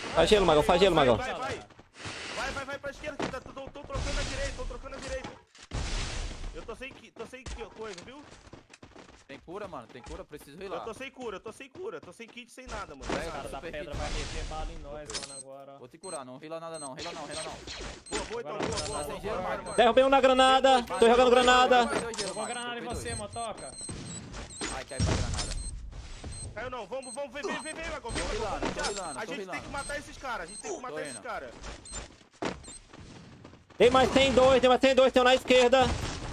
Faz gelo, Magão, faz gelo, Magão. Vai pra esquerda, que tô trocando a direita, Eu tô sem coisa, viu? Tem cura, mano, tem cura, preciso ir lá. Eu tô sem cura, tô sem kit, sem nada, mano. O cara da pedra vai meter bala em nós, mano, agora. Vou te curar, não rila nada não, rila não. Boa, então, Derrubei um na granada, tô jogando granada. Jogou granada em você, motoca. Ai, cai pra granada. Caiu não, vamos, vem, Magão, vem, Tô A gente rilando. tem que matar esses caras, Tem mais, tem dois, tem um na esquerda.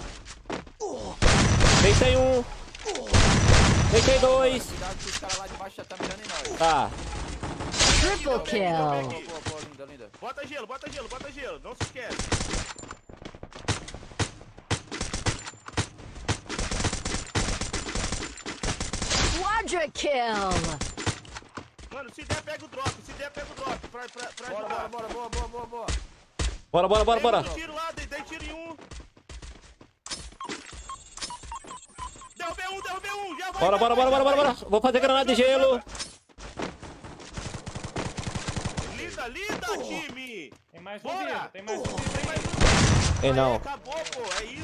Tem um. Tem dois. Cuidado que os caras lá de baixo já tá mirando em nós. Tá. Triple kill. Boa, linda. Bota gelo, não se esquece. Quadra kill. Mano, se der, pega o drop pra ajudar. Bora. Dei tiro lá, dei tiro em um. Derrubei um, já vai. Bora. Vou fazer granada de gelo. Linda, time. Tem mais um vivo, tem mais um vivo. Ei, não. Acabou, pô, é isso.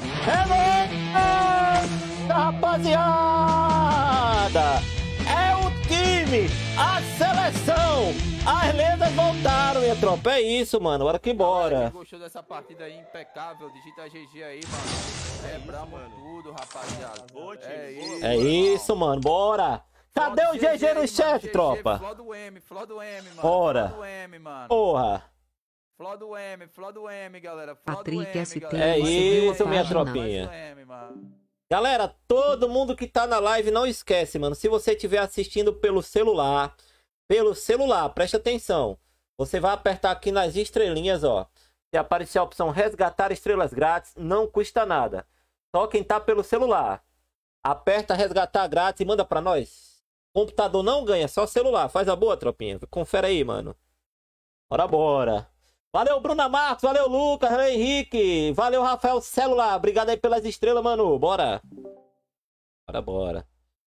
Rapaziada! É o time! A seleção! As lendas voltaram, minha tropa. É isso, mano. Bora que bora. Quem gostou dessa partida aí impecável, digita GG aí, mano. Quebramos tudo, rapaziada. É isso, mano. Bora! Cadê o GG no chat, tropa? Flor do M, mano. Bora. Flor do M, mano. Porra! Flor do M, galera. Patrick ST. É isso, minha tropinha. Galera, todo mundo que tá na live, não esquece, mano. Se você estiver assistindo pelo celular, preste atenção. Você vai apertar aqui nas estrelinhas, ó. Se aparecer a opção resgatar estrelas grátis, não custa nada. Só quem tá pelo celular. Aperta resgatar grátis e manda pra nós. Computador não ganha, só celular. Faz a boa, tropinha. Confere aí, mano. Bora. Valeu, Bruna Marcos. Valeu, Lucas. Valeu, Henrique. Valeu, Rafael Celular. Obrigado aí pelas estrelas, mano. Bora. Bora.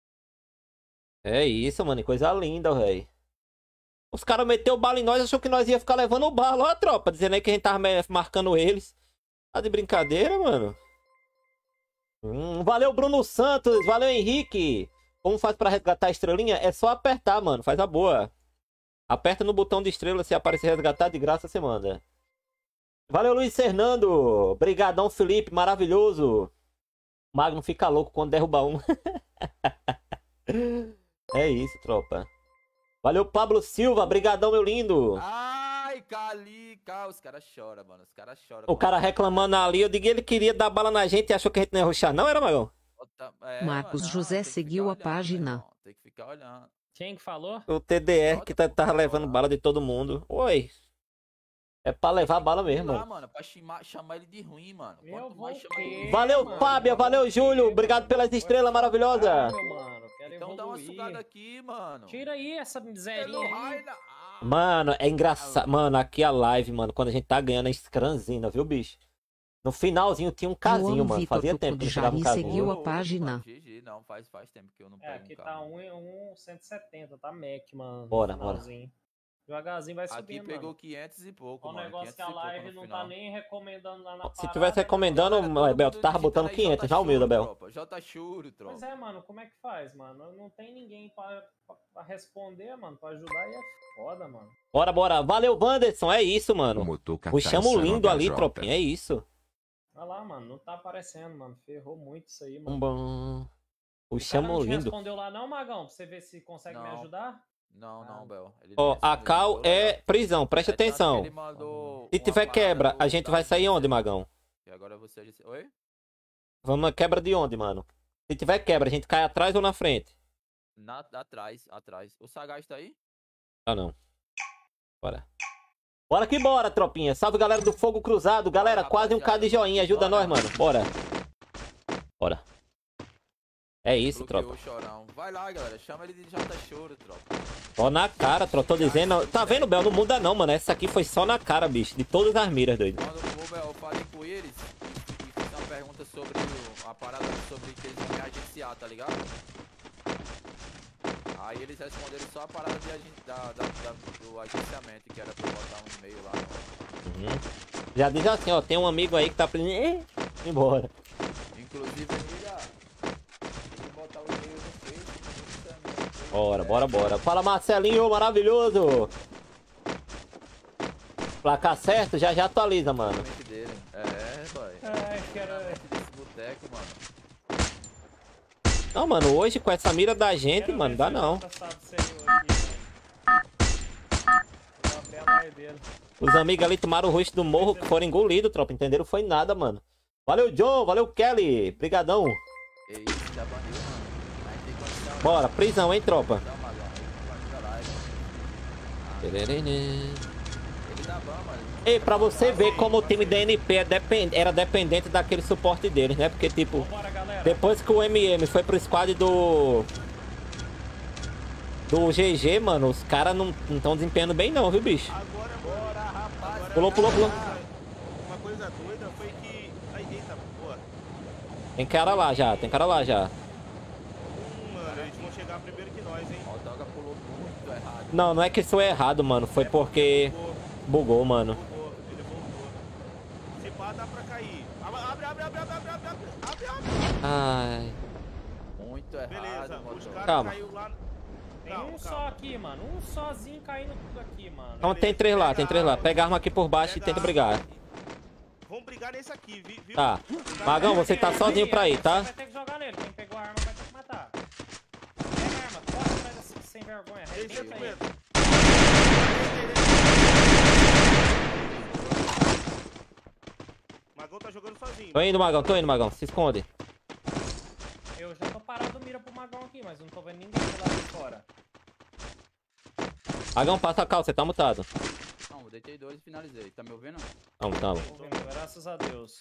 É isso, mano. Coisa linda, velho. Os caras meteu bala em nós, achou que nós ia ficar levando bala. Ó a tropa, dizendo aí que a gente tava marcando eles. Tá de brincadeira, mano. Valeu, Bruno Santos. Valeu, Henrique. Como faz pra resgatar a estrelinha? É só apertar, mano. Faz a boa. Aperta no botão de estrela, se aparecer resgatar de graça, você manda. Valeu, Luiz Fernando. Brigadão, Felipe. Maravilhoso. Magno fica louco quando derruba um. É isso, tropa. Valeu, Pablo Silva. Brigadão, meu lindo. Ai, Calica. Os caras choram, mano. O cara reclamando ali. Eu digo, ele queria dar bala na gente e achou que a gente não ia rushar. Não era, Magão? Marcos José seguiu a página. Tem que ficar olhando. Quem que falou? O TDR que tava levando bala de todo mundo. Oi. É pra levar bala mesmo. Lá, mano, pra chamar ele de ruim, mano. Valeu, Fábia. Valeu, Júlio. Obrigado pelas estrelas maravilosas. Mano, então dá uma sugada aqui, mano. Tira aí essa miserinha aí. Mano, é engraçado. Mano, aqui a live, mano, quando a gente tá ganhando a scranzina, viu, bicho? No finalzinho tinha um casinho, mano. Fazia tempo que não chegava um casinho. Seguiu a página. Não, faz tempo que eu não pego aqui tá 1,170, tá Mac, mano. Bora. Devagarzinho vai subindo, aqui pegou 500 e pouco, mano. O negócio que a live não tá nem recomendando lá na parada. Se tivesse recomendando, Bel, tu tava botando 500, já humilde, Bel. J Churo, tropa. Pois é, mano, como é que faz, mano? Não tem ninguém pra responder, mano, pra ajudar e é foda, mano. Bora. Valeu, Wanderson, é isso, mano. O chamo lindo ali, tropinha, é isso. Olha lá, mano, não tá aparecendo, mano. Ferrou muito isso aí, mano. O chamo lindo. Não respondeu lá não, Magão? Pra você ver se consegue me ajudar? Não, Bel. Ó, a cal é prisão, preste atenção. Se tiver quebra, a gente vai sair onde, Magão? E agora você disse... Oi? Vamos, quebra de onde, mano? Se tiver quebra, a gente cai atrás ou na frente? Atrás. O Sagaz tá aí? Ah, não. Bora que bora, tropinha. Salve, galera do Fogo Cruzado. Galera, quase um K de joinha. Ajuda nós, mano. Bora. É isso, tropa. Vai lá, galera. Chama ele de J Choro, tropa. Ó na cara, tropa. Tô dizendo... Tá vendo, Bel? Não muda não, mano. Essa aqui foi só na cara, bicho. De todas as miras, doido. Quando eu falei com eles e fiz uma pergunta sobre a parada sobre que eles vão me agenciar, tá ligado? Aí eles responderam só a parada do agenciamento, que era pra eu botar um e-mail lá. Já diz assim, ó, tem um amigo aí que tá pedindo embora. Inclusive, amiga, tem que botar o e-mail no Facebook. Bora. Fala, Marcelinho, maravilhoso. Placar certo, já atualiza, mano. Dele. É, boy. Ai, cara. Desse boteco, mano. Não, mano, hoje com essa mira da gente, mano, dá não. Os amigos ali tomaram o rosto do morro que foram engolidos, tropa, entenderam? Foi nada, mano. Valeu, John, valeu, Kelly. Brigadão. Ei, já baniu, mano. Aí tem condição. Bora, prisão, hein, tropa. Não, Magão. Ele dá ban, mano. Ei, pra você ver como o time da NP era dependente daquele suporte deles, né? Porque, tipo, depois que o MM foi pro squad do GG, mano, os caras não estão desempenhando bem não, viu, bicho? Agora, rapaz. Pulou. Uma coisa doida foi que... Ai, eita, porra. Tem cara lá já. Mano, eles vão chegar primeiro que nós, hein? Ó, o Doga pulou muito errado. Não é que isso é errado, mano. Foi porque bugou, mano. Ele voltou. Se pá, dá pra cair. Abre. Ai. Muito errado, Beleza, motor. os caras Calma. caiu lá... Tem um só aqui, mano. Um sozinho caindo tudo aqui, mano. Então tem três lá. Pega a arma aqui por baixo e tenta brigar. Vamos brigar nesse aqui, viu? Tá. Magão, você tá sozinho pra ir, tá? Vai ter que jogar nele. Quem pegou a arma vai ter que matar. Pega a arma. Corre atrás desse sem vergonha. Arrebenta ele. Magão tá jogando sozinho. Tô indo, Magão. Se esconde. Eu já tô parado mira pro Magão aqui, mas não tô vendo ninguém do lado de fora. Magão, passa a calça, você tá mutado. Não, eu deitei dois e finalizei. Tá me ouvindo? Tá. Tô ouvindo, graças a Deus.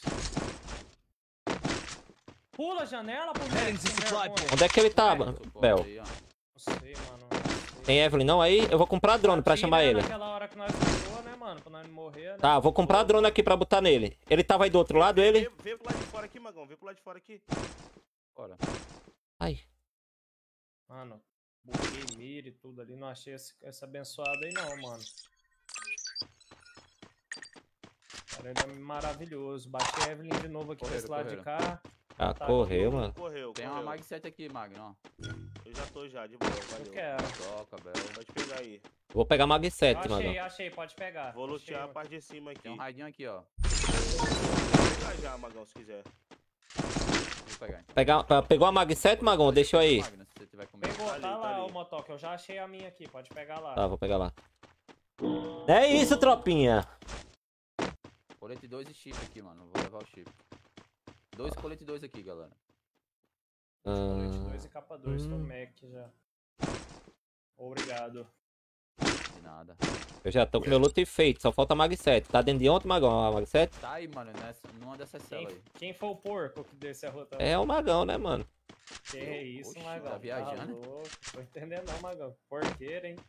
Pula a janela, por Onde é que ele tá, Bel? Aí, ó. Não sei, mano. Não sei. Tem Evelyn não aí? Eu vou comprar drone pra chamar ele. Naquela hora que nós pegou, né, mano? Pra nós morrer, né? Tá, vou comprar drone aqui pra botar nele. Ele tava aí do outro lado, ele? Vem pro lado de fora aqui, Magão. Vem pro lado de fora aqui. Bora. Ai. Mano, buguei mira e tudo ali. Não achei esse abençoado aí não, mano. Cara, ele é maravilhoso. Bati a Evelyn de novo aqui desse lado de cá. Ah, correu, mano. Correu. Tem uma Mag 7 aqui, Magno, ó. Eu já tô já, de boa. Valeu. Eu quero. Toca, Bel. Pode pegar aí. Vou pegar Mag 7, Magão. Achei, pode pegar. Vou lutear a parte de cima aqui. Tem um raidinho aqui, ó. Vou pegar já, Magão, se quiser. Vou pegar então. Pegou a Mag 7, Magão? Deixou aí. Magno, se você tiver comigo. Pegou, Tá tá ali, lá tá o ali. motoque. Eu já achei a minha aqui, pode pegar lá. Tá, vou pegar lá. É isso, tropinha. Colete 2 e chip aqui, mano. Vou levar o chip. Dois colete 2 aqui, galera. Colete 2 e capa 2, tô Mac já. Obrigado. De nada. Eu já tô com meu loot feito, só falta a Mag 7. Tá dentro de ontem, Magão, a Mag 7? Tá aí, mano, numa dessas celas aí. Quem foi o porco que desceu a rota? É o Magão, né, mano? Que isso, Oxi, Magão? tá viajando? louco. Tô entendendo não, Magão. Porqueiro, hein?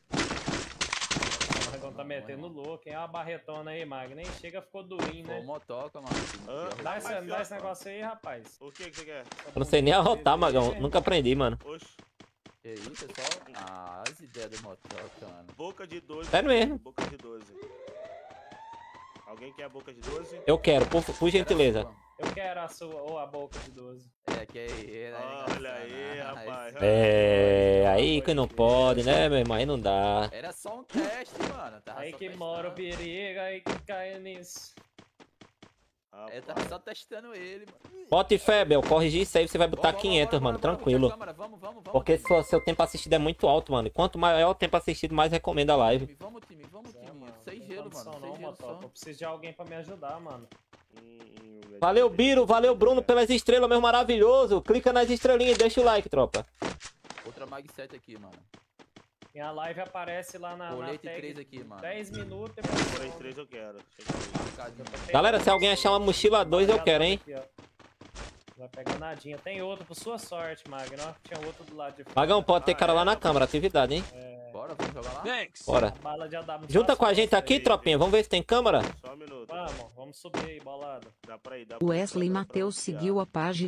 O Magão tá metendo louco, hein? Olha a barretona aí, Mag. Nem chega, ficou durinho, Pô, né? motoca, mano. Dá esse negócio aí, rapaz. O que você quer? Eu não sei nem arrotar, Magão. Nunca aprendi, mano. Oxe, Que isso, é só... Ah, as ideias do motoca, mano. boca de 12. Sério mesmo? Boca de 12. Alguém quer a boca de 12? Eu quero, por gentileza. Eu quero a sua, ou a boca de 12. É, que aí, né? Olha aí, rapaz. É, aí que não pode, né, meu irmão? Aí não dá. Era só um teste, mano. Tava Aí só que testando. mora o perigo, aí que cai nisso. É, tava só testando ele, mano. Bote fé, Bel. Corrigir isso aí, você vai botar Vamos, 500, mano. bora, Tranquilo. câmera, vamos. Porque time. seu tempo assistido é muito alto, mano. E quanto maior o tempo assistido, mais recomenda a live. Vamos, time. Sem Não gelo, tem condição mano. não, Sem gelo motoca. Eu só. preciso de alguém pra me ajudar, mano. Valeu, Biro. Valeu, Bruno, pelas estrelas, meu maravilhoso. Clica nas estrelinhas e deixa o like, tropa. Outra Mag 7 aqui, mano. Minha live aparece lá na Colete tag 3 aqui, mano. 10 minutos. Por aí, 3 eu quero. Chega aí. Marcadinho. Galera, se alguém achar uma mochila 2, eu quero, hein? Aqui, ó. Vai pegar nadinha. Tem outro, por sua sorte, Magno. Tinha outro do lado de fora. Magão, pode ter cara lá na câmera. Atividade, hein? Bora, vamos jogar lá? Bora. A bala de Adamo. Junta com a gente aqui, tropinha. Vamos ver se tem câmera. Só um minuto. Vamos subir aí, bolado. Dá pra ir, dá pra ir. Wesley Dá pra Matheus confiar. seguiu a página.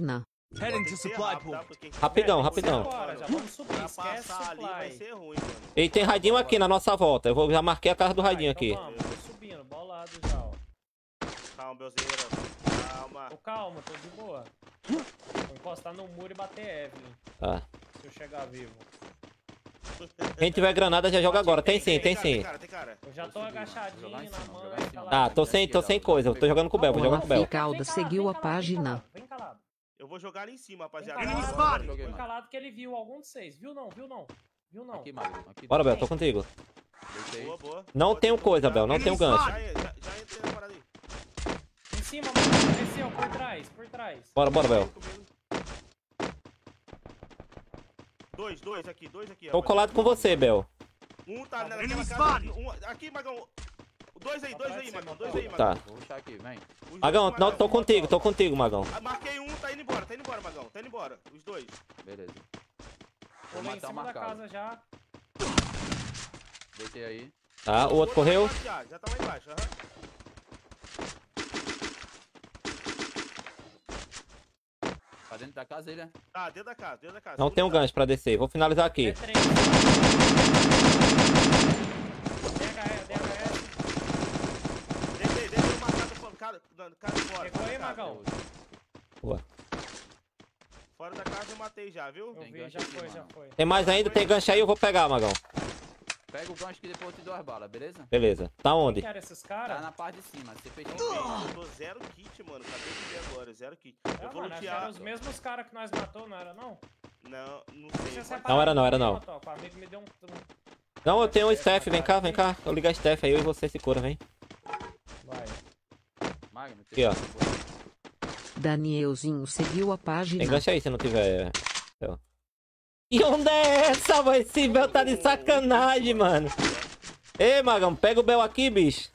Heading to supply pool. Rapidão, rapidão. Agora, já vamos subir, Pra esquece passar ali vai supply. ser ruim, mano. E tem radinho aqui na nossa volta. Já marquei a casa do radinho Então aqui. vamos, tô subindo, bolado já, ó. Calma, Belzeira. Calma. Ô, calma, tô de boa. Vou encostar no muro e bater Evelyn, Tá. se eu chegar vivo. Quem tiver granada já joga agora. Tem sim, tem sim. Tem cara. Eu já tô agachadinho na mão. Tá, tô sem coisa. Eu tô jogando com o Bel, vou jogar com o Bel. Ficaldo seguiu a página. Vem calado. Eu vou jogar ali em cima, Vem rapaziada. calado, vem calado que ele viu algum de vocês. Viu não, viu não. Viu não. Aqui, Magno. Aqui. Bora, Bel, tô contigo. Deitei. Boa, boa. Não Boa, tenho tentou coisa, jogar. Bel, não tenho gancho. Já entrei na parada aí. Em cima, mano. Desceu, por trás, por trás. Bora, bora, Bel. Dois aqui. Tô colado com você, Bel. Um tá naquela casa. Aqui, Magão. Dois aí, Magão. Tá. Vou puxar aqui, vem. Os Magão, dois não, mataram. tô contigo, Magão. Marquei um, tá indo embora, Magão. Tá indo embora. Os dois. Beleza. Tô Vou lá em matar o cima da marcado. casa já. Deitei aí. Tá, o outro correu. Já tá lá embaixo, aham. Tá dentro da casa ele, né? Tá, dentro da casa. Não tem um gancho pra descer. Vou finalizar aqui. D3. DHS. Deixei o marcado cara fora. Pegou aí, Magão? Boa. Fora da casa eu matei já, viu? Eu Tem vi, gancho já aqui, foi, já mano. foi. Tem mais ainda? Tem gancho aí? Eu vou pegar, Magão. Pega o gancho que depois eu te dou as balas, beleza? Beleza. Tá onde? Quem era esses Tá caras? na parte de cima. Você fez Eu tô zero kit, mano. Acabei de ver agora, zero kit. Eu vou Mano, acho que lutear. eram os mesmos caras que nós matou, não era não? Não Você sei. separou Não era não, era comigo, não. Toco. O amigo me deu um... Não, eu tenho um staff. Vem cá, vem cá. Eu ligo a staff aí, eu e você se cura, vem. Vai. Magno, Aqui, ó. Danielzinho seguiu a Tem página. gancho aí se não tiver. Ó. E onde é essa, mano? Esse Bel tá de sacanagem, mano. Ei, Magão, pega o Bel aqui, bicho.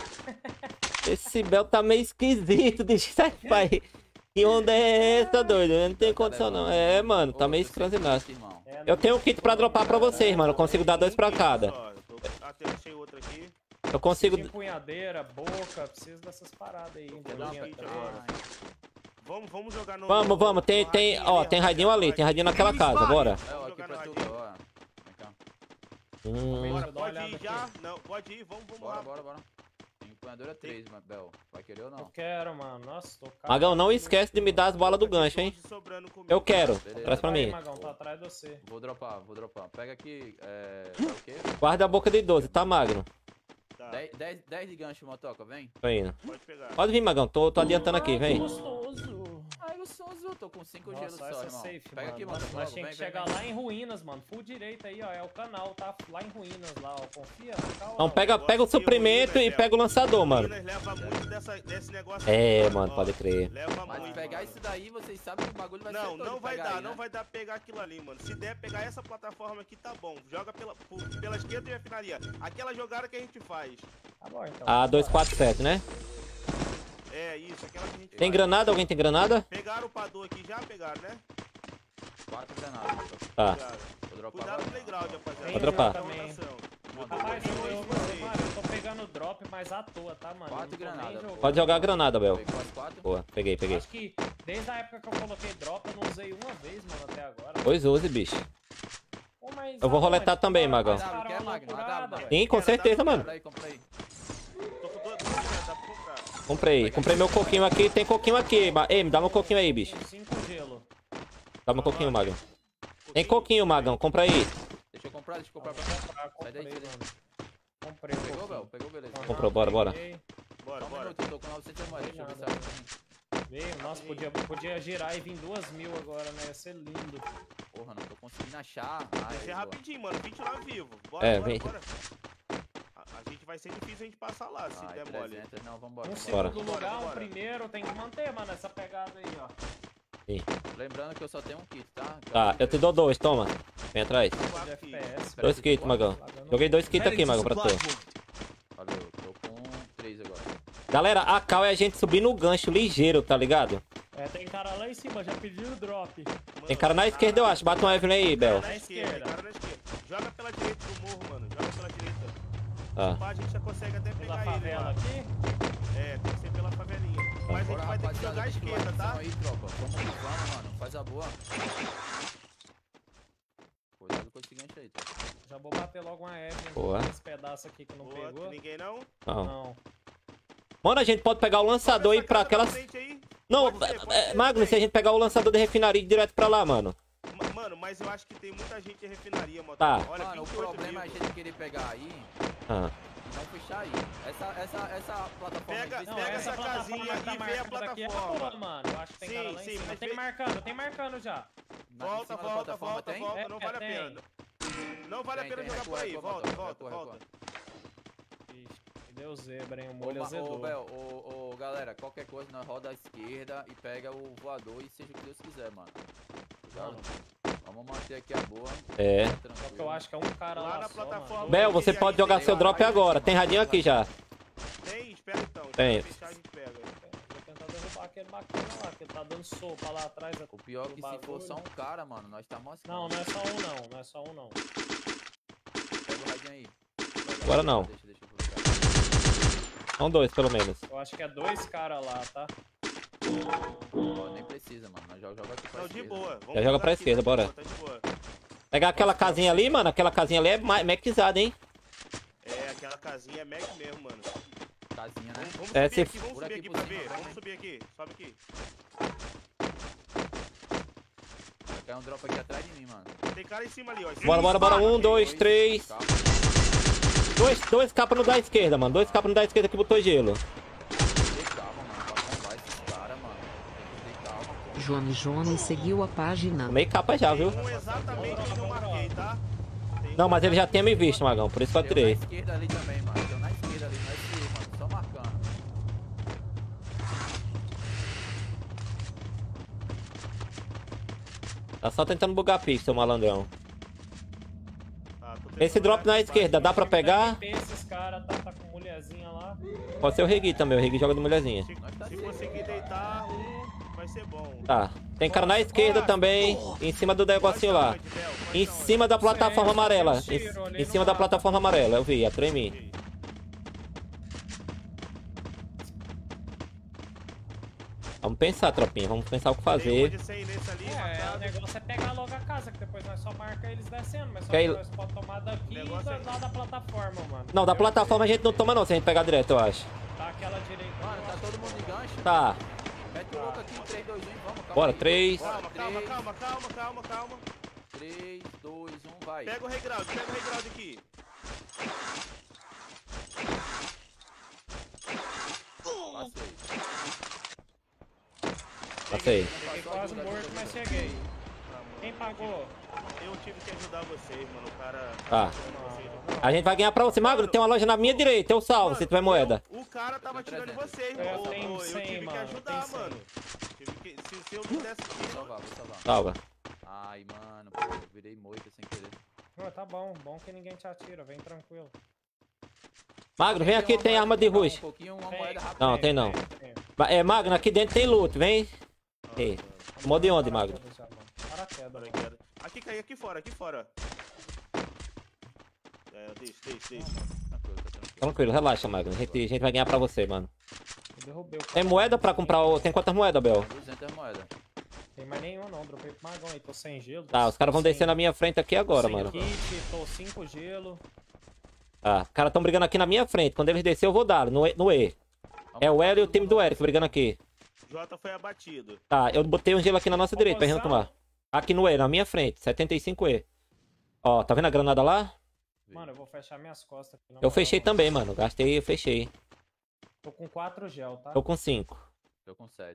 Esse Bel tá meio esquisito. Deixa eu sair, pai. Que onda é essa, doido? Eu não tenho condição, não. É, mano, tá meio escranzinado. Eu tenho um kit pra dropar pra vocês, mano. Eu consigo dar 2 pra cada. Até achei outro aqui. Eu consigo. De empunhadeira, boca, preciso dessas paradas aí. Bolinha kit três. agora. Vamos jogar no... Vamos. Tem, ó, tem radinho ali. Tem radinho naquela casa, bora. É, ó, aqui pra tu, ó. Vem cá. Bora, Deixa eu dar uma pode olhada ir aqui. já? Não, pode ir, vamos lá. Bora. Tem empunhadora 3, Bel. Vai querer ou Eu não? quero, mano. Nossa, tô caro. Magão, não esquece de me dar as balas do gancho, hein? Eu quero. Beleza. Traz pra Aí, mim. Magão, tá atrás de você. Vou dropar. Pega aqui, o quê? Guarda a boca de 12, tá, Magno? Tá, 10 de gancho, motoca, vem. Tô indo. pode pegar. Pode vir, Magão. Tô adiantando aqui, vem. Gostoso. Ai, gostoso, tô com 5 gelos Nossa, só, essa é irmão. safe, Pega mano. aqui, Nós mano. tinha que chegar lá em ruínas, mano. Full direita aí, ó. É o canal, tá? Lá em ruínas, lá, ó. Confia? Calma, Então pega o suprimento e pega o lançador, mano. Minas leva muito desse negócio. É, aí, mano, ó. pode crer. Leva Mas muito. pegar mano. isso daí, vocês sabem que o bagulho vai ser Não, todo não vai pegar dar, aí, não né? vai dar pegar aquilo ali, mano. Se der pegar essa plataforma aqui, tá bom. Joga pela esquerda e refinaria. Aquela jogada que a gente faz. Tá bom, então. A 247, né? É isso, aquela que a gente Tem faz. granada? Alguém tem granada? Pegaram o Pador aqui, já pegaram, né? 4 granadas, motoca. Tá. Pegaram. Vou dropar Cuidado agora. no playground, rapaziada. Tem Vou dropar. também. Uma Rapaz, boa. eu tô pegando drop, mas à toa, tá, mano? 4 Não tô nem granadas. jogando. Pode jogar a granada, Bel. Pegou as 4. Boa, peguei. Acho que desde a época que eu coloquei drop, eu não usei uma vez, mano, até agora. Pois use, bicho. Pô, mas Eu vou aonde? roletar também, Magão. Os caras Quer, uma Magno? loucurada, Dá, velho. Sim, com certeza, mano. Compra aí. Tô com dois, dá pra comprar. Comprei meu coquinho aqui. Tem coquinho aqui. Ei, me dá meu coquinho aí, bicho. Com 5 gelo. Dá meu coquinho, Magão. Tem coquinho, Magão. Compra aí. Deixa eu comprar Vou pra... comprar, Sai daí, comprei, sai daí. mano. Comprei, um Pegou, pouquinho. Bel? Pegou, beleza. Aham, Comprou, bora. peguei. Bora, Só um bora. minuto, eu tô com 900 moedas. Deixa eu ver se Nada. acha. Veio, nossa, podia girar e vir 2.000 agora, né? Ia ser lindo. Porra, não tô conseguindo achar. Vai ser boa. rapidinho, mano. 29 vivo. Bora, É, bora, vem. bora. A gente vai ser difícil a gente passar lá, se Ai, der mole. 300. Não, vambora. Um vambora. Bora. segundo lugar, um Bora. primeiro, tem que manter, mano, essa pegada aí, ó. Lembrando que eu só tenho um kit, tá? Tá, eu te dou 2, toma. Vem atrás. 4 de FPS. 2 kits, Magão. Joguei 2 kits aqui, Magão, pra tu. Valeu, tô com 3 agora. Galera, a cal é a gente subir no gancho ligeiro, tá ligado? É, tem cara lá em cima, já pediu o drop. Tem cara na esquerda, eu acho. Bate um Evelyn aí, Bel. Na esquerda, cara na esquerda. Joga pela direita do morro, mano. Joga pela direita. Tá. Pá, a gente já consegue até Pela pegar ele favela lá. aqui. É, tem que ser pela favelinha. Mas a Bora, gente vai ter que rapaziada, jogar à deixa o esquerda, likezão tá? aí, tropa. Vamos que vamos, mano. Faz a boa. Cuidado com esse gancho aí, tropa. Já vou bater logo uma F Boa. nesse pedaço aqui que não Boa, pegou. tem ninguém não? Não. Não. Mano, a gente pode pegar o lançador e ir pra aquelas... Não, Pode ser Magno, se a gente pegar o lançador de refinaria direto pra lá, mano. Mano, mas eu acho que tem muita gente em refinaria, moto. Tá. Olha, Mano, o 28 problema é a mil. gente querer pegar aí Ah. e não fechar aí. Essa plataforma Pega- aí, Não, pega essa essa plataforma casinha que tá e vê a marcada aqui é plataforma. boa, mano. Eu acho que tem Sim, cara lá em sim, cima. mas Tem marcando já. Volta, volta, volta, tem? volta, não É, vale a tem. pena. Não vale a Tem, pena tem, jogar recua, por aí, recua, volta, recua, volta, recua, volta. Ixi, me deu zebra, hein? O Ô, molho azedou. Bel, galera, qualquer coisa nós roda à esquerda e pega o voador e seja o que Deus quiser, mano. Cuidado. Vamos manter aqui a boa. É. Tá Só tranquilo. que eu acho que é um cara Lá lá na só, plataforma. mano. Bel, você pode jogar seu drop agora. Tem radinho aqui já. Tem? Espera então. Tem. Fechar, a gente pega. Vou tentar derrubar aquele bacana lá, que ele tá dando sopa lá atrás. O pior é que se for só um cara, mano, nós tá moscando. Não, não é só um não. Não é só um não. Pega o radinho aí. Agora não. Deixa eu aproveitar. São dois, pelo menos. Eu acho que é dois caras lá, tá? Ó, nem precisa, mano. Nós já joga aqui pra Não, de esquerda. boa. Vamos Já joga jogar pra aqui, esquerda, tá de bora. boa, tá de boa. Pegar aquela casinha ali, mano. Aquela casinha ali é maxizada, hein? É, aquela casinha é Mac mesmo, mano. Casinha, né? Vamos É, subir se- aqui, vamos Por subir aqui aqui por pra cima, ver. vai, Vamos né? subir aqui, sobe aqui. Vai cair um drop aqui atrás de mim, mano. Tem cara em cima ali, ó. Bora, bora, bora. Um, dois, Dois, três. calma. Dois capas no da esquerda, mano. Dois capas no da esquerda que botou gelo. Tem calma, mano. Pra combar esses caras, mano. Tem que ter calma, pô. Jones seguiu a página. Meio capa já, viu? Tem um exatamente onde eu marquei, tá? Tem Não, um mas ele já tinha me visto, Magão. Por isso que eu Tem um na atirei. esquerda ali também, mano. Tem um na esquerda ali, não é esse, mano. Só marcando. Tá só tentando bugar a pista, seu malandrão. Tá, tô tentando Esse drop olhar na aqui esquerda, dá pra pegar? Esses caras, tá com mulherzinha lá. Pode ser o Regui também. O Regui joga de mulherzinha. Se conseguir deitar um, vai ser bom. Tá. Tem cara na esquerda também. Em cima do negocinho lá. Pode, Bel, pode Em dar onde? cima da plataforma amarela. tiro ali Em no cima da mato. plataforma amarela. Eu vi, atirou em mim. Vamos pensar, tropinha. Vamos pensar o que Tem um fazer. de 100 nesse ali, É, o marcado. negócio é pegar logo a casa, que depois nós só marca eles descendo, mas só Que aí- que nós podemos tomar daqui e negócio é- lá da plataforma, mano. Não, da Entendeu? plataforma a gente não toma não, se a gente pegar direto, eu acho. Tá aquela direita. Mano, tá todo mundo de gancho. Tá. Mete o louco aqui, 3, 2, 1, vamos. Calma Bora, aí. 3. Bora, Calma, calma, calma, calma, calma, calma. 3, 2, 1, vai. Pega o reground aqui. Passei. Passei. Fiquei quase morto, mas cheguei. Quem pagou? Eu tive que ajudar vocês, mano. O cara. Tá. A gente vai ganhar pra você. Magro, tem uma loja na minha direita. Eu salvo, se tiver moeda. O cara tava tirando em 300. vocês, Eu mano. tenho Eu 100, tive que mano, ajudar, tenho 100. mano. Se eu não desse Vou tiro. salvar, vou salvar. Salva. Ai, mano, pô, virei moita sem querer. Não, tá bom, bom que ninguém te atira, vem tranquilo. Magro, vem aqui, tem arma de rush. Um pouquinho, uma Tem. moeda rápida. Não, tem não. Tem. É, Magno, aqui dentro tem loot, vem. Ei. Tomou de onde, Magro? Para a queda, mano. Paraquedas. Aqui, cai aqui fora, aqui fora. É, deixa. Tranquilo, tá tranquilo. Tranquilo, relaxa, Magno. A gente vai ganhar pra você, mano. Eu derrubei o Tem moeda pra comprar o... Tem quantas moedas, Bel? 200 moedas. Tem mais nenhum não, dropei pro Magão aí, tô sem gelo. Tá, os caras vão descer na minha frente aqui agora, sem mano. kit, tô 5 gelo. Tá, os caras tão brigando aqui na minha frente. Quando eles descer, eu vou dar, no E. É o Hélio e o time do Eric brigando aqui. Jota foi abatido. Tá, eu botei um gelo aqui na nossa direita pra gente não tomar. Aqui no E, na minha frente, 75E. Ó, tá vendo a granada lá? Mano, eu vou fechar minhas costas aqui. na Eu moral, fechei mano. também, mano. Gastei e fechei. Tô com 4 gel, tá? Tô com 5. Tô com 7.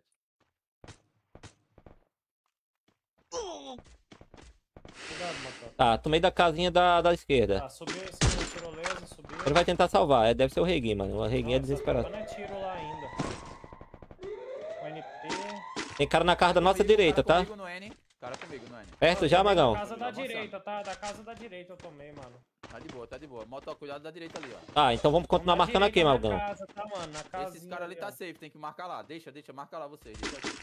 Cuidado, motor. Tá, tomei da casinha da esquerda. Tá, subiu em cima do tirolesa, subiu. Ele vai tentar salvar. Deve ser o Regui, mano. O Regui é Nossa, desesperado. Não é tiro lá ainda. O NP. Tem cara na casa da nossa direita, tá? Comigo no N. Cara comigo no N. Perto já, Magão? Da casa da Avançando. direita, tá? Da casa da direita eu tomei, mano. Tá de boa, tá de boa. Moto, cuidado da direita ali, ó. Tá, então vamos continuar Vamos da marcando aqui, direita Magão. na casa, tá, mano? Na casinha Esses caras ali tá ó. safe, tem que marcar lá. Deixa, marca lá vocês. Deixa aqui.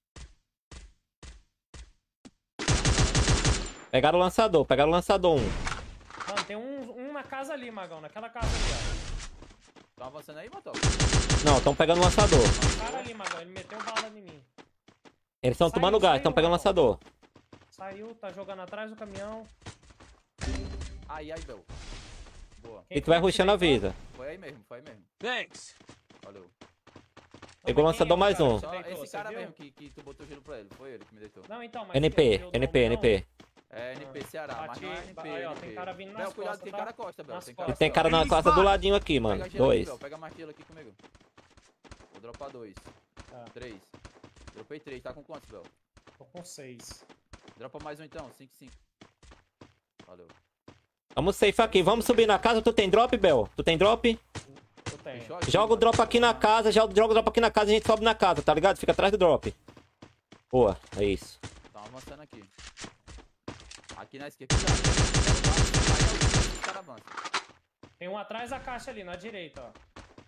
Pegaram o lançador, pegaram o lançador 1. Mano, tem um na casa ali, Magão. Naquela casa ali, ó. Tá avançando aí, Motoca? Não, estão pegando o lançador. O cara ali, Magão, ele meteu bala em mim. Eles estão Saiu, tomando gás, saiu, estão pegando o Magão. lançador. Saiu, tá jogando atrás do caminhão. Ai, Bel. Boa. E tu vai rushando a vida. Foi aí mesmo, foi aí mesmo. Thanks. Valeu. Pegou o Mas quem lançador é o mais cara um. que Só deitou, esse você cara viu? mesmo que tu botou gelo pra ele. Foi ele que me deitou. Não, então, mas NP, viu o NP, drone, NP. É NP Ceará, mas Bati, não é NP. aí, ó, NP. tem cara vindo nas Bel, cuidado, costas, tem tá? cara costa, Bel. Nas Tem E cara costas. tem cara na classe do ladinho aqui, mano. Pega gelo aqui, 2. Bel. Pega mais gelo aqui comigo. Vou dropar 2. Tá. 3. Dropei 3. Tá com quantos, Bel? Tô com 6. Dropa mais um então. 5, 5. Valeu. Vamos safe aqui. Vamos subir na casa. Tu tem drop, Bel? Tu tem drop? Eu tenho. Fechou aqui, Joga o mano. drop aqui na casa. Joga o drop aqui na casa e a gente sobe na casa, tá ligado? Fica atrás do drop. Boa, é isso. Tá avançando aqui. Aqui na esquerda. Cuidado. Os caras avançam. Tem um atrás da caixa ali, na direita, ó.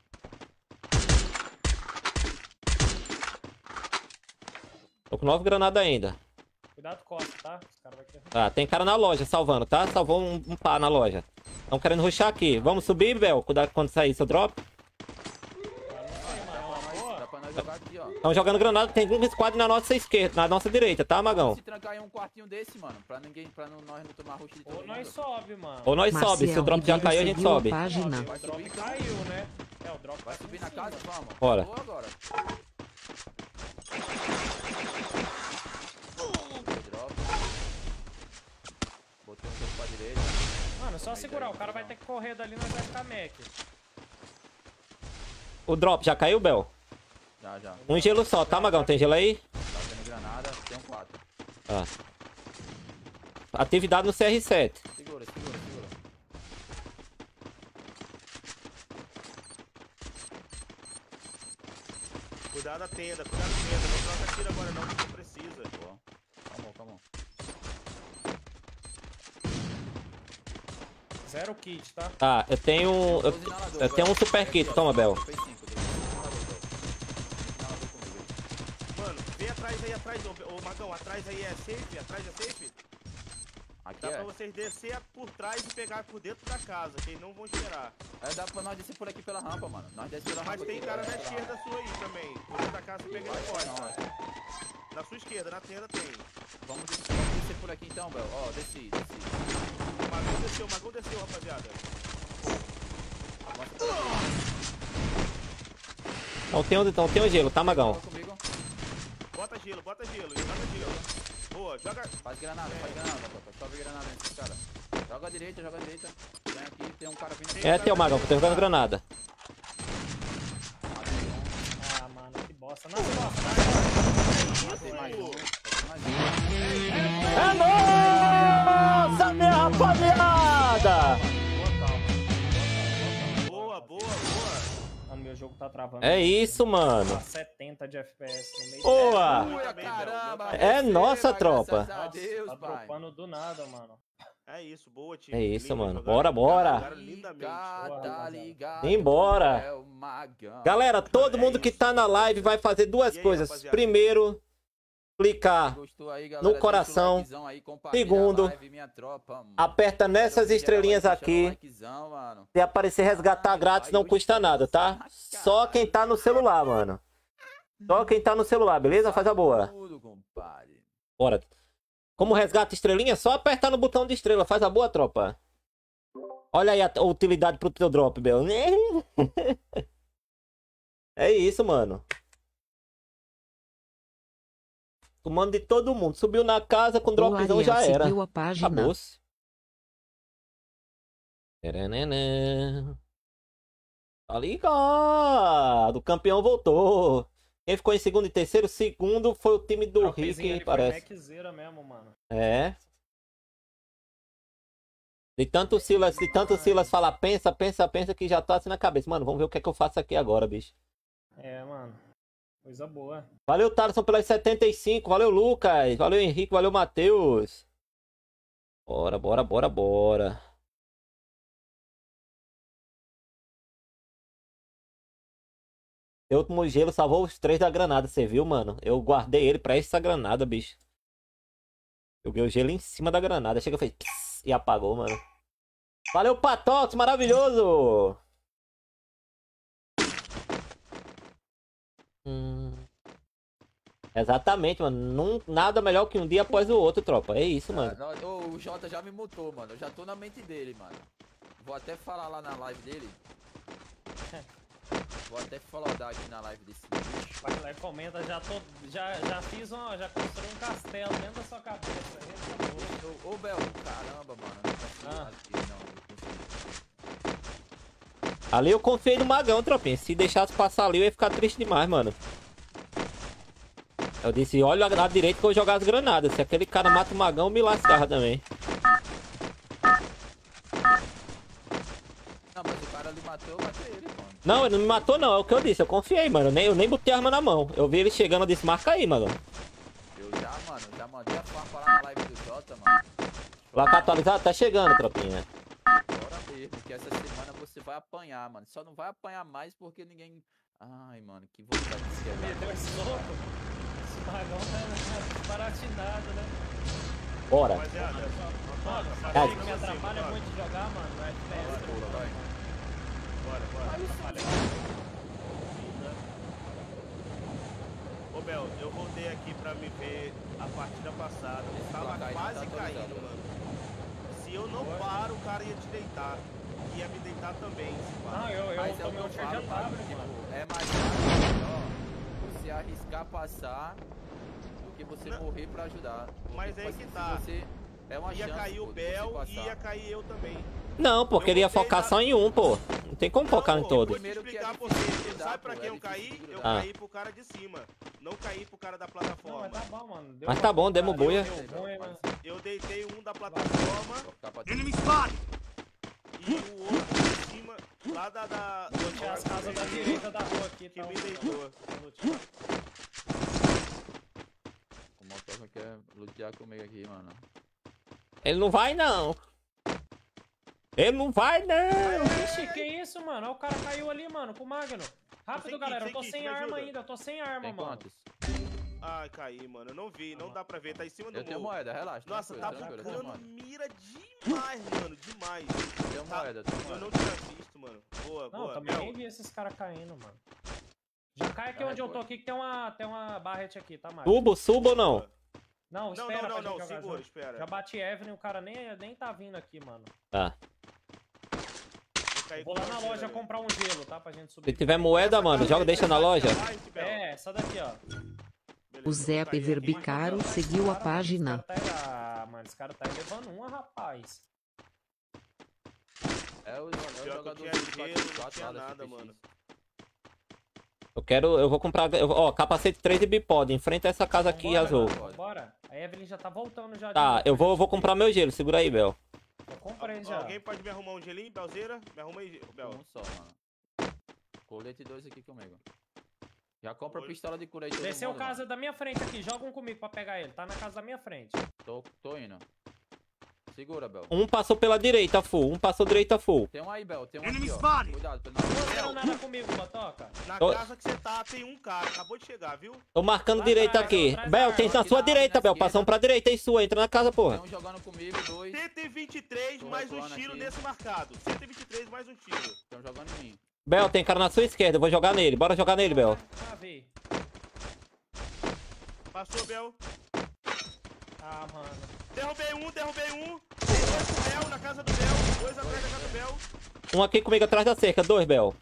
Tô com 9 granadas ainda. Cuidado com costa, tá? Os caras vão querer. Ah, tem cara na loja salvando, tá? Salvou um pá na loja. Estão querendo rushar aqui. Vamos subir, Bel? Cuidado quando sair seu drop. Dá pra nós jogar aqui, ó. Estão jogando granada. Tem um squad na nossa esquerda, na nossa direita, tá, Magão? Se trancar em um quartinho desse, mano, pra ninguém, nós não tomar rush de todo Ou nós mundo. sobe, mano. Ou nós sobe. Se o drop já caiu, a gente sobe. O Página. drop caiu, né? É, o drop Vai tá subir aqui na em cima. casa, vamos. Bora. Boa agora. Drop. Botei um pouco pra direita. Mano, só segurar. O cara vai ter que correr dali, nós vai ficar mec. O drop já caiu, Bel? Já. Um gelo só, tá, Magão? Tem gelo aí? Tá tendo granada, tem um 4. Ah. Atividade no CR7. Segura. Cuidado da tenda, cuidado da tenda. Não troca tiro agora não, porque não precisa. Boa. Calma. Zero kit, tá? Tá, eu tenho. Eu tenho um super kit, toma, Bel. Fez 5, inalador comigo. Mano, vem atrás aí, atrás, ô Magão, atrás aí é safe? Atrás é safe? Aqui Dá pra é. vocês descer por trás e pegar por dentro da casa, que eles não vão esperar. É, dá pra nós descer por aqui pela rampa, mano. Nós descemos pela rampa. Mas tem aqui, cara na pela esquerda rampa. sua aí também. Por dentro da casa você pega ele Não, fora. é. Na sua esquerda, na tenda tem. Vamos descer por aqui então, Bel. Ó, desci. O Magão desceu, rapaziada. Avança por aqui. Não tem um gelo, tá, Magão? Joga comigo. Bota gelo, joga gelo. Boa, joga. Faz granada, Toca. Sobe granada nesse cara. Joga a direita. Vem aqui, tem um cara vindo. É teu, Magão, que eu tô jogando granada. Ah, mano, que bosta. Nas costas, Matei mais um. É nossa, minha rapaziada! Boa. Mano, meu jogo tá travando. É isso, mano. Tá 70 de FPS no meio. Boa! Ui, caramba! É nossa, graças tropa. a Deus, Tá pai. dropando do nada, mano. É isso, boa, time. É isso, Lindo, mano. jogaram- Bora. jogaram lindamente. Tá ligado. Embora. É o Magão. Galera, todo mundo que tá na live vai fazer duas E aí, coisas. rapaziada? Primeiro, clicar. Gostou aí, galera? no Deixa o coração. likezão aí, compartilha Segundo, a live, minha tropa, mano. Aperta nessas Quero estrelinhas geral aí, deixando aqui. o likezão, mano. Se aparecer resgatar grátis, não custa nada, tá? Só quem tá no celular, mano. Só quem tá no celular, beleza? Faz a boa. Tudo, compadre. Bora. Como resgata estrelinha, só apertar no botão de estrela. Faz a boa, tropa. Olha aí a utilidade pro teu drop, Bel. É isso, mano. Comando de todo mundo. Subiu na casa com O dropzão, Ariel já era. seguiu a página. Acabou-se. Taranana. Tá ligado. O campeão voltou. Quem ficou em segundo e terceiro? Segundo foi o time do Dropzinho ali Rick, foi parece. Maczeira mesmo, mano. É. De tanto o Silas falar, pensa, que já tá assim na cabeça. Mano, vamos ver o que é que eu faço aqui agora, bicho. É, mano. Coisa boa. Valeu, Thaleson, pelas 75. Valeu, Lucas. Valeu, Henrique. Valeu, Matheus. Bora. Seu último gelo salvou os 3 da granada, você viu, mano? Eu guardei ele pra essa granada, bicho. Joguei o gelo em cima da granada. Chega, fez pss, e apagou, mano. Valeu, Patox, maravilhoso! Exatamente, mano. Nada melhor que um dia após o outro, tropa. É isso, mano. O Jota já me mutou, mano. Eu já tô na mente dele, mano. Vou até falar lá na live dele. Vou até flodar aqui na live desse bicho. Vai lá e comenta, já fiz já construí um castelo dentro da sua cabeça. Ô, Bel, caramba, mano. Não consegui aqui, não. Ali eu confiei no Magão, tropinha. Se deixasse passar ali, eu ia ficar triste demais, mano. Eu disse, olha na direita que eu vou jogar as granadas. Se aquele cara mata o Magão, eu me lascava também. Não, mas o cara ali matou, eu matei ele, mano. Não, ele não me matou não, é o que eu disse. Eu confiei, mano. Eu nem botei a arma na mão. Eu vi ele chegando, eu disse, marca aí, mano. Eu já mandei a farpa lá na live do Jota, mano. Placa atualizado, tá chegando, tropinha. Bora mesmo, que essa semana você vai apanhar, mano. Só não vai apanhar mais porque ninguém... Ai, mano, que vontade de se quebrar. Meteu esse louco. Esse Magão tá baratinado, né? Bora. Rapaziada, Mano, É. sabe o que me atrapalha muito de jogar, mano? No FPS. Vai. bora. Ô, Bel, eu voltei aqui pra me ver a partida passada. Eu tava placar aí quase tá caindo, atualizado. mano. Se eu não paro, o cara ia te deitar. Ia me deitar também, se pá. Não, eu Mas é o que tomei eu um tiro de falo, atalho, mano. mano. Tipo, é mais fácil, ó, você arriscar passar do que você Não. morrer pra ajudar. Porque, Mas tipo aí assim, que se tá. Você, é uma Ia chance, cair pô, o de Bel você e passar. ia cair eu também. Não, pô, queria focar só em um, pô. Não tem como focar em Não, todos. Eu vou te Primeiro que é explicar por difícil quê. grudar, Sabe pra pô, quem é eu caí? difícil Eu grudar. caí pro cara de cima. Não caí pro cara da Não, plataforma. mas tá bom, mano. Deu Mas pra tá bom, demos comparar, boia. deu ruim, mas- Eu deitei um da plataforma Vou ficar pra e o outro de cima, lá da Tinha as casas da direita da rua aqui, que tá? me deitou. O motoca quer lutear comigo aqui, mano. Ele não vai, não. Ele não vai, não. Ixi, que isso, mano? Olha o cara caiu ali, mano, com o Magno. Rápido, Sem galera, eu kit, tô sem sem kit, me arma ajuda. ainda, eu tô sem arma, Tem mano. quantos? Ai, caí, mano. Eu não vi, não dá pra ver. Tá em cima do Eu tenho morro. moeda, relaxa. Nossa, tá tranquilo, eu tenho bugando moeda. mira demais, mano. Demais. Eu tenho Tá- moeda, eu tenho Eu moeda. não tinha visto, mano. Boa, Não, boa. também Bel, nem vi esses caras caindo, mano. Já cai aqui Ah, onde eu tô pô. aqui, que tem uma barrete aqui, tá, Magno? Subo ou não? Não, Não, espera pra gente jogar segura, junto. espera. Já bati Evelyn, o cara nem tá vindo aqui, mano. Tá. caí Vou com lá na você, loja velho. comprar um gelo, tá? Pra gente Se subir. tiver moeda, mano, joga, deixa na loja. É, essa daqui, ó. Beleza, O Zé vou cair aqui. Peverbicaro seguiu a página. Mano, esse cara tá levando uma, rapaz. É o Pior que eu jogador tinha de gelo, 4x4 não tinha lá da nada, CPX. mano. Eu vou comprar, ó, capacete 3 e bipod. Enfrenta essa casa aqui, Vambora, azul. mano, Bora. A Evelyn já tá voltando já. de Tá, novo. eu vou comprar meu gelo. Segura aí, Bel. Eu comprei já. Alguém pode me arrumar um gelinho, Belzeira? Me arruma aí, Bel. Um só, mano. Colete 2 aqui comigo. Já compra Oi. pistola de cura aí todo Desceu mundo, casa da minha frente aqui, joga um comigo pra pegar ele. Tá na casa da minha frente. mano. Tô indo. Segura, Bel. Um passou pela direita, full. Um passou direita, full. Tem um aí, Bel. Tem um aqui, ó. Cuidado, pra ele Não não... quero nada comigo, Botoca. Na Ô. casa que você tá, tem um cara. Acabou de chegar, viu? Tô marcando Lá direita atrás, aqui. atrás Bel, da tem árvore, na aqui sua na direita, esquerda. Bel. Passando pra direita aí sua. Entra na casa, Tem porra. um jogando comigo, 2. 123 Tô mais um recuando tiro aqui. nesse marcado. 123 mais um tiro. Tem um jogando em mim. Bel, tem cara na sua esquerda. Eu vou jogar nele. Bora jogar nele, Bel. Ah, vi. Passou, Bel. Ah, mano. Derrubei um. Tem dois com o Bel na casa do Bel. Dois atrás da casa do Bel. Um aqui comigo atrás da cerca. 2, Bel.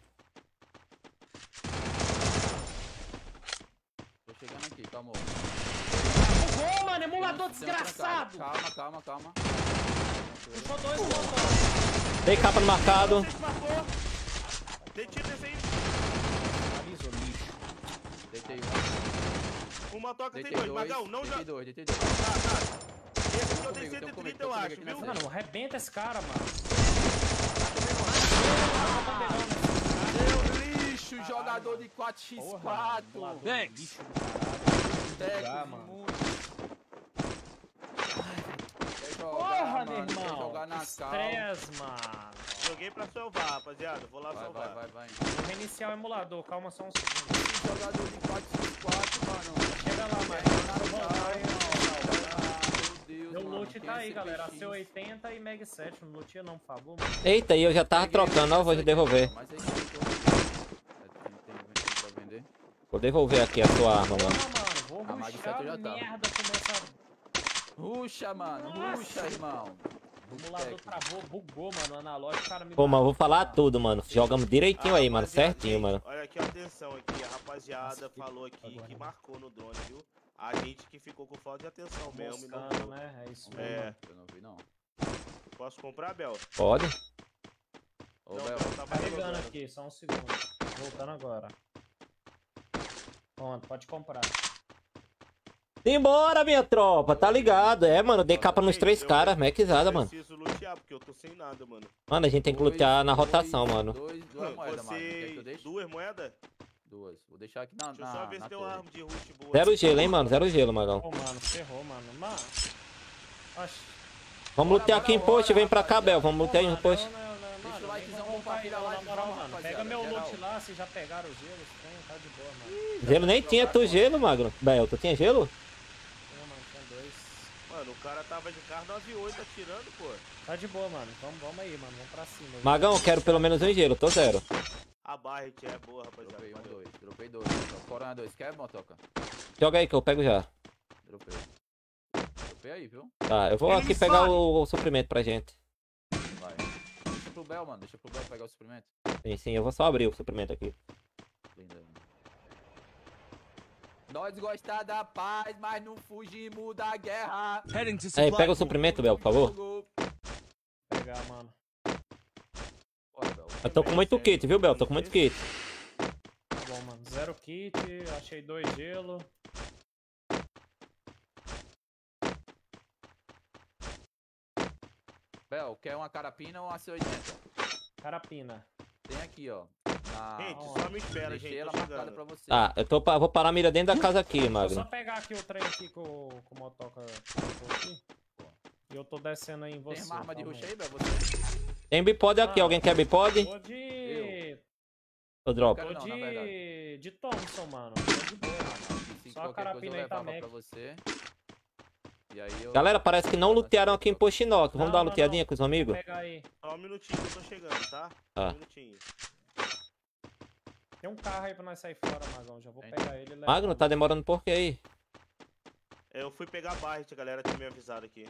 Tô chegando aqui, calma. Bugou, mano. Emulador Tem um desgraçado. trancado. Calma. Puxou dois no motor. Dei capa no marcado. Você marcou. Dei tiro nesse aí. Avisa, lixo. Deitei um. O motoca tem Deitei dois. Magão, não já. Deitei dois. Tá. Esse aqui eu dei Comigo, 130, tem eu comigo acho, aqui viu? nessa Mano, arrebenta esse cara, mano. Meu lixo, jogador de 4x4. Thanks. Tecos mano. imundos. Quer jogar, Porra, meu mano, quer irmão. jogar na calma. Estresse, mano. Joguei pra salvar, rapaziada. Vou lá salvar. Vai. Vou reiniciar o emulador. Calma só um segundo. Esse jogador de 4x4, mano. Chega lá, Quer mano. jogar na calma. Meu Deus, Meu mano. loot Quem tá é aí, esse galera. PX? AC80 e Mag 7. Não lootia não, por favor, mano. Eita, e eu já tava trocando, ó. Vou devolver. Mas aí que eu tô. Tem pra vender. Vou devolver aqui a sua arma, Porra, mano. mano, vou A Mag rushar Seto já tá. merda com essa... Ruxa, mano. Ruxa, irmão. O emulador travou, bugou, mano, o analógico, cara me Pô, mas eu vou matou, falar mano. tudo, mano. Jogamos direitinho aí, mano. Rapaziada, Certinho, gente, mano. Olha aqui, atenção aqui. A rapaziada Nossa, falou aqui agora. que marcou no drone, viu? A gente que ficou com falta de atenção mesmo. E não Moscando, viu. né? É isso mesmo. É. Eu não vi, não. Posso comprar, Bel? Pode? Ô, Não, Bel. tá Carregando valendo. aqui, só um segundo. Voltando agora. Pronto, pode comprar. Simbora, minha tropa. Tá ligado? É, mano. Dei capa nos 3 caras. Maxizada, mano. Preciso lutear, porque eu tô sem nada, mano. Mano, a gente tem que lutear na rotação, mano. Duas moedas, mano. Quer que eu deixe? 2 moedas? Duas. Vou deixar aqui na Deixa eu só ver se tem uma torre. arma de rush boa. Zero gelo, hein, mano. Zero gelo, Magão. Pô, mano, ferrou, mano. Mano. Oxi. Vamos lutear aqui em post. Vem pra cá, Bel. Vamos Pô, lutear mano, em post. Deixa o likezão, nem vou compartilha voltar lá, aí, na moral, vamos, mano. Pega rapaziada, meu geral. loot lá, vocês já pegaram o gelo, esse trem, tá de boa, mano. Gelo nem tinha tu gelo, Magno. Bel, tu tinha gelo? Pô, mano, tinha 2. Mano, o cara tava de carro 98 atirando, pô. Tá de boa, mano. Vamos aí, mano. Vamos pra cima. Magão, quero pelo menos um gelo. Tô zero. A Barret é boa, rapaziada. Dropei um, valeu. dois. Dropei dois. Corona 2. Quer, motoca? Joga aí que eu pego já. Dropei. Dropei aí, viu? Tá, eu vou aqui pegar o suprimento pra gente. Vai. Deixa pro Bel, mano. Deixa pro Bel pegar o suprimento. Sim, sim, eu vou só abrir o suprimento aqui. Linda. Nós gostamos da paz, mas não fugimos da guerra. Aí, pega o suprimento, Bel, por favor. Vou Pegar, mano. Bora, Bel. Eu tô com muito kit, viu, Bel? Tô com muito kit. Tá bom, mano. 0 kit, achei 2 gelo. Bel, quer uma carapina ou uma C80? Carapina. Tem aqui, ó. Gente, só me espera, Deixei gente. ela Tô marcada chegando. pra você. Tá, eu vou parar a mira dentro da casa aqui, Deixa eu só Magno. pegar aqui o trem aqui com o motoca colocou aqui. E eu tô descendo aí em você. Tem uma arma de calma rush aí, Bel? Você? Tem bipod aqui, alguém quer bipod? Tô de... Eu drop. Quero Tô não, na de Thompson, mano. Tô de boa. Se Só a qualquer coisa carapina eu aí tá levava mec. pra você. E aí eu... Galera, parece que não lutearam aqui em Postinok. Vamos Não, dar uma não, luteadinha não. com os amigos? Vou pegar aí. Só um minutinho que eu tô chegando, tá? Tá. Um minutinho. Tem um carro aí pra nós sair fora, Magão. Já vou Tem. pegar ele e levar. Magno, tá demorando por quê aí? Eu fui pegar a Barret, a galera tinha me avisado aqui.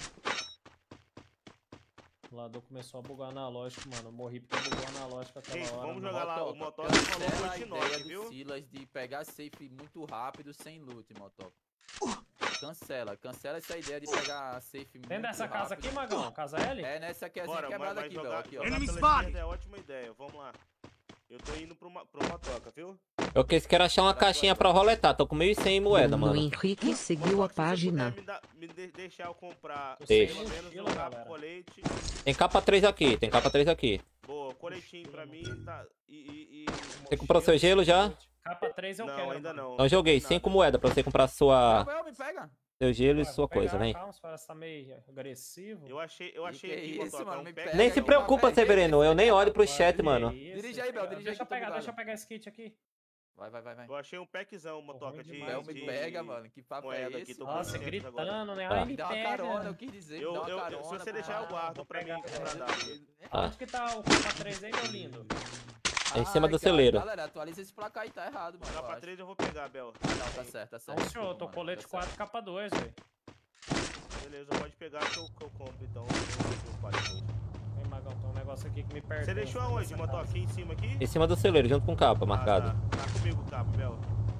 O lador começou a bugar analógico, mano. Eu morri porque bugou analógico aquela Gente, hora. vamos mano. jogar lá. O Motoca, Motoca falou cancela a Fortnite, ideia viu? do Silas de pegar safe muito rápido sem loot, Motoca. Cancela essa ideia de pegar safe muito Tem dessa rápido. casa aqui, Magão? Casa L? É nessa que é Bora, quebrada vai aqui, jogar, Bel. Aqui, ó. jogar pela esquerda é ótima ideia. Vamos lá. Eu tô indo pro Motoca, viu? Eu quero achar uma caixinha pra roletar. Tô com 1.100 moeda, Bruno mano. Henrique seguiu a Motoca, se você página. puder deixar eu comprar Deixa. pelo menos Mochila, um rabo galera. colete. Tem capa 3 aqui, tem capa 3 aqui. Boa, coletinho pra mim, tá? E... Você comprou seu gelo já? Capa 3 eu Não, quero. ainda mano. não. Então joguei Nada. 5 moedas pra você comprar Bel, me pega. seu gelo e Vai, sua vou pegar, coisa, vem. Calma, você tá meio agressivo. Eu achei que aqui, isso, Motoca, mano, um me pack- pega. Nem se preocupa, Severino. Eu nem olho pro chat, mano. Dirige aí, Bel, dirige aí que Deixa eu eu tô bugado. deixa eu pegar esse kit aqui. Vai. Eu achei um packzão, Motoca, ruim de... demais, Bel, me de- pega, mano. Que papo é moeda aqui, esse? tô mano? Nossa, 400 agora. gritando, né? Tá. Ai, Me me dá uma pega. carona, eu quis dizer. Me dá uma carona. se você deixar, eu guardo vou pra mim. pegar pra dar. Tá. Onde que tá o capa 3 aí, meu lindo? É em cima do Ai, cara, celeiro. Galera, atualiza esse placar aí, tá errado, mano. eu Capa acho. 3 eu vou pegar, Bel. Ah, não, tá certo, tá certo. Não, senhor, eu tô Mano, colete tá certo. 4, capa 2, velho. Beleza, pode pegar que eu compro, então. Eu pago depois. Vem, Magão, tem um negócio aqui que me perde. Você deixou aonde, Motoca? Aqui em cima aqui? Em cima do celeiro, junto com capa, marcado. Tá comigo o cabo, Bel.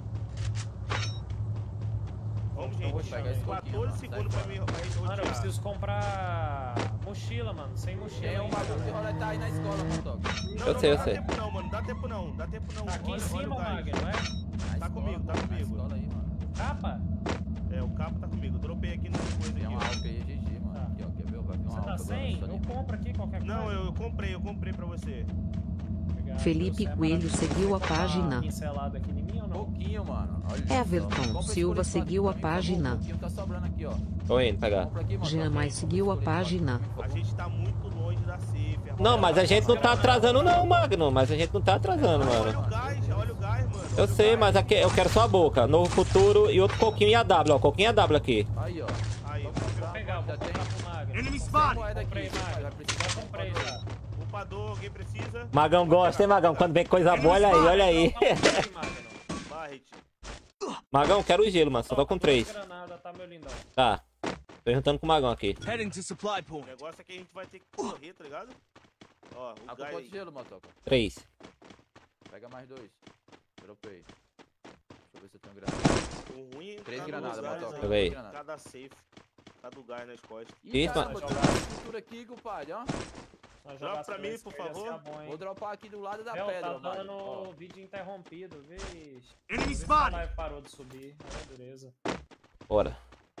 Vamos, Eu vou gente. pegar esse 14 segundos pra mim rotear. Mano, eu preciso comprar mochila, mano. Sem mochila. Tem um ainda, bagulho de velho. roletar aí na escola, Motoca. Não, sei, eu dá sei. tempo não, mano. Dá tempo não. Dá tempo não. Tá aqui em Olha o cima, gás. Mag, não é? Na comigo, tá mano, na comigo. escola aí, mano. Capa? É, o cabo tá comigo. Eu dropei aqui no coisa Tem uma aqui. álcool aí, GG, mano. Tá. Aqui, ó, quer ver? Vai vir uma Você tá álcool sem? agora, Eu compro aqui qualquer coisa. Não, eu comprei pra você. Obrigado, Felipe você é Coelho maravilhoso. seguiu a Quer botar página. uma pincelada aqui em mim ou não? Pouquinho, mano. Olha só. Everton Compra esse Silva colete seguiu pra a mim, por favor. página. Um pouquinho tá sobrando aqui, ó. Tô indo pegar. Compra aqui, mano. Jamais seguiu a página. A gente tá muito longe da safe. Não, mas a gente não tá atrasando não, Magno. Mas a gente não tá atrasando, Olha mano. o gás, mano. Eu sei, mas aqui eu quero só a boca. Novo futuro e outro coquinho e a W, ó. Coquinho e a W aqui. Aí, ó. Aí, Vou pegar, vou Já tem. comprar pro Mag. Tem moeda aqui. Comprei, Mag. Vai precisar Já comprei já. upador, alguém precisa? Magão gosta, hein, Magão? Quando vem coisa boa, olha aí, olha aí. Não, comprei, Mag, não. Barret, Hit. Magão, quero gelo, mano. Só tô com 3. Granada, tá, meu lindão? Tá. Tô juntando com o Magão aqui. Heading to supply O point. negócio é que a gente vai ter que correr, tá ligado? Ó, o Ah, Guy... quanto gelo, Motoca? 3. Pega mais 2. Dropei. Deixa eu ver se eu tenho granada. O ruim é 3 cada granadas, lugar, Motoca. Deixa eu ver. cada safe. Cada lugar nas costas. Isso, caramba, mano. tem uma estrutura aqui, compadre, ó. Nós Dropa jogar pra pela mim, por esquerda, favor. ia ser bom, hein? Vou dropar aqui do lado da Bel, pedra, tá mano. dando Ó. vídeo interrompido, vixe. Enemy Por isso que a spotted. live parou de subir. É dureza. Bora.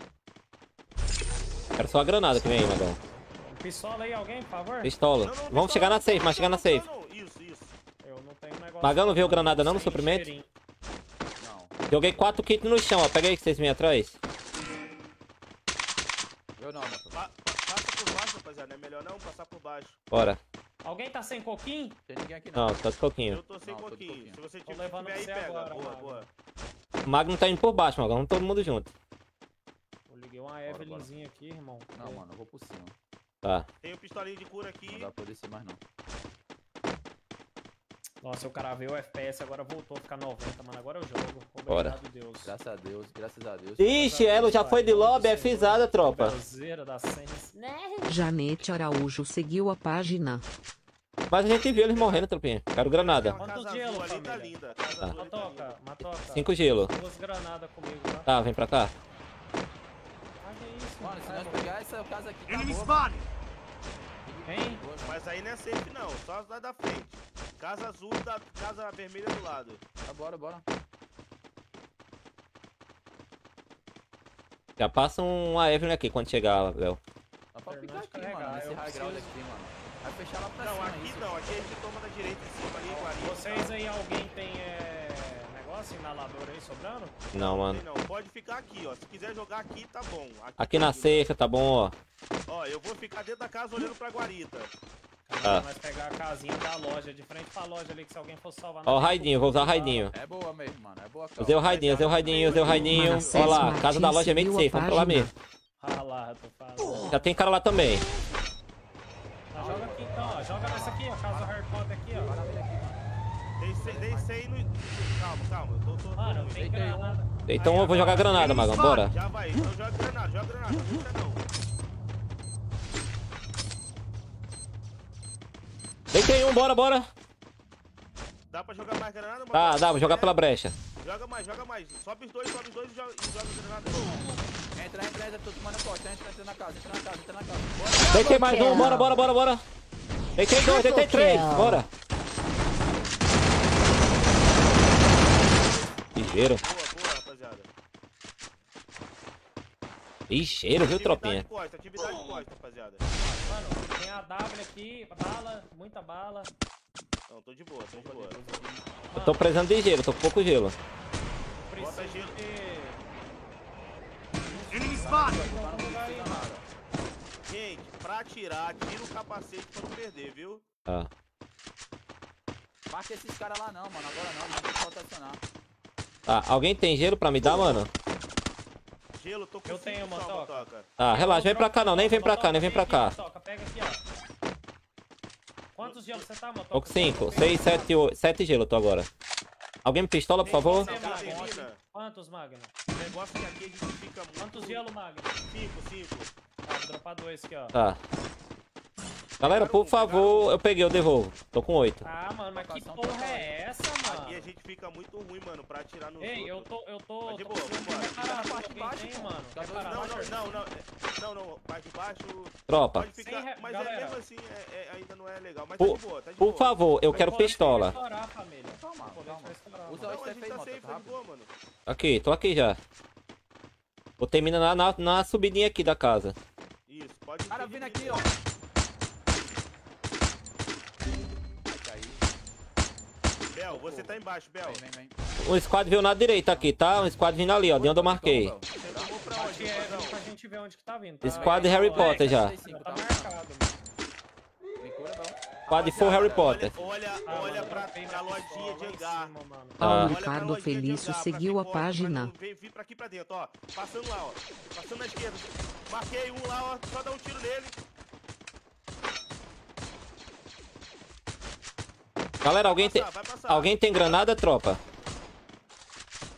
Quero só a granada que vem aí, Magão. Pistola aí, alguém, por favor? Pistola. Não, não, Vamos pistola, chegar na pistola, safe, mas chegar na pistola, safe. não. Isso. Eu não tenho negócio. Magão não veio granada não no Sem suprimento? cheirinho. Não, Joguei 4 kits no chão, ó. Pega aí que vocês vêm atrás. eu não, Motoca. Passa por baixo, rapaziada. Não é melhor não passar por baixo. Bora. Alguém tá sem coquinho? Tem ninguém aqui não. Não, tá de coquinho. Eu tô sem Não, tô de coquinho. coquinho. Se você Tô tiver levando aí, você pega. agora, Boa, Magno. boa. O Magno tá indo por baixo, Magão. Vamos todo mundo junto. Eu liguei uma Evelynzinha aqui, irmão. Não, mano, eu vou por cima. Tá. Tem um pistolinho de cura aqui. Não dá pra descer mais não. Nossa, eu caravei o FPS, agora voltou a ficar 90, mano. Agora eu jogo. Bora. Obrigado, Deus. Graças a Deus, graças a Deus. Ixi, Elo já foi de lobby, é fisada, tropa. Belzeira da Sens. Janete Araújo seguiu a página. Mas a gente viu eles morrendo, tropinha. Quero granada. Aquela Quantos casa gelo, azul ali tá família? linda. A casa Tá. azul ali tá Matoca, linda. Matoca. 5 gelo. 2 granadas comigo, tá? Tá, vem pra cá. Ah, que isso, Mano, se mano. nós pegar essa casa aqui, tá Enemy boa, spotted. Hein? mano. Mas aí não é safe não, só as da frente. Casa azul e da casa vermelha do lado. Tá, bora, bora. Já passa uma Evelyn aqui quando chegar, Bel. Dá pra Terminar ficar de aqui, carregar, mano, nesse eu high ground preciso. aqui, mano. Vai fechar lá pra Não, cima, aqui isso. não, aqui a gente toma da direita em cima ali, guarida. Vocês aí, alguém tem negócio, inalador aí sobrando? Não, mano. Não, pode ficar aqui, ó. Se quiser jogar aqui, tá bom. Aqui na safe, tá bom, ó. Ó, eu vou ficar dentro da casa olhando pra guarita. Tá. Nós pegar a casinha da loja, de frente pra loja ali, que se alguém fosse salvar... Ó o nós raidinho, vou usar o raidinho. É boa mesmo, mano, é boa. Usei o raidinho, usei o raidinho, usei o raidinho. Manacés Ó lá, a casa da Martins loja é meio seguiu a safe, vamos pra lá página. mesmo. Ah lá, eu tô falando. Já tem cara lá também. Tá, joga aqui então, ó. Joga nessa aqui, ó. Casa do Harry Potter aqui, ó. Dei 100 no... Calma, tô Mano, eu tenho Deitei um. granada. Então eu vou jogar granada, Magão, bora. Já vai, então joga granada, não deixa não. Deitei um, bora. Dá pra jogar mais granada? Tá, dá, vou jogar pela brecha. Joga mais. Sobe os dois e joga granada. Entra, tô tomando pote, entra na casa. Bora. Deitei mais um, bora. Deitei 2, deitei 3, bora. Ligeiro. Boa, rapaziada. Ligeiro, viu, tropinha? Atividade costa, rapaziada. Mano, tem a W aqui, bala, muita bala. Não, tô de boa. Eu tô precisando de gelo, tô com pouco gelo. Bota Preciso gelo. de... Enemy spotted. Gente, pra atirar, tira o capacete pra não perder, viu? Tá. Marca esses caras lá não, mano, agora não tem que rotacionar. Tá, alguém tem gelo pra me dar, mano? Gelo, tô com Eu 5 tenho, só, Motoca. Motoca. Tá, relaxa, vem pra cá não, nem vem pra cá, nem vem pra cá. Motoca, pega aqui, ó. Quantos gelos você tá, Motoca? Tô com 5, 6, 7, 8, 7 gelo tô agora. Alguém me pistola, por favor? Você, Não, Magno? termina. Quantos, Magno? O negócio é que aqui a gente fica muito... Quantos gelos, Magno? 5. Ah, vou dropar 2 aqui, ó. Tá. Galera, por favor, eu peguei, eu devolvo. Tô com 8. Ah, mano, mas que porra é essa, Aqui a mano? gente fica muito ruim, mano, pra atirar nos Ei, eu outros. tô... Mas de tô boa, precisando vambora. reparar, Fica na parte de alguém baixo, tem, pô. mano. Fica Reparar, Não, parte de baixo... Tropa, Pode ficar, Sem mas galera. mesmo assim ainda não é legal. Mas Por- tá de boa, tá de por boa. favor, eu quero O colete pistola. vai estourar, família. Calma, O colete calma. vai estourar, Usa mano. Não, a gente tá safe, tá de boa, mano. Aqui, tô aqui já. Vou terminar na subidinha aqui da casa. Isso, pode... Cara vindo aqui, ó. Vai cair. Bel, você tá embaixo, Bel. Vem. Um squad veio na direita aqui, tá? Um squad vindo ali, ó, de onde eu marquei. Você tomou pra Aqui onde, é Rodão? pra gente ver onde que tá vindo. Tá? Squad Harry Potter já. Já tá marcado, mano. Me cura, não. Squad full Harry Potter. Olha Ah, mano, pra dropei lojinha pistola de lá em hangar. cima, mano. Tá. Paulo Olha pra Ricardo lojinha de Felício hangar, seguiu pra a quem corre, página. mas não vem pra aqui pra dentro, ó. Passando lá, ó. Passando na esquerda. Marquei um lá, ó. Só dá um tiro nele. Galera, Vai passar. alguém tem granada, tropa?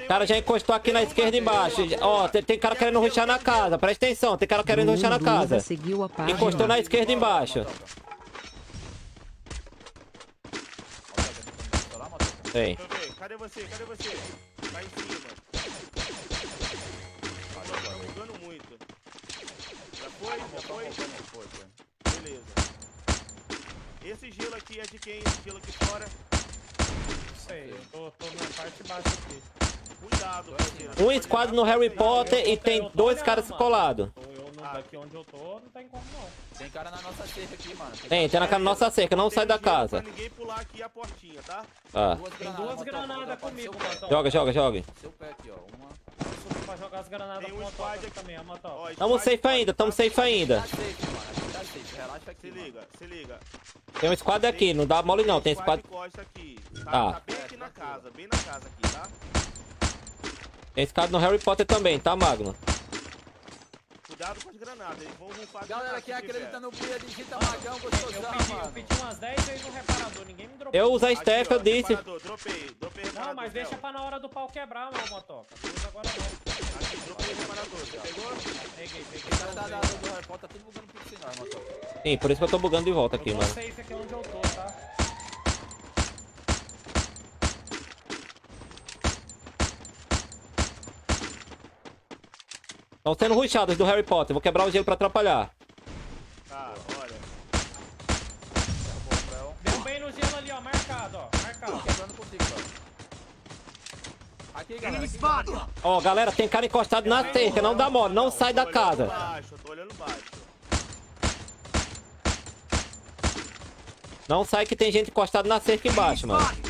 O cara já encostou aqui na esquerda embaixo. Ó, tem cara querendo rushar na casa. Presta atenção, tem cara querendo rushar na casa. Seguiu a página. Encostou na esquerda embaixo. Tem. Deixa eu ver. Cadê você? Cadê você? Tá em cima. Tá bugando muito. Já foi? Já foi? Foi. Beleza. Esse gelo aqui é de quem? Esse gelo aqui fora? Não sei, eu tô na parte baixa aqui. Cuidado, parceiro. Um squad no Harry Potter e tem dois caras colados. Daqui onde eu tô, não tem como não. Tem cara na nossa cerca aqui, mano. Tem na nossa cerca, não sai da casa. Pra ninguém pular aqui a portinha, tá? Ah. Tem duas granadas comigo, Motão. Joga. Seu pé aqui, ó. Uma. Subi pra jogar as granadas Tem um com squad aqui aqui também, a Motão. Ó, Tamo squad safe ainda, tamo safe ainda. Tá safe, mano. A gente tá safe. Relaxa aqui. Se liga, se liga. Tem um squad aqui, não dá mole não, tem squad. Costa aqui. Tá. Tá bem aqui na casa, bem na casa aqui, tá? Tem squad no Harry Potter também, tá, Magno? Cuidado com as granadas, eles vão rufar. Galera, quem acredita no Buia, digita Magão, gostosão, Eu mano. pedi umas 10 vezes no reparador, ninguém me dropou. Eu uso a Steph, eu disse. Dropei Não, reparador, mas deixa Léo. pra na hora do pau quebrar, meu Motoca. Não usa agora não. Aqui, dropei reparador, você pegou? Peguei. Os caras da do Harry Potter tá tudo bugando pixel, nós, mano. Sim, por isso que eu tô bugando de volta aqui, Eu tô mano. safe aqui onde eu tô, tá? Estão sendo rushados do Harry Potter, vou quebrar o gelo pra atrapalhar. Tá, olha. Deu bem no gelo ali, ó, marcado, ó. Marcado. Quebrando contigo, ó. Aqui, galera. Aqui, Ó, galera, tem cara encostado na cerca, não dá mole, não sai da casa. Baixo, eu tô olhando baixo. Não sai que tem gente encostada na cerca embaixo, mano. Caralho,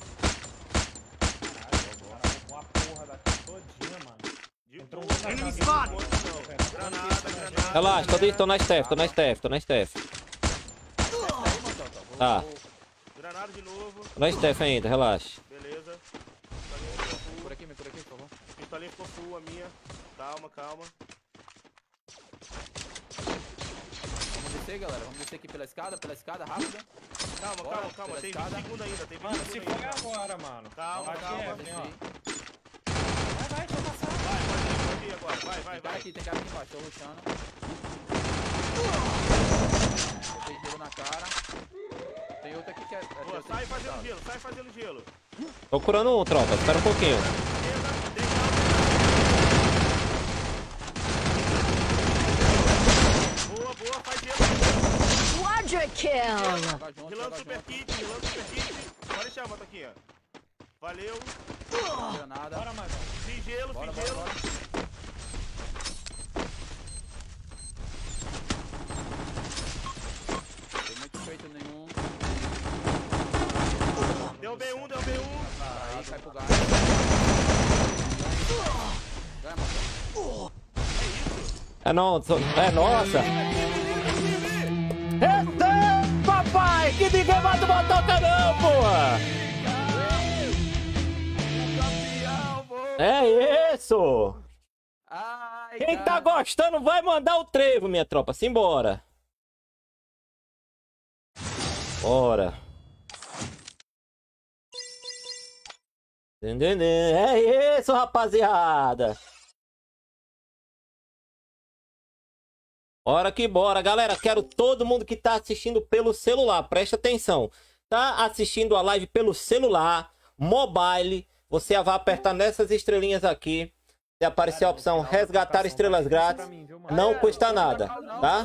a porra daqui todinha, mano. De Entrou um boa, cara não. aqui. Granada. Relaxa, tô na Steph, tô na Steph. Tá, Granada de novo. tô na Steph ainda, relaxa. Beleza. por aqui, por favor. Pistolinha ficou full, a minha. Calma. Vamos descer, galera. Vamos descer aqui pela escada, rápida. Calma. Pela Tem escada. 20 segundos ainda, tem 20 Mano, se segundos foi ainda. agora, mano. Calma, Aqui calma, é, Desci. vem, ó. Vai, deixa eu passar. Pode ir agora, vai. Tem cara aqui embaixo, tô rushando. Botei gelo na cara. Tem outro aqui que é... Boa, sai fazendo gelo. Tô curando um, tropa, espera um pouquinho. Boa, faz gelo. Quadra kill! Rilando super kit. Pode deixar, Motoquinha. Valeu. Granada. Bora, Magão. Fiz gelo. Bora. Tem muito feito nenhum. Deu B1. Aí cai pro gás. Ganha, mano. É não, é nossa. Eita, papai, que ninguém mata o Motoca não, porra. É isso. Ai, Quem tá gostando vai mandar o trevo, minha tropa. Simbora. Bora. É isso, rapaziada. Bora que bora, galera. Quero todo mundo que tá assistindo pelo celular. Presta atenção. Tá assistindo a live pelo celular, mobile. Você vai apertar nessas estrelinhas aqui. Se aparecer a opção resgatar estrelas grátis, não custa nada, tá?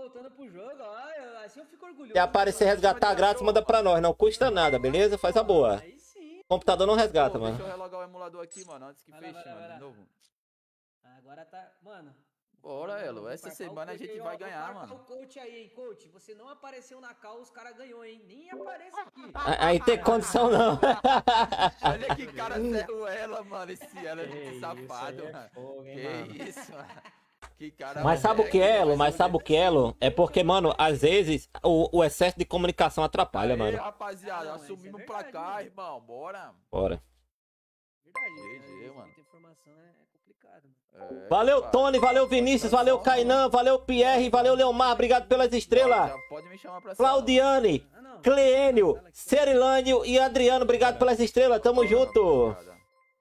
Se aparecer resgatar grátis, manda pra nós. Não custa nada, beleza? Faz a boa. O computador não resgata, mano. Deixa eu relogar o emulador aqui, mano, antes que feche, mano, de novo. Agora tá... Mano... Bora, Elo. Essa semana a gente vai ganhar, mano. o coach aí, hein, coach. Você não apareceu na cal, os caras ganhou, hein? Nem aparece aqui. Aí tem condição não. Olha que cara zero ela, mano. Esse ela é safado, mano. Que isso, mano. Que cara. Mas sabe o que é, Elo? É porque, mano, às vezes o excesso de comunicação atrapalha, mano. Rapaziada, assumimos o placar, irmão. Bora. Verdade, mano. muita informação é complicado. Valeu, Tony, valeu, Vinícius, valeu, Kainan, valeu, Pierre, valeu, Leomar, obrigado pelas estrelas. Pode me chamar pra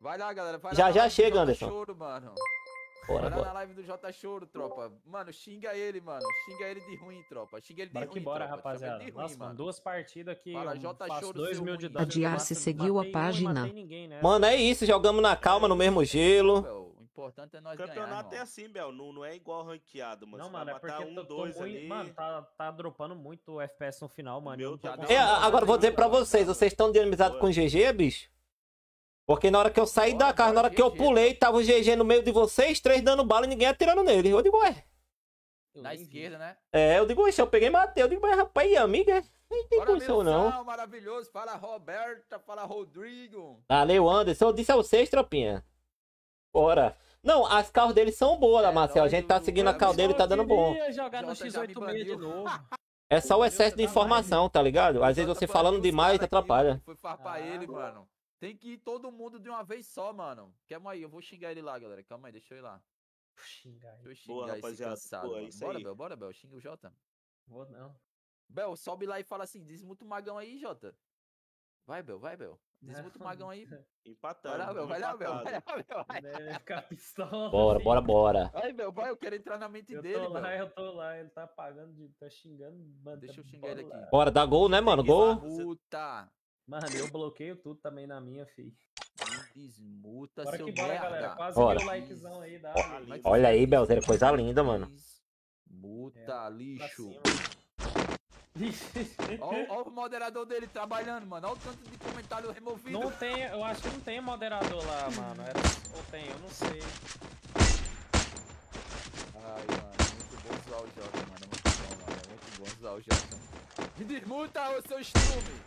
Vai lá, galera. Vai Já, lá na já live do chega, Jota Anderson. Choro, mano. Bora, Vai lá bora. na live do Jota Choro, tropa. Mano, xinga ele, mano. Xinga ele de ruim, tropa. Xinga ele de Bora ruim, que bora, tropa. Chama ele rapaziada. de ruim, Nossa, mano, mano. 2 partidas aqui, Fala, eu Jota faço Choro, 2 seu mil de ruim. dano. Adiar-se seguiu a página. Né? Mano, é isso. Jogamos na calma, no mesmo gelo. O importante é nós O ganhar, campeonato é irmão. assim, Bel. Não é igual ranqueado, mano. Não, Você mano, é vai porque matar um, tô dois muito... ali. Mano, tá dropando muito o FPS no final, mano. meu eu não tô já dá É, conseguindo. agora eu vou dizer pra vocês. Vocês estão de amizade com o GG, bicho? Porque na hora que eu saí da casa, na hora que eu pulei, tava o GG no meio de vocês, 3 dando bala e ninguém atirando nele. Eu digo, ué. Na esquerda, né? É, eu digo, eu peguei e matei. Eu digo, mas rapaz, e amiga? Nem tem Bora, condição não. Milton, maravilhoso. Fala, Roberta. Fala, Rodrigo. Valeu, Anderson. Eu disse a vocês, tropinha. Bora. Não, as carros deles são boas, Marcel. A gente tá seguindo a carro dele e tá dando bom. Eu jogar no Jota já me X86 de baniu. novo. É só o excesso de informação, tá ligado? Às vezes você falando demais atrapalha. Foi farpar ele, mano. Tem que ir todo mundo de uma vez só, mano. Calma aí, eu vou xingar ele lá, galera. Calma aí, deixa eu ir lá. Xingar. Deixa eu xingar Boa, esse rapaziada. cansado, Pô, é mano. isso Bora, aí. Bel, bora, Bel. Xinga o Jota. Vou não. Bel, sobe lá e fala assim, desmuta o magão aí, Jota. Vai, Bel, vai, Bel. Desmuta o magão aí. Empatando. Vai lá, Bel, vai lá, Bel. empatado. Vai lá, Bel, vai. Deve ficar pistola. Bora, filho. bora, bora. Vai, Bel, vai. Eu quero entrar na mente Eu dele, tô lá, Bel. eu tô lá. Ele tá pagando, tá xingando. Mano, Deixa tá eu xingar ele bola. aqui. Bora, dá gol, né, mano? Gol. Puta. Mano, eu bloqueio tudo também na minha, fi. Desmuta, Bora seu que bora, merda. galera. Quase Bora. 1000 likezão aí, dá. Ali. Olha aí, Belzeira, coisa linda, mano. Muta, Pra lixo. cima. Olha o moderador dele trabalhando, mano. Olha o tanto de comentário removido. Não tem, eu acho que não tem moderador lá, mano. Ou tem, eu não sei. Ai, mano, muito bom zoar o Jota, mano. É muito bom, mano. É muito bom zoar o Jota. Me desmuta, ô seu estrume!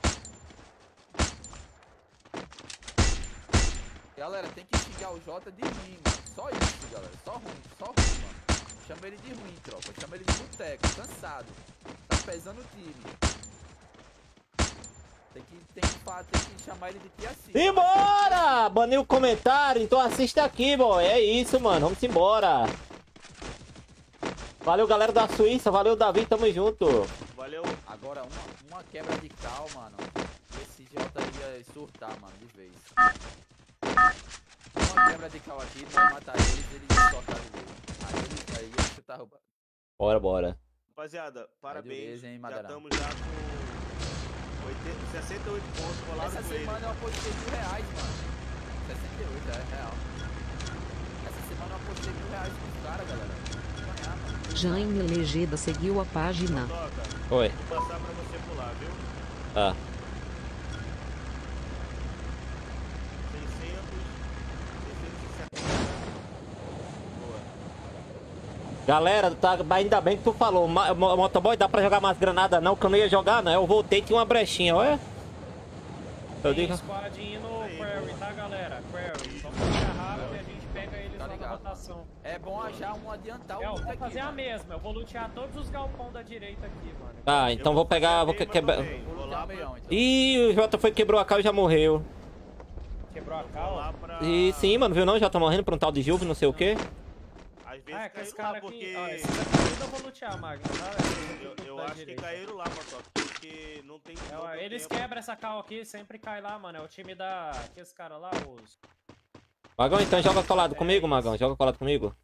Galera, tem que xingar o Jota de ruim, mano. Só isso, galera. Só ruim, mano. Chama ele de ruim, tropa. Chama ele de boteco, cansado. Tá pesando o time. Tem que chamar ele de tia assim. Simbora! Baniu o comentário, então assiste aqui, boy. É isso, mano. Vamos embora. Valeu, galera da Suíça. Valeu, Davi. Tamo junto. Valeu. Agora, uma quebra de cal, mano. Esse Jota ia surtar, mano, de vez. Uma quebra de cal aqui, vai matar ele ia soltar de vez. Aí ia chutar o... Bora, bora. Rapaziada, parabéns. beleza, hein, já Madeirão? estamos já com 68 pontos colados Essa com ele. semana eu apostei R$1.000, mano. 68, é real. Essa semana eu apostei R$1.000 com os caras, galera. Vou ganhar, mano. Jaime Legeda seguiu a página. Toca, Oi. vou passar pra você pular, viu? Tá. 670. Boa. Galera, tá, ainda bem que tu falou. Motoboy, dá pra jogar mais granada não? Que eu não ia jogar, não. Eu voltei e tinha uma brechinha, olha. Eu Tem digo... squad indo Quarry, tá, galera? Quarry. Só fica rápido e a gente pega eles Tá lá na ligado. rotação. É bom achar um adiantar o Eu outro vou aqui, fazer a mano. mesma. Eu vou lutear todos os galpões da direita aqui, mano. Tá, então vou pegar... Vou quebrar... Vou lutear meião, então. Ih, o Jota foi quebrou a cal e já morreu. Quebrou a Vou cal. lá pra... E sim, mano, viu não? Já tá morrendo por um tal de Juve, não sei o quê. Às vezes Ah, é que esse caíram cara lá, aqui... porque... Ó, esse daqui eu vou lutear, Magno, tá? Eu acho que caíram lá, Motoca, porque não tem... não deu Eles tempo. quebram essa cal aqui, sempre cai lá, mano. É o time da... Aqueles caras lá, os... Magão, então joga colado comigo, Magão. Joga colado comigo.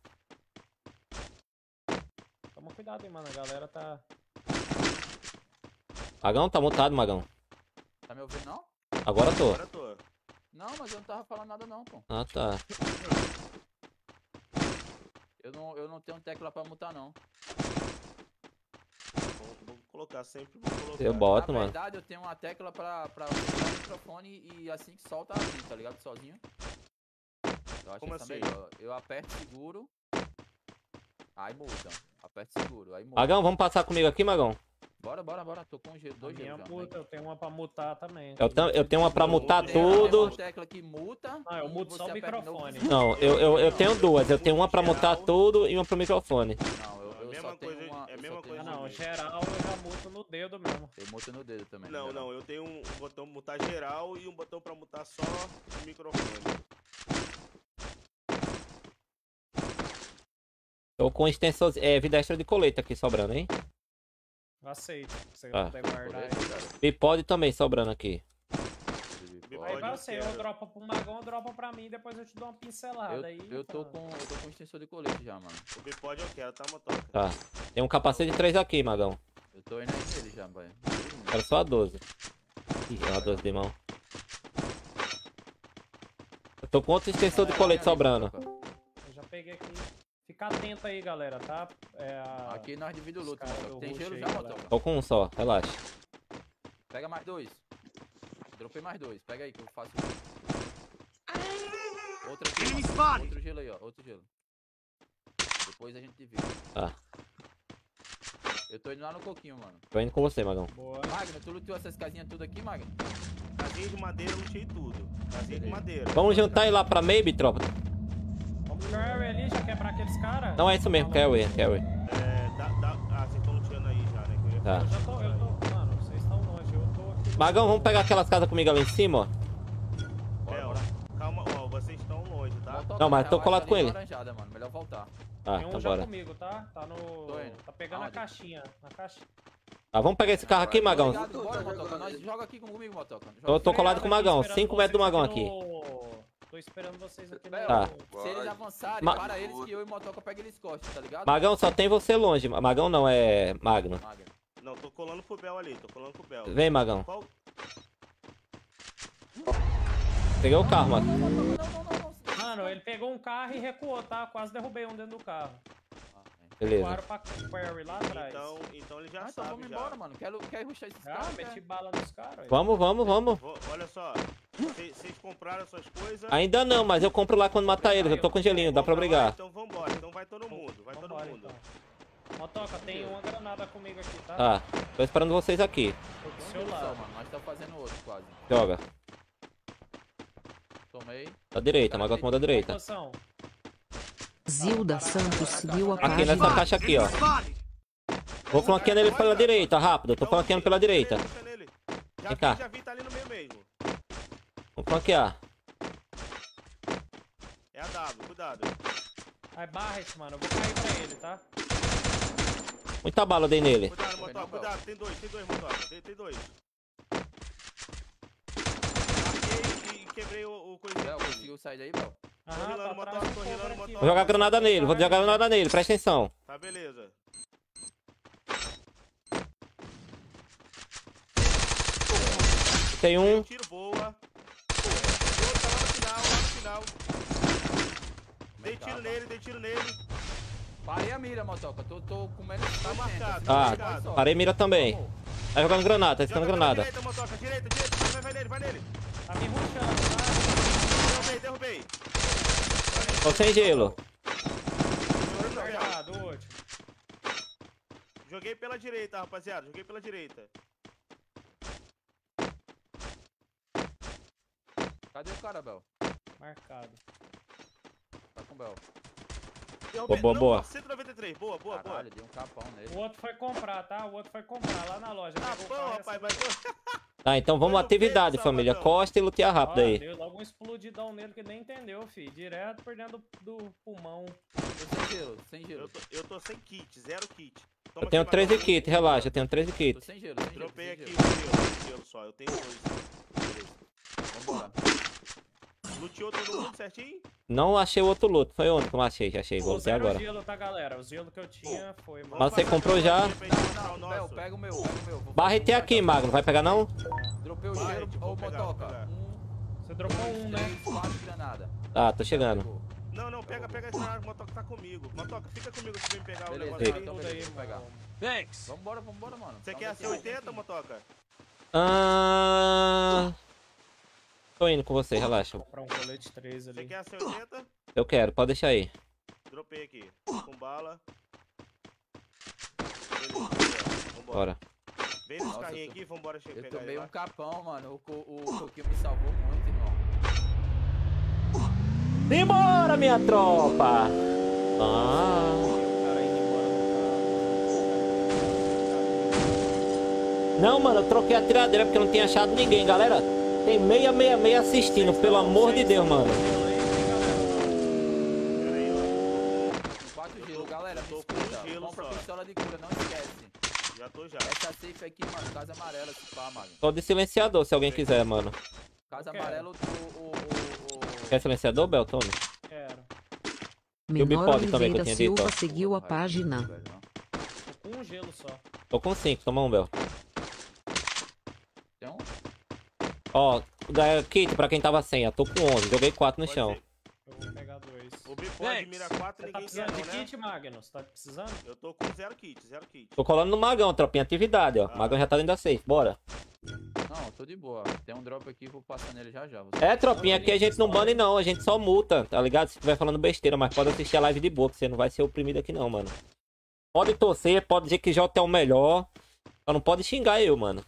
Toma cuidado, hein, mano. A galera tá... Magão, tá mutado, Magão. Tá me ouvindo, não? Agora tô. Agora tô. Não, mas eu não tava falando nada, não, pô. Ah, tá. Eu não tenho tecla pra mutar, não. Vou colocar sempre, vou colocar. Eu boto, Na mano. verdade, eu tenho uma tecla pra mutar o microfone e assim que solta abrir, tá ligado? Sozinho. Eu acho Como essa assim? melhor. Eu aperto seguro. Aí muta. Aperto seguro, aí muta. Magão, vamos passar comigo aqui, Magão? Bora. Tô com dois Minha gelos já. muta, eu tenho uma pra mutar também. Eu tenho uma pra mutar Tem tudo. uma tecla que muta. Ah, eu e muto só você o aperta de novo. microfone. Não, eu tenho duas. Eu tenho uma pra mutar tudo e uma pro microfone. Não, eu mesma só tenho coisa, uma. é a eu mesma só tenho Ah, coisa uma. não, geral eu já muto no dedo mesmo. Eu muto no dedo também. Não, geral. não, eu tenho um botão mutar geral e um botão pra mutar só o microfone. Tô com extensor, vida extra de coleta aqui sobrando, hein? Eu aceito. Se você Ah. puder guardar aí. Beleza, cara? Bipod também sobrando aqui. Bipode jogar, eu sei. Eu dropo pro Magão, eu dropo pra mim, depois eu te dou uma pincelada aí. Eu tô com extensor de colete já, mano. O bipode eu quero, tá, motoca? Tá. Tem um capacete 3 aqui, Magão. Eu tô indo aí nele já, velho. Quero só a 12. Ih, é uma 12 de mão. Eu tô com outro extensor de colete sobrando. Eu já peguei aqui. Fica atento aí, galera, tá? Aqui nós dividimos o loot, Os caras motoca. do Tem rush gelo aí, já, galera. motoca? Tô com um só, relaxa. Pega mais 2. Dropei mais 2. Pega aí que eu faço. Outro aqui, ó. Outro gelo aí, ó. Outro gelo. Depois a gente divide. Tá. Eu tô indo lá no coquinho, mano. Tô indo com você, Magão. Boa. Magno, tu lutou essas casinhas tudo aqui, Magno? Casinha de madeira, eu lutei tudo. Casinha de madeira. Vamos juntar ele lá pra Maybe, tropa? Vamos pro Carry ali, já quebrar aqueles caras? Não, é isso mesmo, Carry. Vocês estão lutando aí já, né? Que eu ia Tá. Eu tô, mano, vocês estão longe, eu tô aqui. Magão, vamos pegar aquelas casas comigo ali em cima, ó. Bora. Calma, ó, vocês estão longe, tá? Motoca, Não, mas na tô real, colado tá com ali ele. laranjada, mano. Melhor voltar. Ah, Tem um então já bora. comigo, tá? Tá no... Tô indo. Tá pegando Aonde? a caixinha. Na caixinha. Tá, vamos pegar esse carro aqui, Magão. Obrigado, bora, Motoca. Nós joga aqui comigo, Motoca. Tô colado com o Magão, Esperando 5 metros do vocês Magão aqui. Tô esperando vocês aqui no... Bel, Tá. Se eles avançarem, Ma- para eles que eu e Motoca pega eles costas, tá ligado? Magão, só tem você longe. Magão não, é Magno. Magno. Não, tô colando pro Bel ali, tô colando pro Bel. Vem, Magão. Qual? Peguei o carro, mano. Mano, ele pegou um carro e recuou, tá? Quase derrubei um dentro do carro. Beleza. Recuaram pra Quarry lá atrás. Então ele já Então sabe vamos já. embora, mano. Quer rushar esses Já, caras? meti bala nos caras. Vamos. Olha só, vocês compraram suas coisas. Ainda não, mas eu compro lá quando matar eles. Eu tô com gelinho, dá pra brigar. Então vambora, então vai todo mundo, vai todo Vambora, mundo. então. Motoca, tem uma granada comigo aqui, tá? Tá, tô esperando vocês aqui. Tô do Seu seu lado. mano. Nós estamos fazendo outro quase. Joga. Tomei. Da direita, Magão tomou da direita. Posição. Zilda Santos seguiu a Aqui nessa página. caixa aqui, ó. Vou flanqueando ele pela direita, rápido. Eu tô flanqueando pela direita. Puxa nele. Vem cá. Já vi, tá ali no meio mesmo. Vamos flanquear. É a W, cuidado. Aí, Barret, mano, eu vou cair pra ele, tá? Muita bala eu dei nele. Cuidado, motoca, cuidado. Tem dois, motoca. Tem dois. Marquei e quebrei o coisinho. Bel, conseguiu sair daí, Bel? Aham, rilando, tá motoca, atrás do tô rilando, cover aqui. motoca. Vou jogar granada nele, vou jogar granada nele, presta atenção. Tá, beleza. Tem um. Tiro boa. Outro tá lá no final. Dei tiro nele. Parei a mira, Motoca. Tô comendo. Tá marcado, Ah, marcado. parei mira também. Tá jogando granada, tá escando Joga pela granada. direita, motoca, direita. Vai nele. Tá me rushando, Derrubei. Tô sem gelo. tá? Guardado, o último. Joguei pela direita, rapaziada. Joguei pela direita. Cadê o cara, Bel? Marcado. Tá com o Bel. Derrubei. Boa, Não, boa. 193. Boa. Caralho, dei um capão nele. O outro foi comprar, tá? O outro foi comprar lá na loja. Ah, Pegou o pô, carro e rapaz, recebeu. Tá, então vamos à atividade, família. Costa e lutear rápido Ó, aí. deu logo um explodidão nele que nem entendeu, fi. Direto por dentro do pulmão. Tô sem gelo. Eu tô sem kit, 0 kit. Eu tenho 13 kits, relaxa, eu tenho 13 Tô kits. sem gelo. Dropei aqui sem o gelo só, eu tenho 2. Vambora. Luteou todo mundo certinho? Não achei o outro luto, foi onde que eu achei? Já achei, Vou voltei zero agora. gelo, tá, galera? O gelo que eu tinha foi, mano. Mas você comprou já? Não, Bel, pega o meu. Vou Barret fazer um aqui, Magno, vai pegar não? Dropei o Vai, gelo. tipo, Ô, vou pegar, Motoca. vou pegar. Você dropou um, né? 4 granadas. Tá, tô chegando. Não, pega esse cenário, o Motoca tá comigo. Motoca, fica comigo se vem pegar Beleza, o Ei. negócio então aí. beleza, vou pegar. Thanks. Vambora, mano. Você quer a C80, Motoca? Tô indo com você, relaxa. Vou comprar um colete 3 Você ali. quer a C80? Eu quero, pode deixar aí. Dropei aqui, com bala. Beleza, vambora. Bora. Vem nos Nossa, carrinhos aqui, vambora Eu pegar tomei ele um lá. capão, mano. O Coquinho me salvou muito, irmão. Embora, minha tropa! Ah. O cara indo embora Não, mano, eu troquei a tiradeira porque eu não tinha achado ninguém, galera. Tem 666 assistindo, pelo amor de Deus, mano. Pera aí, ó. 4 gelo, galera. tô Me com um escuta. gelo Compra só. pistola de cura, não esquece. Já tô já. Essa safe aqui, mano, casa amarela, se pá, mano. Tô de silenciador, se alguém quiser, mano. Casa Eu quero. amarela, Quer silenciador, Bel? Tome. Quero. E o Menor bipod também, que eu Oliveira tinha dito, Silva ó. seguiu a página. Tô com um gelo só. Tô com 5, toma um, Bel. Tem um? Ó, da kit pra quem tava sem, ó. Tô com 11, joguei 4 no Pode chão. ser. Eu vou pegar 2. O bipod mira 4 Você tá ninguém quer precisando de não, né? kit, Magnus? Tá precisando? Eu tô com 0 kit, 0 kit. Tô colando no Magão, tropinha, atividade, ó. O Magão já tá dentro da safe, bora. Não, tô de boa. Tem um drop aqui, vou passar nele já. É, tropinha, aqui a gente não bane não, a gente só multa, tá ligado? Se estiver falando besteira, mas pode assistir a live de boa, que você não vai ser oprimido aqui não, mano. Pode torcer, pode dizer que Jota é o melhor, só não pode xingar eu, mano.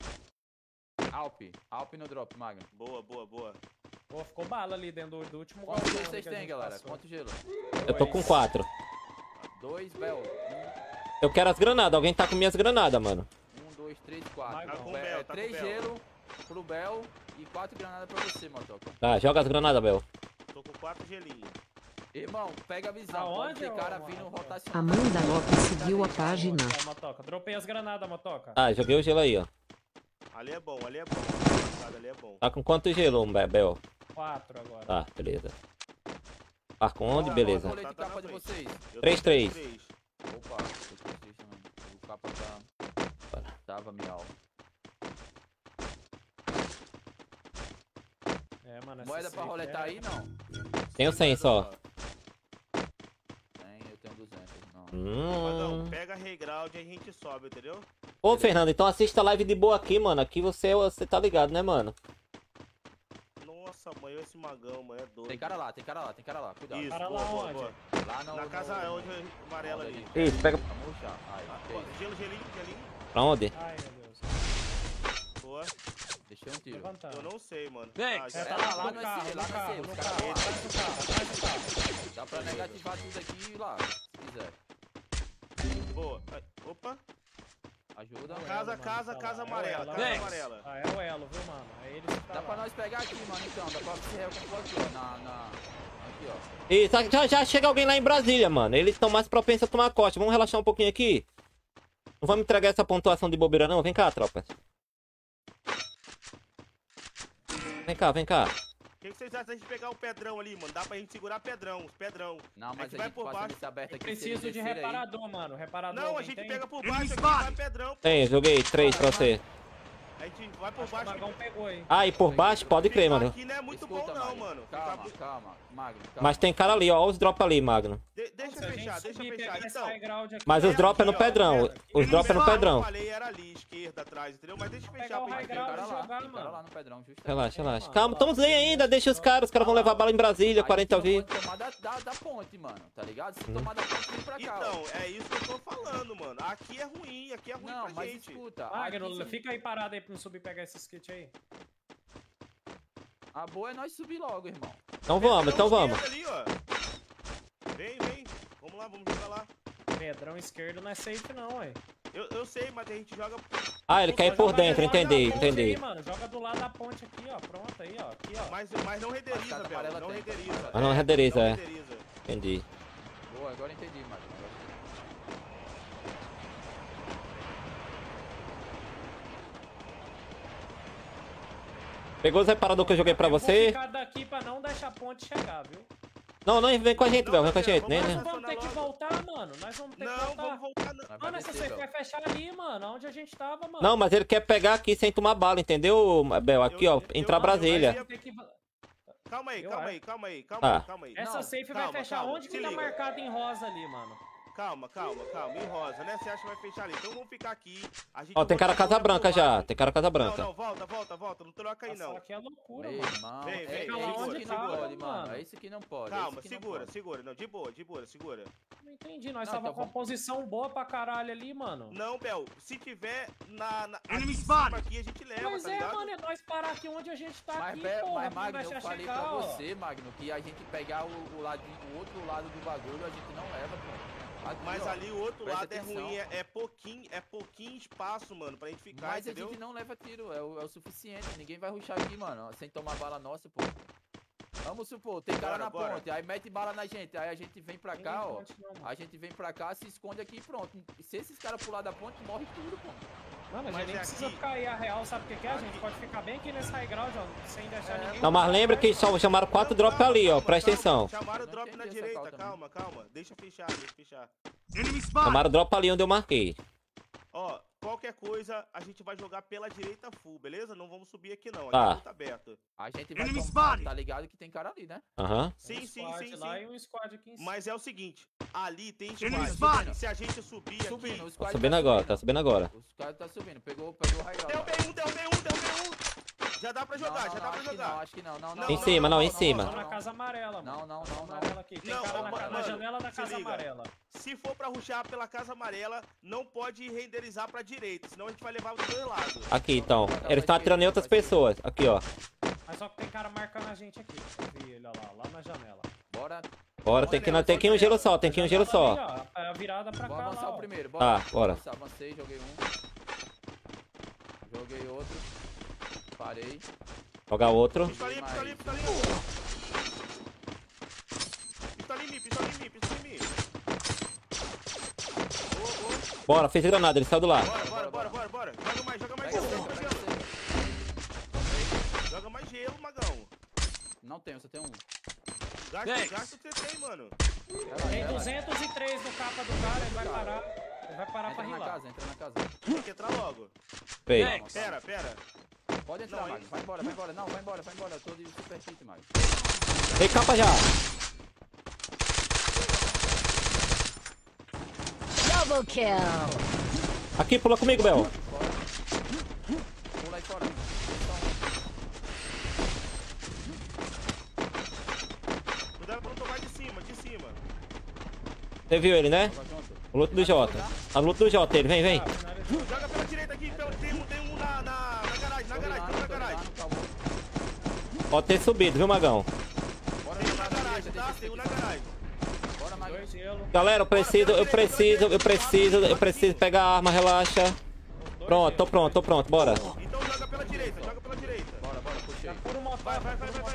Alp no drop, Magno. Boa, boa, boa. Pô, ficou bala ali dentro do último Quantos galpão gelo ali vocês que a têm, gente galera? passou. Quanto gelo? Eu tô com 4. 2, Bel. Eu quero as granadas, alguém tá com minhas granadas, mano. 1, 2, 3, 4. Tá com o Bel, tá com o 3 Bel. gelo pro Bel e 4 granadas pra você, Motoca. Tá, joga as granadas, Bel. Tô com 4 gelinhos. Irmão, pega a visão. Aonde, Pode ter cara ô, vindo mano? rotacionando. Amanda Lopes seguiu a página. Ó, Motoca. Dropei as granadas, Motoca. Tá, joguei o gelo aí, ó. Ali é bom, ali é bom. Ali é bom. Tá com quanto gelo, Bel? 4 agora. Tá, beleza. Tá com onde? Qual Beleza. o colete Tá na capa de frente. vocês? Eu tô 3-3. com 3. Opa, eu tô triste também. O capa tá... Tava minha alma. É, mano, essa Moeda pra safe roletar é- aí, não? Tenho 100 só. Tem, eu tenho 200. Não. Não, pega reground e a gente sobe, entendeu? Ô, Fernando, então assista a live de boa aqui, mano. Aqui você tá ligado, né, mano? Nossa, mãe, esse magão, mano, é doido. Tem cara lá, tem cara lá, tem cara lá. Cuidado. Isso, Cara boa, lá boa, onde? boa. Lá no... Na casa é onde amarela ali. Isso, pega Vamos rushar. Aí, Ó, ok. Gelo, gelinho, gelinho. pra onde? Ai, meu Deus. Boa. Deixei um tiro. Levantando. Eu não sei, mano. Vem, Ah, já É, era. tá lá, lá no no carro, SC, no lá no carro, SC, no os carro. caras- Atrás do carro, atrás do carro. Dá pra negativar tudo aqui e lá, se quiser. Boa. Ai, opa. Ajuda. É o Casa, elo, casa, mano, casa tá lá. amarela, É o casa elo. amarela. Ah, é o elo, viu, mano? É eles que tá Dá lá. pra nós pegar aqui, mano, então. Dá pra se recompor aqui, ó. Aqui, ó. Isso, já chega alguém lá em Brasília, mano. Eles estão mais propensos a tomar corte. Vamos relaxar um pouquinho aqui. Não vamos entregar essa pontuação de bobeira, não. Vem cá, tropa. Vem cá, vem cá. O que vocês acham da gente pegar o pedrão ali, mano? Dá pra gente segurar pedrão, os pedrão. Não, mas gente a vai gente por passa baixo. nesse aberto aqui. se Preciso eles de descerem aí. reparador, mano. Reparador. Não, a alguém gente tem? pega por baixo aqui, vai pedrão. Tem, joguei 3 pra você. A gente vai por Acho que o baixo. Magão pegou aí. Ah, e por baixo? Pode crer, Ficar mano. aqui não é muito Escuta, bom não, Magno. mano. Calma, Ficar- calma. Magno, calma. Mas tem cara ali, ó. Olha os drops ali, Magno. Deixa Se a gente fechar, deixa subir e fechar. pegar esse Então, high ground aqui, Mas os drops é no ó, pedrão. Os drops é no Eu pedrão. falei era ali, esquerda, atrás, entendeu? Mas deixa eu Pegar fechar o pra high gente Tem pegar. cara ground lá, jogar, tem cara mano. lá no pedrão, justamente. Relaxa, relaxa. mano. Calma, estamos aí ainda. Deixa os caras vão levar bala em Brasília, 40 vi. vi. Tomar da ponte, mano, tá ligado? Se tomar da ponte, vem pra cá, Então, ó. é isso que eu tô falando, mano. Aqui é ruim Não, pra mas gente. escuta. Magno, aqui, se- fica aí parado aí pra não subir e pegar esses kits aí. A boa é nós subir logo, irmão. Então vamos, então vamos. Esquerda ali, ó. Vem. Vamos lá, vamos jogar lá. Pedrão esquerdo não é safe não, ué. Eu sei, mas a gente joga... Ah, ele quer ir por Joga dentro, do lado da entendi, ponte entendi. Aí, mano. Joga do lado da ponte aqui, ó. Pronto aí, ó. Aqui, ó. Mas não renderiza, Mas cada velho. amarela Não tem. renderiza. Ah, não renderiza, não é. renderiza. Entendi. Boa, agora entendi, Magno. Agora entendi. Pegou os reparador que eu joguei pra Eu vou você? ficar daqui pra não deixar a ponte chegar, viu? Não, vem com a gente, Bel. Vem com a gente. Nem, Vamos nem. Nós vamos ter que voltar, mano. Nós vamos ter que Não, voltar. vamos voltar. Não. Nós vai Mano, essa descer, safe Bel. vai fechar ali, mano. Onde a gente tava, mano. Não, mas ele quer pegar aqui sem tomar bala, entendeu, Bel? Aqui, ó. Eu- Entrar eu- Brasília. Vamos ter que- Calma aí, Eu calma acho. aí, calma aí, Ah. calma aí. Essa Não, safe calma, vai fechar calma, onde que se tá liga. marcado em rosa ali, mano. Calma. Em rosa, né? Você acha que vai fechar ali? Então vamos ficar aqui. A gente Ó, tem cara volta Casa por Branca baixo. já. Tem cara Casa Não, Branca. não, volta. Não troca aí, não. Nossa, aqui é loucura, Meu mano. irmão, Vem, é vem, esse onde que tá, não pode, mano. mano. É esse que não pode. Calma, esse que não pode. segura. Não, de boa, segura. Não entendi. Nós Não, tava então com uma vamos- posição boa pra caralho ali, mano. Não, Bel, se tiver aqui em cima aqui, a gente leva, Mas tá é, ligado? mano, é nós parar aqui onde a gente tá Mas, aqui, Be- porra. mas pra não Magno, eu deixar falei chegar, pra ó. você, Magno, que a gente pegar o outro lado do bagulho, a gente não leva, pô. Aqui, Mas ó, ali o outro presta lado é atenção. ruim, é pouquinho espaço, mano, pra gente ficar, Mas entendeu? a gente não leva tiro, é o suficiente. Ninguém vai rushar aqui, mano, ó, sem tomar bala nossa, pô. Vamos supor, tem cara na Bora. ponte, aí mete bala na gente, aí a gente vem pra cá, Ninguém ó. ponte não, mano. A gente vem pra cá, se esconde aqui e pronto. E se esses caras pular da ponte, morre tudo, pô. Mano, a gente nem precisa ficar aí a real, sabe o que é? A gente pode ficar bem aqui nesse high ground, ó, sem deixar ninguém... Não, mas lembra que só chamaram 4 drops ali, ó. Presta atenção. Chamaram o drop na direita, calma. Deixa fechar. Chamaram o drop ali onde eu marquei. Ó, qualquer coisa, a gente vai jogar pela direita full, beleza? Não vamos subir aqui não, aqui Tá. tá aberto. A gente vai tomar, tá ligado que tem cara ali, né? Aham. Sim. Lá e um squad aqui em cima. Mas é o seguinte, ali tem squad. Se a gente subir aqui... Subindo, o Tá squad subindo agora, tá subindo agora. O squad tá subindo, pegou o high ground. Derrubei um. Já dá pra jogar, Acho que não. Em cima, não, em cima. Tô na casa amarela, mano. Não. Amarela aqui. Tem Não, cara mano, na janela da se casa liga. amarela. Se for pra rushear pela casa amarela, não pode renderizar pra direita, senão a gente vai levar dos dois lados. Aqui, então. Eles estão atirando em outras pessoas. Aqui, ó. Mas só que tem cara marcando a gente aqui. Eu vi ele, ó lá na janela. Bora. Bora, tem que ir um gelo só, tem que ir um gelo só. Ali, ó, é a virada pra cá, Vamos avançar lá, ó. o primeiro, Tá, bora. Avancei, joguei um. Joguei outro. Parei. Jogar outro. Pistolinha. Pistolinha em mim. Boa. Bora, fez granada, ele saiu do lado. Bora. Joga mais Pega, gelo. pega. Joga mais gelo, magão. Não tenho, só tem um. Gasta o que você tem, mano. Tem 203 no capa do cara, ele vai parar. Ele vai parar pra Entra na rilar. casa, entra na casa. Tem que entrar logo. Fez. Pera. Pode entrar, Não, Mago. Vai embora. Não, vai embora. Eu tô de super kit, Mago. Tem capa já. Double kill. Aqui, pula comigo, Bel. Pula aí fora. Cuidado pra não tomar de cima. Você viu ele, né? Tava junto. O luto do Jota. Tá no luto do Jota, ele. Vem. Joga pela direita aqui, tem um na garagem, na garagem. Pode ter subido, viu, Magão? Bora Tem um na garagem, tá? Tem um na garagem. Bora, Mago. 2 gelo. Galera, eu preciso pegar a arma, relaxa. Pronto, tô pronto, bora. Então joga pela direita. Bora, puxei. Pura motoca. Vai.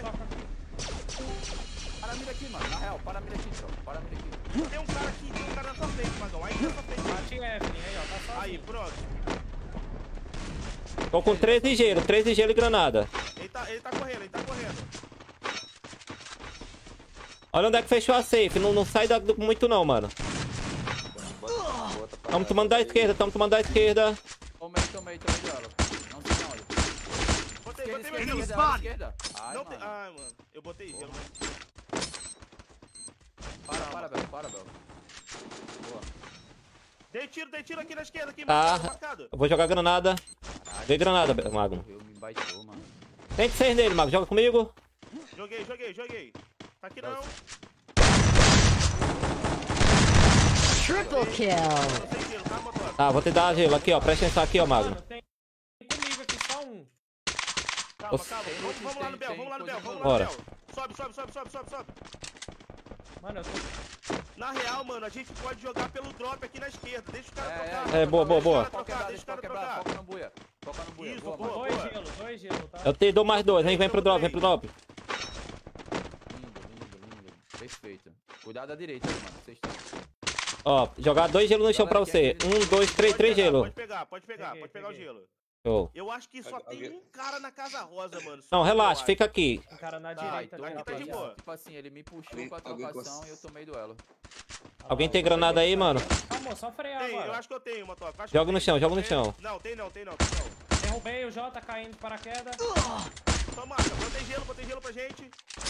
Para a mira aqui, mano. Na real, para a mira aqui, tropa. Para a mira aqui. Tem um cara na sua frente, Magão. Aí na sua frente. Bate Evelyn aí, ó. Tá sozinho. Aí, pronto. Tô com 13 gelo e granada. Ele tá correndo. Olha onde é que fechou a safe. Não sai muito não, mano. Tamo tomando da esquerda. Tomei dela. Não sei onde. Botei meu Esquerda, gelo. esquerda. Ai, Não tem... mano. Ai, mano. Eu botei gelo. Para, Bel. Boa. Dei tiro aqui na esquerda, aqui, Tá. marcado. Eu vou jogar granada. Vê granada, Mago. Morreu, me baitou, mano. Tem que ser nele, Mago. Joga comigo. Joguei. Tá aqui não. Triple kill. Tô sem gelo, tá, motor? Tá, vou te dar gelo aqui, ó. Presta atenção aqui, ó, Mago. Mano, tem comigo aqui só um. Calma. Vamos lá no Bel. Bora. Sobe. Mano, eu tô... Na real, mano, a gente pode jogar pelo drop aqui na esquerda. Deixa o cara trocar. boa. Deixa o cara trocar. Foca no buia. Isso, Boa, boa. mano. 2 gelo, tá? Eu te dou mais 2. Vem pro drop. Lindo. Perfeito. Cuidado da direita, mano. Vocês estão. Ó, jogar 2 gelos no chão pra você. 1, 2, 3 gelo. Pode pegar o gelo. Show. Eu acho que só tem um cara na Casa Rosa, mano. Não, relaxa, fica aqui. Um cara na Tá, direita. então ali, aqui tá de boa. Tipo assim, ele me puxou pra trocação e eu tomei duelo. Alguém tem granada aí, mano? Calma, só frear Tem, eu agora. acho que eu tenho uma toca. Joga no chão. Não, tem não. Derrubei o Jota caindo de paraquedas. Só marca, botei gelo pra gente.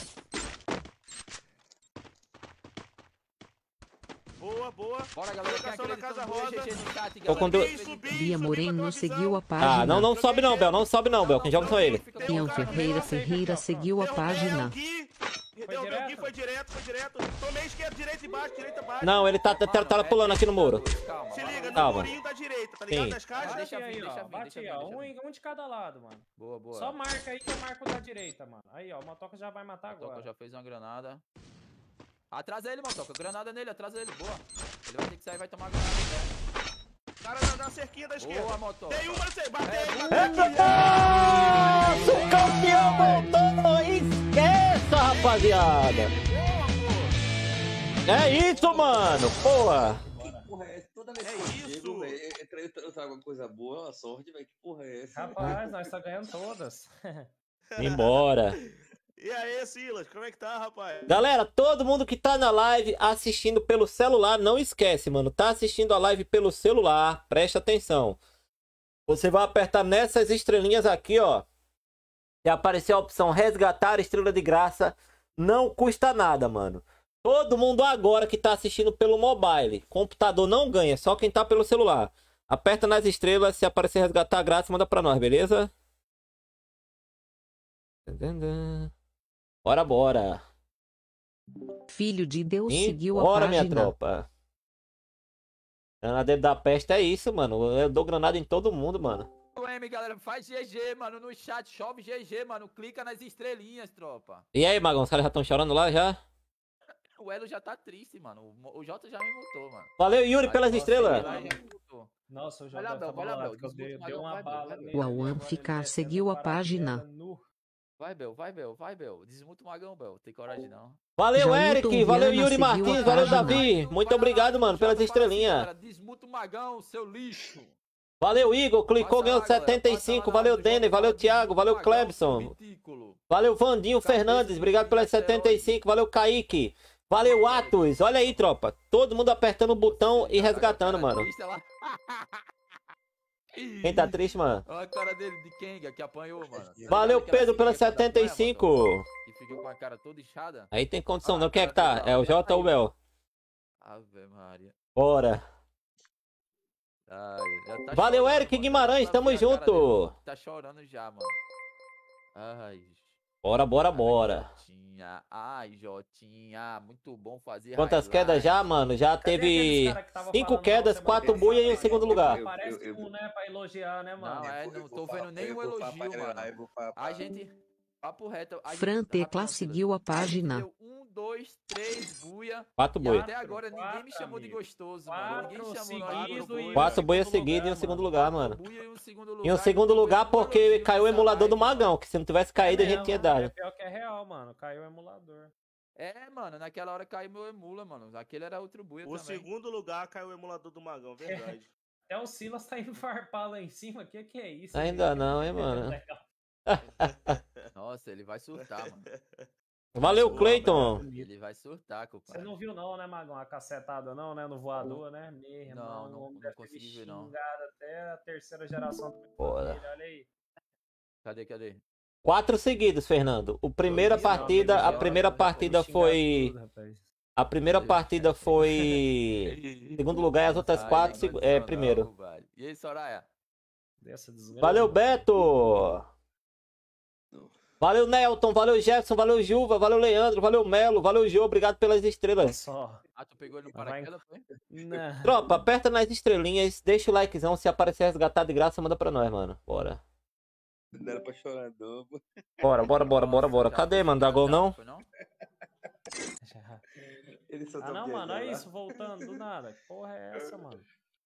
Boa. Bora, galera. Quem Trocação na acredita Casa no Rosa. GG no chat, Tô com galera. Bia Moreno seguiu a Ah, página. não sobe não, Bel. Não sobe não, Bel. Quem joga são ele. Ian Ferreira seguiu a página. Foi direto. Tomei direita embaixo. Não, ele tá pulando aqui no muro. Se liga, no Calma. murinho da direita, tá ligado? Sim. Das caixas. Deixa Bate aí, vir, ó. deixa vir, Bate deixa aí, vir, ó. deixa vir. Um de cada lado, mano. Boa. Só marca aí que eu marco da direita, mano. Aí, ó. O Motoca já vai matar Motoca agora. já fez uma granada. Atrasa ele, Motoca. Granada nele, atrasa ele. Boa. Ele vai ter que sair e vai tomar a granada. Cara na cerquinha da esquerda. Boa, Motoca. Tem uma, você bateu. O campeão voltou! Esqueça, rapaziada! É isso, mano! Boa! Porra, toda vez É que eu isso. chego, velho, eu trago uma coisa boa, uma sorte, velho. Que porra é essa? Rapaz, nós tá ganhando todas. Embora. E aí, Silas, como é que tá, rapaz? Galera, todo mundo que tá na live assistindo pelo celular, não esquece, mano. Tá assistindo a live pelo celular, presta atenção. Você vai apertar nessas estrelinhas aqui, ó. E aparecer a opção resgatar estrela de graça. Não custa nada, mano. Todo mundo agora que tá assistindo pelo mobile. Computador não ganha, só quem tá pelo celular. Aperta nas estrelas, se aparecer resgatar grátis, manda pra nós, beleza? Bora, bora. Filho de Deus seguiu a Bora, minha página. tropa. Granadeiro da peste é isso, mano. Eu dou granada em todo mundo, mano. O M, galera, faz GG, mano, no chat, chove GG, mano, clica nas estrelinhas, tropa. E aí, Magão, os caras já estão chorando lá, já? O Elo já tá triste, mano, o Jota já me multou, mano. Valeu, Yuri, pelas Nossa, estrelas. ele já me multou. Nossa, o Vai lá, Jota Bel, vai lá, Bel, deu uma vai, bala Bel, nele. O ali, Awan agora ficar ele seguiu a descendo paraquedas página. nu. Vai, Bel, vai, Bel, vai, Bel. Desmuta o Magão, Bel. Tem coragem, não. Valeu, Jailton Eric. Valeu, Viana Yuri seguiu a Martins. Valeu, página. Davi. Muito Vai lá, obrigado, mano, pelas Jota, fala assim, estrelinhas. galera, desmuta o Magão, seu lixo. Valeu, Igor. Clicou, Passa ganhou lá, galera, 75. passa lá Valeu, na live do Denner. Jota, Valeu, fala, Thiago. Valeu, desmuta o Magão, seu Clebson. ridículo. Valeu, Vandinho Cabeça Fernandes. de Obrigado pelas meteoro. 75. Valeu, Kaique. Valeu, Atos. Olha aí, tropa. Todo mundo apertando o botão e resgatando, mano. Triste, ela- Quem tá triste, mano? Olha a cara dele de Kenga que apanhou, mano. Valeu, Aquela Pedro, pelas Kenga da praia, 75. mano, que ficou com a cara toda inchada. Aí tem condição, não. Quem é que tá? É o Jota ou o Bel? Ave Maria. Bora. Ai, já tá Valeu, chorando, Eric mano. Guimarães. Dá pra Tamo ver a cara junto. dele. Tá chorando já, mano. Ai. Bora, bora, Ai, bora. Jotinha. Ai, Jotinha. Muito bom fazer Quantas highlight. quedas já, mano? Já Cadê teve aqueles cara que tava 5 falando quedas, mal 4 semana buia e um passada? segundo lugar. Aparece um, né, pra elogiar, né, mano? Não, é, não tô vendo nenhum elogio, mano. A gente... Papo reto. a gente- Fran Tecla rapidão, seguiu a página. deu 1, 2, 3 buia. 4 E buia. até agora ninguém me chamou de amigo. gostoso, mano. Ninguém Quatro chamou nós de seguidos gostoso. e 4 buia segundo seguidos e um lugar, segundo mano. lugar, mano. Buia e um segundo E um lugar, segundo não lugar foi nenhum porque elogio caiu o nessa emulador do live, mano. Magão, que se não tivesse caído a gente tinha É dado. pior que é real, mano. Caiu o emulador. É, mano, naquela hora caiu meu emula, mano. Aquele era outro buia O também. segundo lugar caiu o emulador do Magão, verdade. Até o Silas tá indo farpar lá em cima. Que é isso? Ainda gente? não, hein, mano. Nossa, ele vai surtar, mano. Valeu, Cleiton. Ele vai surtar, Você compadre. não viu não, né, Magão? A cacetada não, né? No voador, né? Meu irmão, não, o homem não deve ter consegui me ver, não. xingado até a terceira geração do meu Bora. filho, olha aí. Cadê? 4 seguidos, Fernando. A primeira partida foi... A primeira partida foi... Segundo lugar e as outras 4 primeiro. E aí, Soraya? Dessa desgraça. Valeu, Beto. Valeu, Nelton. Valeu, Jefferson. Valeu, Juva. Valeu, Leandro. Valeu, Melo. Valeu, Jô. Obrigado pelas estrelas. Só. Ah, tu pegou ele no Vai. paraquedas, foi? Não. Tropa, aperta nas estrelinhas. Deixa o likezão. Se aparecer resgatado de graça, manda pra nós, mano. Bora. Não era pra chorar, não. Bora. Cadê, mano? Dá gol, não? Foi, não? Ele só Ah, tá não, mano, viajando olha lá. isso, voltando do nada. Que porra é essa, mano?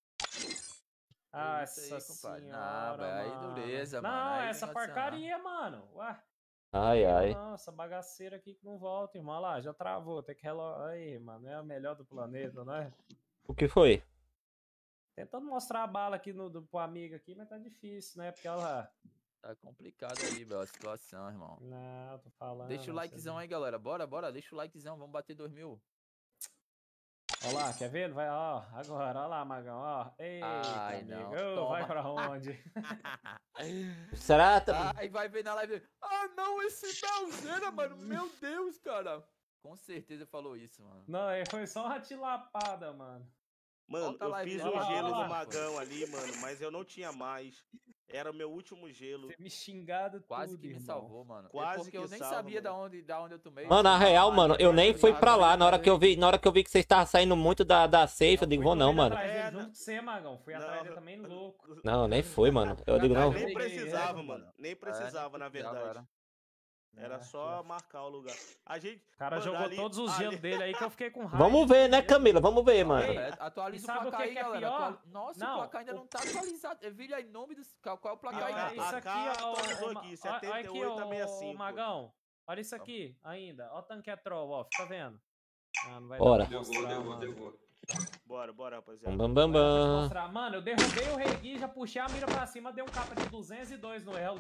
Ah, Isso aí, essa compadre. senhora, Não, velho, aí mano. dureza, não, mano, aí essa não adianta porcaria, mano. Ué. Ai. Não, essa bagaceira aqui que não volta, irmão. Olha lá, já travou. Tem que relogar. Aí, mano, é a melhor do planeta, né? O que foi? Tentando mostrar a bala aqui pro amigo aqui, mas tá difícil, né? Porque, olha lá. Tá complicado aí, Bel, a situação, irmão. Não, tô falando. Deixa o likezão aí, galera. Bora, deixa o likezão. Vamos bater 2000. Olha lá, quer ver? Vai, ó, agora, olha lá, Magão, ó. Eita, Ai, amigo. não, Ô, vai toma. pra onde? Será? Aí vai ver na live. Ah, não, esse Belzeira, mano. Meu Deus, cara. Com certeza falou isso, mano. Não, foi só uma tilapada, mano. Mano, Volta eu lá, fiz Vila, um lá, gelo lá. no Magão ali, mano, mas eu não tinha mais. Era o meu último gelo. Ter me xingado Quase tudo, que me irmão. salvou, mano. Quase Porque eu que nem salva, sabia mano. da onde eu tomei. Mano, na real, mano, eu nem fui pra lá. Na hora que eu vi que vocês estavam saindo muito da safe, eu digo, vou não, mano. Atrás dele É, junto com você, Magão. Fui atrás dele também, louco. Não, nem fui, mano. Eu digo, não. Nem precisava, É, mano. Nem precisava, na verdade. Era só marcar o lugar. A gente. O cara mano, jogou ali- todos os ali- gelos dele aí que eu fiquei com raiva. Vamos ver, né, Camila? Vamos ver, mano. Ei, Atualiza E o sabe placar o que aí, que é galera. pior? Nossa, Não, o placar ainda não tá atualizado. Vira em nome do. Qual é o placar Pior, aí, isso A Natal? aqui, K ó. atualizou ó, aqui, ó, olha aqui, 78 a ó, 65. Magão. Olha isso aqui ainda. Ó o tanque troll, ó. Fica vendo. Ah, não vai Bora. dar pra mostrar, mano. Bora, rapaziada. Bam, bam, bam. Mostrar. Mano, eu derrubei o Rei Gui, já puxei a mira pra cima, dei um capa de 202 no elo.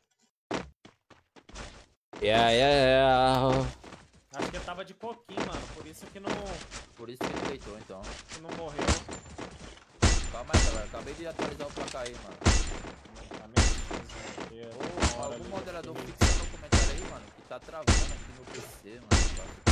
Yeah. Acho que eu tava de coquinho, mano. Por isso que não deitou, então. que não morreu. Calma aí, galera. Acabei de atualizar o placar aí, mano. Ô, algum moderador fixa no comentário aí, mano, que tá travando aqui no PC, mano.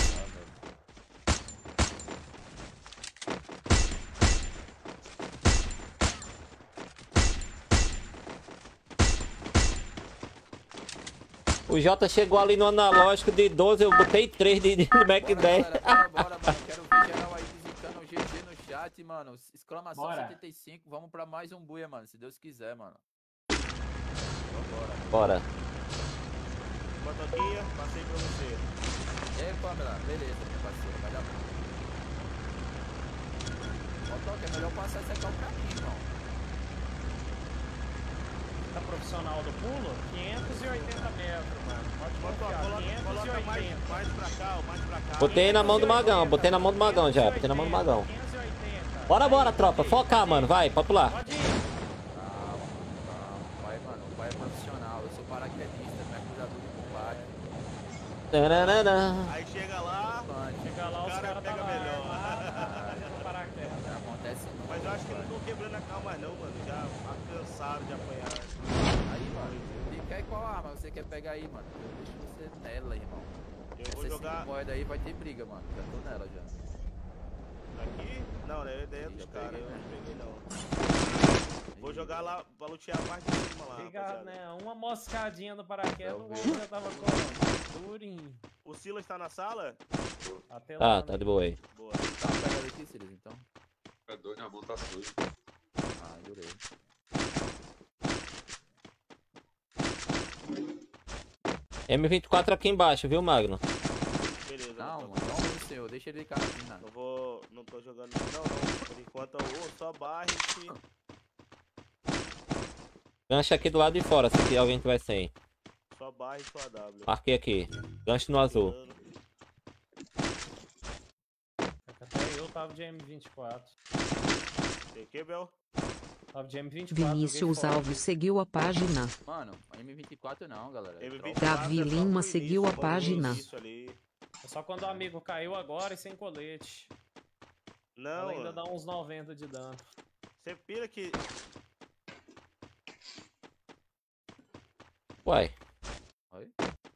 O Jota chegou ali no analógico de 12, eu botei 3 de Mac 10. Bora, mano. Quero ver geral aí visitando o GG no chat, mano. Exclamação Bora. 75. Vamos pra mais um buia, mano. Se Deus quiser, mano. Bora. Motoquinha, passei pra você. E aí, Pamela? Beleza, meu parceiro. Vai dar bom. Motoca, é melhor passar esse aqui pra mim, irmão. Tá profissional do pulo? 580 metros, mano. Pode confiar. Coloca 580. mais pra cá, mais pra cá. Botei na mão do Magão, botei na mão do Magão já, botei na mão do Magão. 580. Bora, tropa, focar, mano, vai, pode pular. Pode ir. Calma. Vai, mano. O pai é profissional. Eu sou paraquedista, mergulhador de combate. Tararara. Aí chega lá, Os cara caras pega tá melhor. lá no paraquedas. Não acontece não. mas eu acho que eu não tô quebrando a calma mais não, mano. Já cansado de apanhar. Aí, mano. Fica aí qual arma você quer pegar aí, mano? Eu deixo você nela, irmão. Eu vou Essa jogar 5 moedas aí vai ter briga, mano. Já tô nela já. aqui. Não, né? A ideia é dos Já caras, peguei, eu né? não peguei não. Vou jogar lá pra lutear a parte de cima lá, Obrigado, rapaziada. né? Uma moscadinha do paraquedas, Eu o vi. gol já tava com durinho. O Silas tá na sala? Até Ah, lá, tá de boa aí. Boa. Tá, pega aqui, Silas, então. É doido, a mão tá suja. Ah, jurei. M24 aqui embaixo, viu, Magno? Beleza. Não, não, mano, não o senhor. Deixa ele cara aqui, nada. Eu vou... Não tô jogando... Não. Por enquanto eu vou só barre e... Gancho aqui do lado de fora, se alguém tiver sem. Só barre e só W. Marquei aqui. Gancho no azul. Até eu tava de M24. Tem que, Bel? Tava de M24. Vinícius joguei fora. Alves seguiu a página. Mano, M24 não, galera. M24 Davi é só Lima no seguiu início, a mano, página. no início ali. É só quando o amigo caiu agora e sem colete. Não, Ela ainda dá uns 90 de dano. você pira que... Uai. Oi?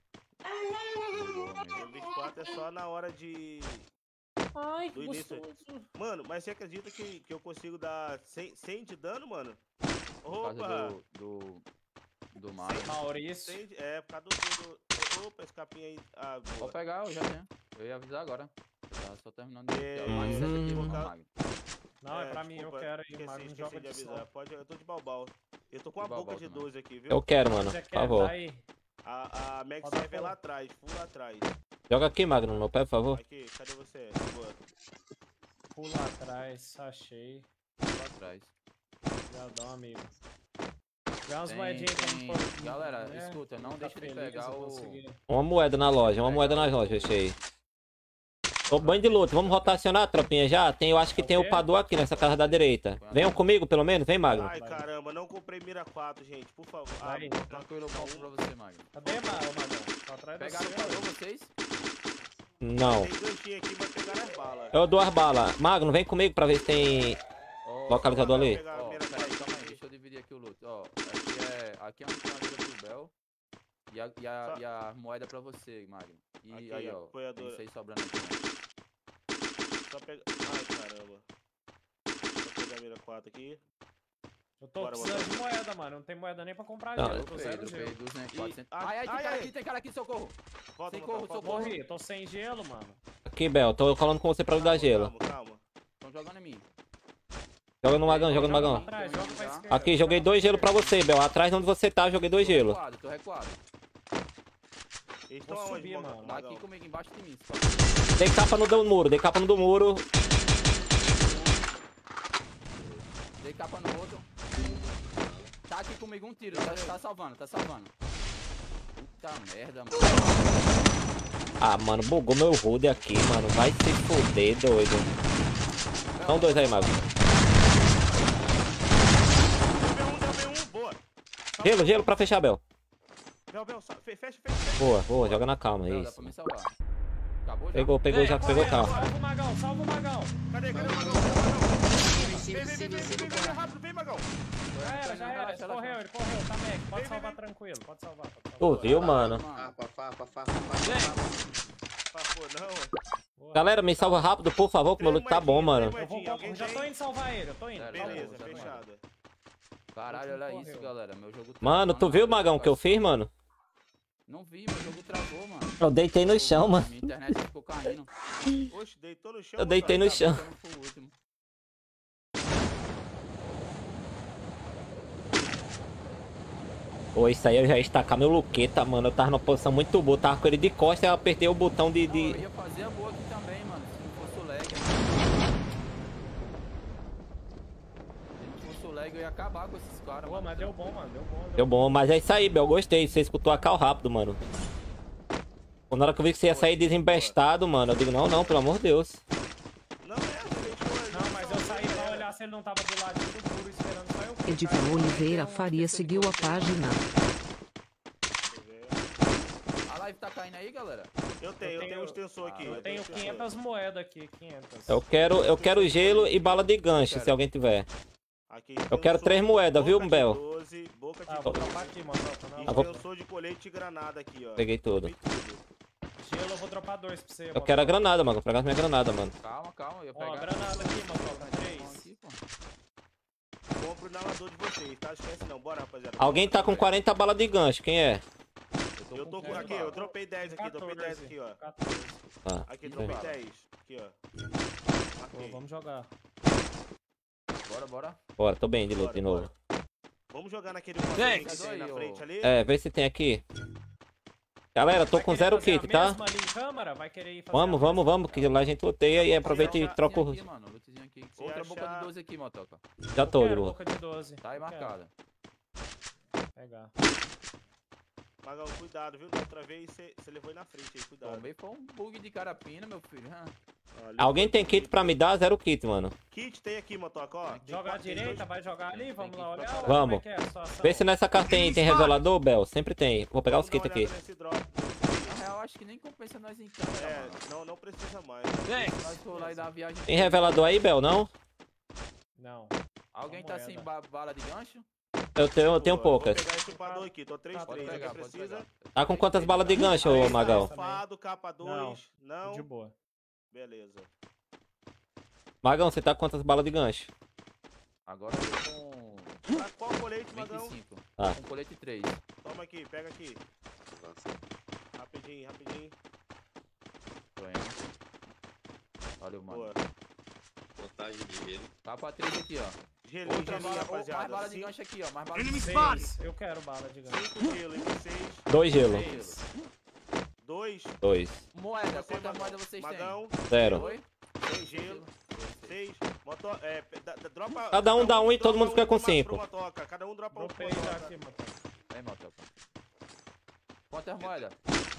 M24 é só na hora de... Ai, Do que início. gostoso. Mano, mas você acredita que eu consigo dar 100 de dano, mano? Por Opa! causa do Mario. Maurício. 100 é, por causa Opa, esse capinha aí. Ah, boa. Vou pegar, eu já tenho. Eu ia avisar agora. Eu tava só terminando de... É, Mais 7 aqui, por vou causa- Magno. Não, é pra mim, eu desculpa, quero ir. O Magno esqueci joga de de avisar. som. Pode, eu tô de balbal. Eu tô com a De boca balbal de também. 12 aqui, viu? Eu quero, mano, Você por quer? favor. Tá aí. A Max Pode dar Serve é pulo. lá atrás, full lá atrás. Joga aqui, Magno, no meu pé, por favor. Aqui, cadê você? Boa. Pula atrás, achei. Lá atrás. Obrigadão, amigo. Dá umas Tem- moedinhas pra tem- me pôr. Galera, né? escuta, não Ficar deixa de feliz, pegar eu o... consegui. Uma moeda na loja, achei. Tô banho de luta, vamos rotacionar, tropinha, já? Eu acho que tem o Padu aqui nessa casa da direita. Venham comigo, pelo menos, vem, Magno. Ai, caramba, não comprei mira 4, gente. Por favor. Ah, Vai, vou botar Tranquilo, eu compro pra você, Magno. Cadê, Magão? Tá atrás do Pegaram o seu. padrão vocês? Não. Tem ganchinho aqui, vai pegar as balas. Eu dou as balas. Magno, vem comigo pra ver se tem Ó, localizador ali. Pegar a Ó, mira peraí, 4 calma aí, aqui. deixa eu dividir aqui o loot. Ó, aqui é uma finaleira pro Bel. E a moeda pra você, Magno. E Aqui, aí, ó, tem apoiadora. 6 sobrando aqui. Só pegar. Ai, caramba. Vou pegar a mira 4 aqui. Eu tô Bora, precisando bora. de moeda, mano. Não tem moeda nem pra comprar Não, gelo. Eu Tô zero dropei gelo. 200, E- 400. ai, Ai, ai, ai. tem cara aqui, socorro. Volta, Sem corro, volta, socorro. volta. Morri, tô sem gelo, mano. Aqui, Bel, tô falando com você pra lhe dar gelo. Calma. Estão jogando em mim. Joga no Magão, joga no Joga pra Magão. trás, joga pra esquerda. Aqui, joguei 2 gelo pra você, Bel. Atrás de onde você tá, joguei 2 gelo. Tô recuado. Eles estão Vou aonde, subir, Magão? mano. Tá aqui comigo embaixo de mim. Dei capa no do muro, dei capa no do muro. Dei capa no outro. Tá aqui comigo um tiro, tá salvando. Puta merda, mano. Ah, mano, bugou meu HUD aqui, mano. Vai se fuder, doido. São dois aí, Mago. B1, boa. Gelo pra fechar, Bel. Bel, fecha. Boa, joga na calma, Dá isso. pra me salvar. Acabou já? Pegou calma. Salva o Magão, salva o Magão. Cadê o Magão? Vem rápido, vem, Magão. Já era. Ele correu, tá Mac. Pode salvar tranquilo, pode salvar. Tu viu, mano? Não. Galera, me salva rápido, por favor, que meu loot tá bom, mano. Já tô indo salvar ele, eu tô indo. Beleza, fechado. Caralho, olha isso, galera. Meu jogo travou, Mano, tu viu, Magão, o que eu fiz, mano? Não vi, meu jogo travou, mano. Eu deitei no chão, mano. Minha internet ficou caindo. Oxe, deitou no chão. Eu deitei no chão. Eu não fui o último. Pô, isso aí eu já ia estacar meu luqueta, mano. Eu tava numa posição muito boa. Tava com ele de costas e eu apertei o botão de... Não, eu ia fazer a boa aqui também, mano. Se não fosse o lag. Se não fosse o lag, eu ia acabar com esses caras. Pô, mas deu bom, mano. Deu bom, mas é isso aí, Bel. Gostei. Você escutou a cal rápido, mano. Quando na hora que eu vi que você ia sair desembestado, mano, eu digo, não, pelo amor de Deus. Não, mas eu saí pra olhar se ele não tava do lado do muro esperando só eu. Edivan Oliveira Faria seguiu a página. A live tá caindo aí, galera? Eu tenho um extensor aqui. Eu tenho 500 moedas aqui, 500. Eu quero gelo e bala de gancho, se alguém tiver. Aqui, Eu quero 3 moedas, viu, Bel? 12, boca de Vou dropar aqui, mano. extensor de colete e granada aqui, ó. Peguei tudo. Gelo, eu vou dropar 2 pra você. Eu quero a granada, mano. Pegar minha granada, mano. Calma. Eu Ó, pego granada aqui, mano. 3. Compro o inalador de vocês, tá? Esquece não. Bora, rapaziada. Alguém tá com 40 balas de gancho, quem é? Eu tô com aqui, eu dropei 10 aqui, dropei 10 aqui, ó. 14. Ah, Aqui, dropei 10. Aqui, ó. Pô, Marquei. vamos jogar. Bora. bora, tô bem de loot de novo. Vamos jogar naquele que tem na frente ali? É, vê se tem aqui. Galera, tô com 0 kit, tá? Vamos, que lá a gente luteia e aproveita e troca o... Aqui, mano, lootzinho aqui. Outra boca de 12 aqui, motoca. Já tô, de Lu. boca de 12. Tá aí marcada. Pegar. Magão, cuidado, viu? Da outra vez você levou aí na frente aí, cuidado. Tomei foi um bug de carapina, meu filho. Olha, Alguém tem kit pra me dar? 0 kit, mano. Kit tem aqui, motoca, ó. Joga à direita, vai jogar ali, vamos lá olhar. Vamos. Vê se nessa carta aí tem revelador, Bel. Sempre tem. Vou pegar os kits aqui. Na real, acho que nem compensa nós então. Não precisa mais. Nós for lá e dar a viagem. Tem revelador aí, Bel, não? Não. Alguém tá sem bala de gancho? Eu tenho poucas. Vou pegar esse upador aqui, tô 3-3. Alguém precisa? Tá com quantas balas de gancho, ô Magão? Fado, capa 2. Não. De boa. Beleza. Magão, você tá com quantas balas de gancho? Agora eu tô com... Tá qual colete, Magão? 25. Ah. Com colete 3. Toma aqui, pega aqui. Rapidinho. Tô indo. Valeu, mano. Boa. Contagem de gelo. Capa 3 aqui, ó. Gelinho, Outra bala, rapaziada. mais bala de gancho aqui, ó. Mais bala de gancho. Eu quero bala de gancho. 5 gelo, e vocês? 2 gelo. 2. 2. Moeda, quantas moedas vocês têm? Magão, 0. Oi? 6 gelo. 6. Dropa. Cada um dá um e todo mundo fica com pro 5. motoca. Cada um dropa um pro Dropei já motoca. aqui, mano. Vem, motoca. Quantas moedas?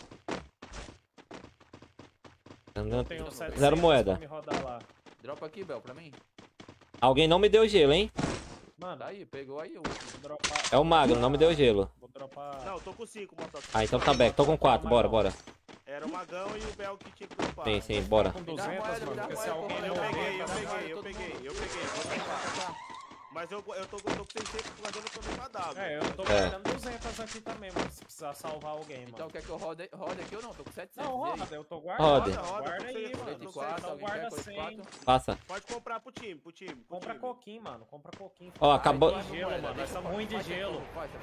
Eu tenho 700 0 moeda. pra me rodar lá. Dropa aqui, Bel, pra mim. Alguém não me deu gelo, hein? Mano, Tá aí, pegou aí o vou dropar. É o Magno, não me deu gelo. Vou dropar. Não, eu tô com 5, motoca. Ah, então tá back. Tô com 4. Bora. Era o Magão e o Bel que tinha que dropar. Sim, bora. Com 200, mano, porque se alguém Eu não peguei. Mas eu tô com 600 guardando também pra dar. É, eu tô guardando 200 aqui também, mano. Se precisar salvar alguém, Então mano. quer que eu rode aqui ou não? Tô com 700. Não, e aí? roda, eu tô guardando. Rode. Guarda aí, Roda, mano. Colete 4, Então alguém guarda quer colete 100. 4? Passa. Pode comprar pro time. Compra coquinho, mano. Compra coquinho. Ó, acabou. De gelo, mano. Nós estamos ruim de gelo. Faixa.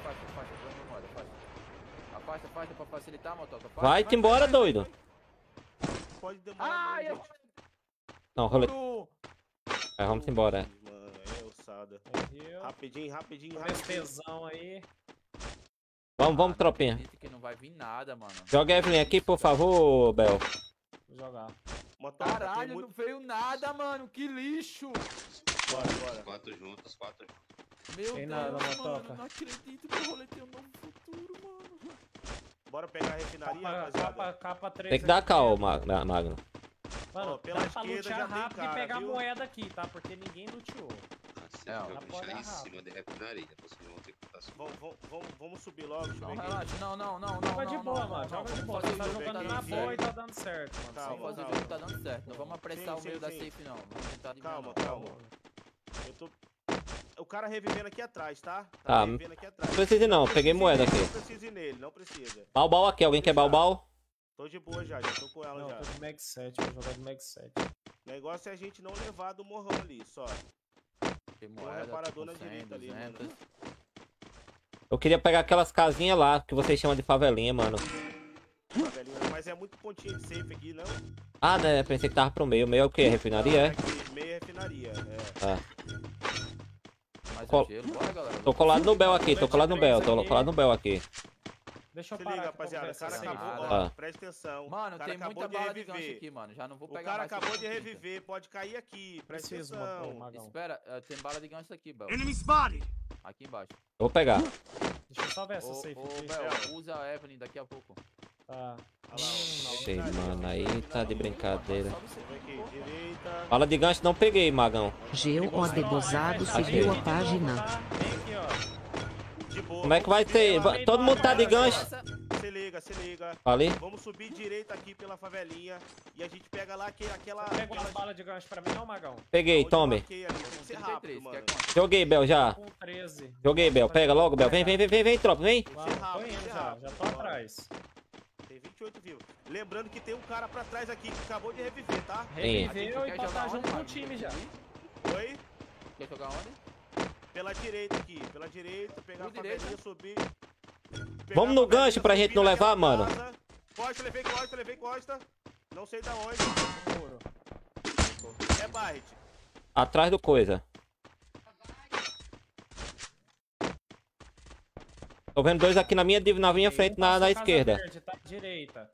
Afasta pra facilitar, motoca. Vai-te embora, doido. Pode demorar. Ai, eu... Não, rolê. Vamos embora. Mano, é ossada. Viu? Rapidinho. Esse tesão aí. Vamos, tropinha. Acredito que não vai vir nada, mano. Joga Evelyn aqui, por favor, Bel. Vou jogar. Motoca, Caralho, tem não veio nada, mano. Que lixo. Bora. 4 juntos. Meu Tem Deus, nada, mano. motoca. Não acredito que o rolê tem um novo futuro, mano. Bora pegar a refinaria, rapaziada. Capa 3. Tem que dar cal, Magno. Mano, Ó, pela dá pra esquerda já lutear tem rápido cara, e pegar a viu? moeda aqui, tá? Porque ninguém luteou. Assim, É, eu ó, vou dá pra deixar olhar em rápido. cima de refinaria. Vocês vão ter que botar assim. Vamos subir logo, deixa eu Não, ver aqui. relaxa. Não. Joga de boa, mano. Joga de boa. Você tá jogando na boa e tá dando certo, mano. Calma, Vamos fazer o calma. jogo que tá dando certo. Não vamos apressar Sim, o meio sim, da sim. safe, não. Vamos tentar adivinhar, Calma, não. calma. Eu tô... O cara revivendo aqui atrás, tá? Tá, revivendo aqui atrás. Não precisa ir não, peguei moeda aqui. Não precisa ir nele, não precisa. Balbal aqui, alguém quer balbal? Tô de boa já tô com ela Não, já. tô de Mag 7, vou jogar de Mag 7. O negócio é a gente não levar do morrão ali, só. Tem um moeda, reparador tipo, na 100, direita ali, 200. mano. Eu queria pegar aquelas casinhas lá, que vocês chamam de favelinha, mano. Favelinha, mas é muito pontinho de safe aqui, não? Ah, né? Pensei que tava pro meio. Meio é o quê? Refinaria, é? Aqui, meia refinaria, é. Ah. Mais Col- um gelo. Bora, galera. Tô colado no Bel aqui, tô colado no Bel, tô colado no Bel aqui. Deixa eu Se parar liga, aqui pra rapaziada, o conversar cara sem acabou, nada. ó, Ah. presta atenção. Mano, o cara tem muita acabou de bala de gancho reviver. aqui, mano. Já não vou O pegar cara mais. acabou de que eu tô reviver, pode cair aqui, presta Preciso, pô, atenção. Magão. Espera, tem bala de gancho aqui, Bel. Aqui embaixo. Eu vou pegar. Deixa eu só ver essa Ô, safe ô, aqui. Bel, usa a Evelyn daqui a pouco. Tá. Olha lá, ó. Sei, mano, aí tá de brincadeira. Sobe isso Vem aqui, aqui, pô. direita. Bala de gancho não peguei, Magão. GOD Gozado seguiu a página. Vem aqui, ó. De boa. Como é que vai vamos ter? subir lá. Todo mundo tá de gancho. Se liga, se liga. Ali. Vamos subir direita aqui pela favelinha e a gente pega lá aquela... Pega umas balas de gancho pra mim, não, Magão? Peguei, onde eu tome. marquei ali. Tem que ser 33, rápido, quer mano. quanto? Joguei, Bel, já. Com 13. Joguei, Bel. Pega logo, Bel. Vem, tropa, vem. Vamos, tô indo já tô atrás. Tem 28 vivos. Lembrando que tem um cara pra trás aqui que acabou de reviver, tá? Reviveu Quer e pra jogar tá junto onde, com o Magão? time já. Oi? Quer jogar onde? Pela direita aqui. Pela direita, pegar a Por direita? favelinha, subir. Vamos no gancho pra gente não levar, mano. Costa, levei costa. Não sei da onde. É Barret. Atrás do coisa. Tô vendo dois aqui na minha frente, na Casa esquerda. Verde, tá à direita.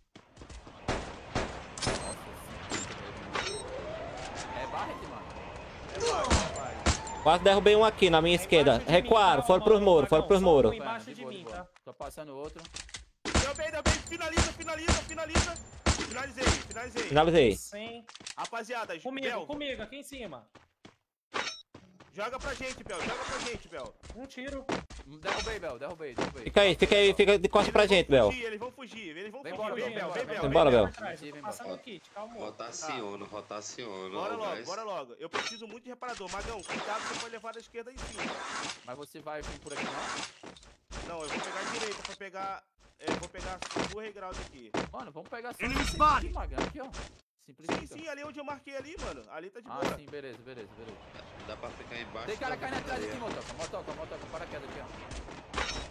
É Barret, mano. Quase derrubei um aqui na minha esquerda. Recuaram, foram pros muros, foram pros muros. Embaixo De de boa, mim, de boa. tá? Tô passando outro. Deu bem. Finaliza. Finalizei. Finalizei. Sim. Rapaziada, Comigo, Bel, aqui em cima. joga pra gente, Bel. Um tiro. Derrubei, Bel, derrubei. Fica de costa pra gente, Bel. Eles vão fugir. Vem Vem, embora, Bel. Vem embora, Bel. Atrás, eu tô passando o kit, calma. Rotaciono. Bora logo. Eu preciso muito de reparador. Magão, cuidado, você pode levar da esquerda em cima. Mas você vai vir por aqui, não? Não, eu vou pegar a direita pra pegar... vou pegar o reground aqui. Mano, vamos pegar só esse aqui, Magão. Aqui, ó. Simplifica. Sim, ali onde eu marquei ali, mano. Ali tá de Ah, boa. sim, beleza. Dá pra ficar embaixo. Tem cara da caindo atrás aqui, refinaria. motoca, paraquedas aqui, ó.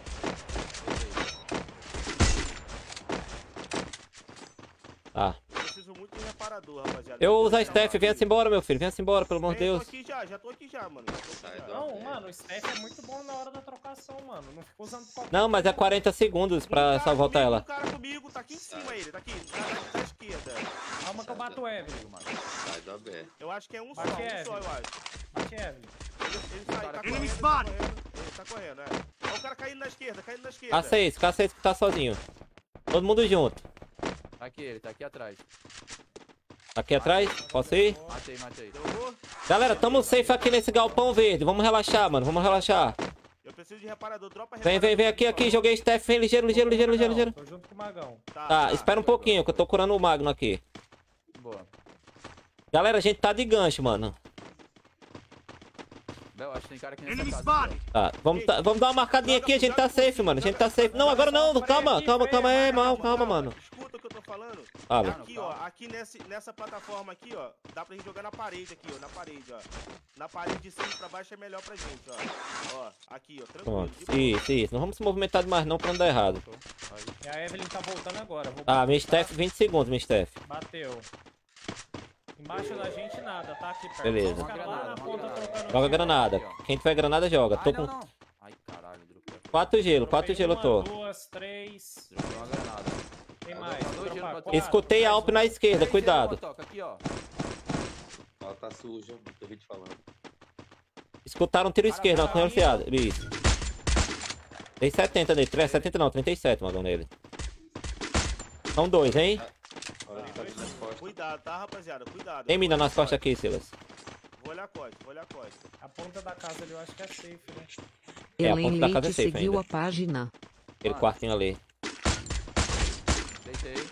Tá. Eu preciso muito de reparador, rapaziada. Eu uso a Steph, venha-se embora, meu filho. Venha-se embora, pelo amor de Deus. Já tô aqui já, mano. Sai do Não, alto. mano, o Steph é muito bom na hora da trocação, mano. Não fica usando qualquer Não, mas é 40 segundos pra só voltar ela. Um cara comigo, tá aqui em cima ele, tá aqui, na esquerda. Calma que eu bato o Evelyn. Sai do aberto. Eu acho que é um só, Bate Evelyn. eu acho. Bate Evelyn. Ele sai, tá correndo, ele tá correndo, é. Ó o cara caindo na esquerda, K6 que tá sozinho. Todo mundo junto. Aqui ele, tá aqui atrás. Aqui atrás, posso ir? Matei. Derrubou? Galera, tamo safe aqui nesse galpão verde. Vamos relaxar, mano. Vamos relaxar. Eu preciso de reparador, dropa Vem reparador. aqui. Joguei Steph, vem ligeiro. Tô junto com o Magão. Tá, espera um pouquinho, que eu tô curando o Magno aqui. Boa. Galera, a gente tá de gancho, mano. Bel, acho que tem cara aqui nessa casa. Aqui, Tá, vamos dar uma marcadinha aqui, a gente tá safe, mano. A gente tá safe. Não, agora não, calma, é mal, calma, mano. Escuta o que eu tô falando. Fala. Aqui, ó, aqui nessa plataforma aqui, ó, dá pra gente jogar na parede aqui, ó, na parede, ó. Na parede de cima pra baixo é melhor pra gente, ó. Ó, aqui, ó, tranquilo. Pronto, de boa. isso. Não vamos se movimentar demais não pra não dar errado. E a Evelyn tá voltando agora. Vou Tá, minha bater, Steph, 20 segundos, minha Steph. Bateu. Embaixo da gente nada, tá aqui perto. Beleza. Só os caras lá na ponta trocando Joga tiro. granada. Quem tiver granada, joga. Tô Ai, com não. Ai, caralho, dropei. 4 gelo eu tô. 2, 3. Dropei uma granada. Tem Eu mais. dou Vou gelo dropar pra tu. quatro. Escutei a Alp na esquerda, Três cuidado. gelo, motoca, aqui, ó. Ela tá suja, tô te falando. Escutaram um tiro esquerdo, não canhão fiado. Isso. Tem 70 nele, 70 não, 37, Magão, nele. São dois, hein? Olha que tá nas costas. Cuidado, tá, rapaziada? Cuidado. Tem mina nas costas aqui, Silas. Vou olhar a costa, vou olhar a costa. A ponta da casa ali eu acho que é safe, né? É, a Elen ponta da casa é Leite safe seguiu ainda. a página. Aquele quartinho ali. Deitei.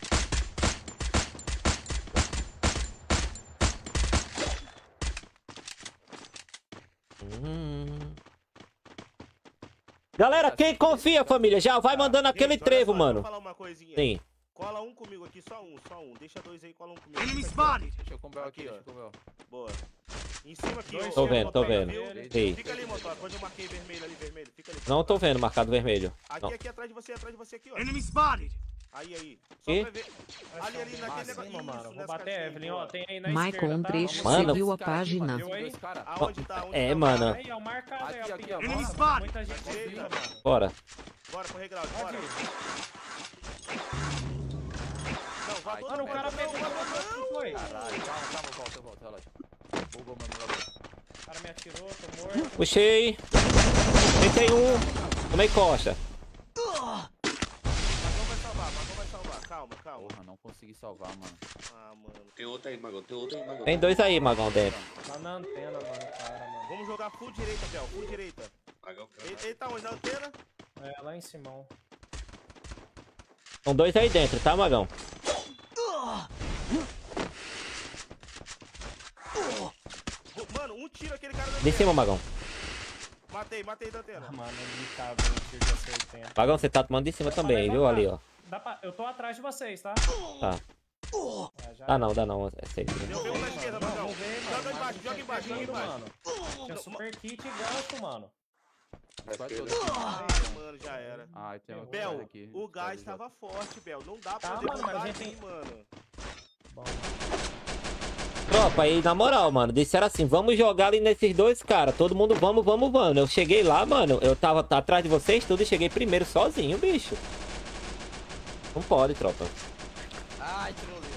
Galera, quem confia, família, já vai mandando aquele Gente, olha trevo, só, mano. Deixa eu falar uma coisinha. Sim. Cola um comigo aqui, só um. Deixa dois aí, cola um comigo. Deixa eu comprar aqui, Aqui, ó. deixa eu comprar. Boa. Em cima aqui, ó. Tô vendo, tô Motoca, vendo. viu? Sim. Fica ali, motor. Quando eu marquei vermelho ali, vermelho. Fica ali. Não tô vendo marcado vermelho. Aqui, Não. aqui, atrás de você aqui, ó. Enemy spotted! Aí. Só E? pra ver. Ali, naquele negócio. Cima, mano. Vou nessa bater, caixinha Evelyn, aqui, ó. Tem aí na Michael esquerda, tá? Andrés Mano. seguiu a Esse cara aqui, página. mano, Viu aí? dois caras. Aonde tá? Onde É, tá? mano. Aí, ó, marcado aí, ó. Aqui, ó. Nossa, spot. muita gente Direita. viva, mano. Bora. Bora, correr grau, bora. Pode ir. Não, vai todo Mano, o mundo. cara pegou o foi. Caralho, calma, eu volto, relaxa. Bugou meu negócio. O cara me atirou, tô morto. Puxei. Tentei um. Tomei costa. Magão vai salvar. Calma. Porra, não consegui salvar, mano. Ah, mano. Tem outro aí, Magão. Tem outro aí, Magão. Tem dois aí, Magão, dentro. Tá na antena, mano, cara, mano. Vamos jogar full direita, Bel. Full direita. Magão, Ele tá onde? Na antena? É, lá em Simão. São dois aí dentro, tá, Magão? Mano, um tiro aquele cara da De antena. cima, Magão. Matei da antena. Ah, mano, ele tá vendo tiro de acertando. Magão, você tá tomando de cima também, viu? Ali, ó. Eu tô atrás de vocês, tá? Tá. É, já Dá não. É safe. Eu vi um na esquerda, Magão. Vamos ver, mano. Joga mas embaixo. mano. Tinha super kit e gancho, mano. Quase todo. Ai, mano, já era. Ai, tem outro Bel, aqui. o gás tava forte, Bel. Não dá pra Tá, derrubar mano, mas a gente aqui, mano. Bom, Tropa, aí na moral, mano, disseram assim, vamos jogar ali nesses dois caras, todo mundo vamos. Eu cheguei lá, mano, eu tava atrás de vocês tudo e cheguei primeiro sozinho, bicho. Não pode, tropa. Ai, troleiro.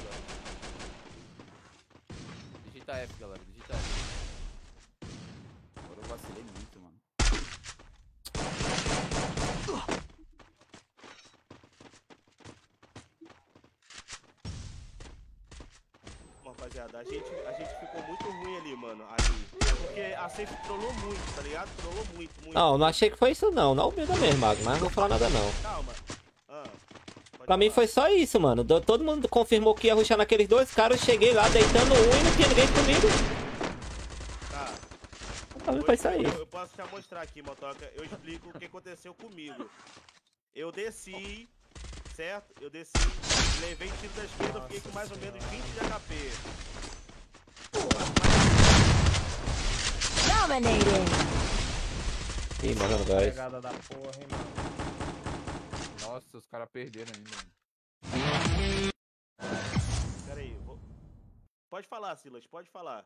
Digita F, galera. Digita F. Agora eu vacilei muito, mano. Rapaziada, a gente ficou muito ruim ali, mano. Ali. É porque a safe trollou muito, tá ligado? Trollou muito. Não achei que foi isso não humilda mesmo, Mago, mas não vou falar nada não. Calma. Pode Pra mim falar. foi só isso, mano. Todo mundo confirmou que ia rushar naqueles dois caras, eu cheguei lá deitando um e não tinha ninguém comigo. Tá. Pra mim foi só isso. Eu posso te mostrar aqui, Motoca. Eu explico o que aconteceu comigo. Eu desci, certo? Levei tiro da esquerda, eu fiquei com mais ou menos 20 de HP. Ih, mano, guys. pegada da porra, hein, mano. Nossa, os caras perderam ainda. Mano. Pera aí, pode falar, Silas, pode falar.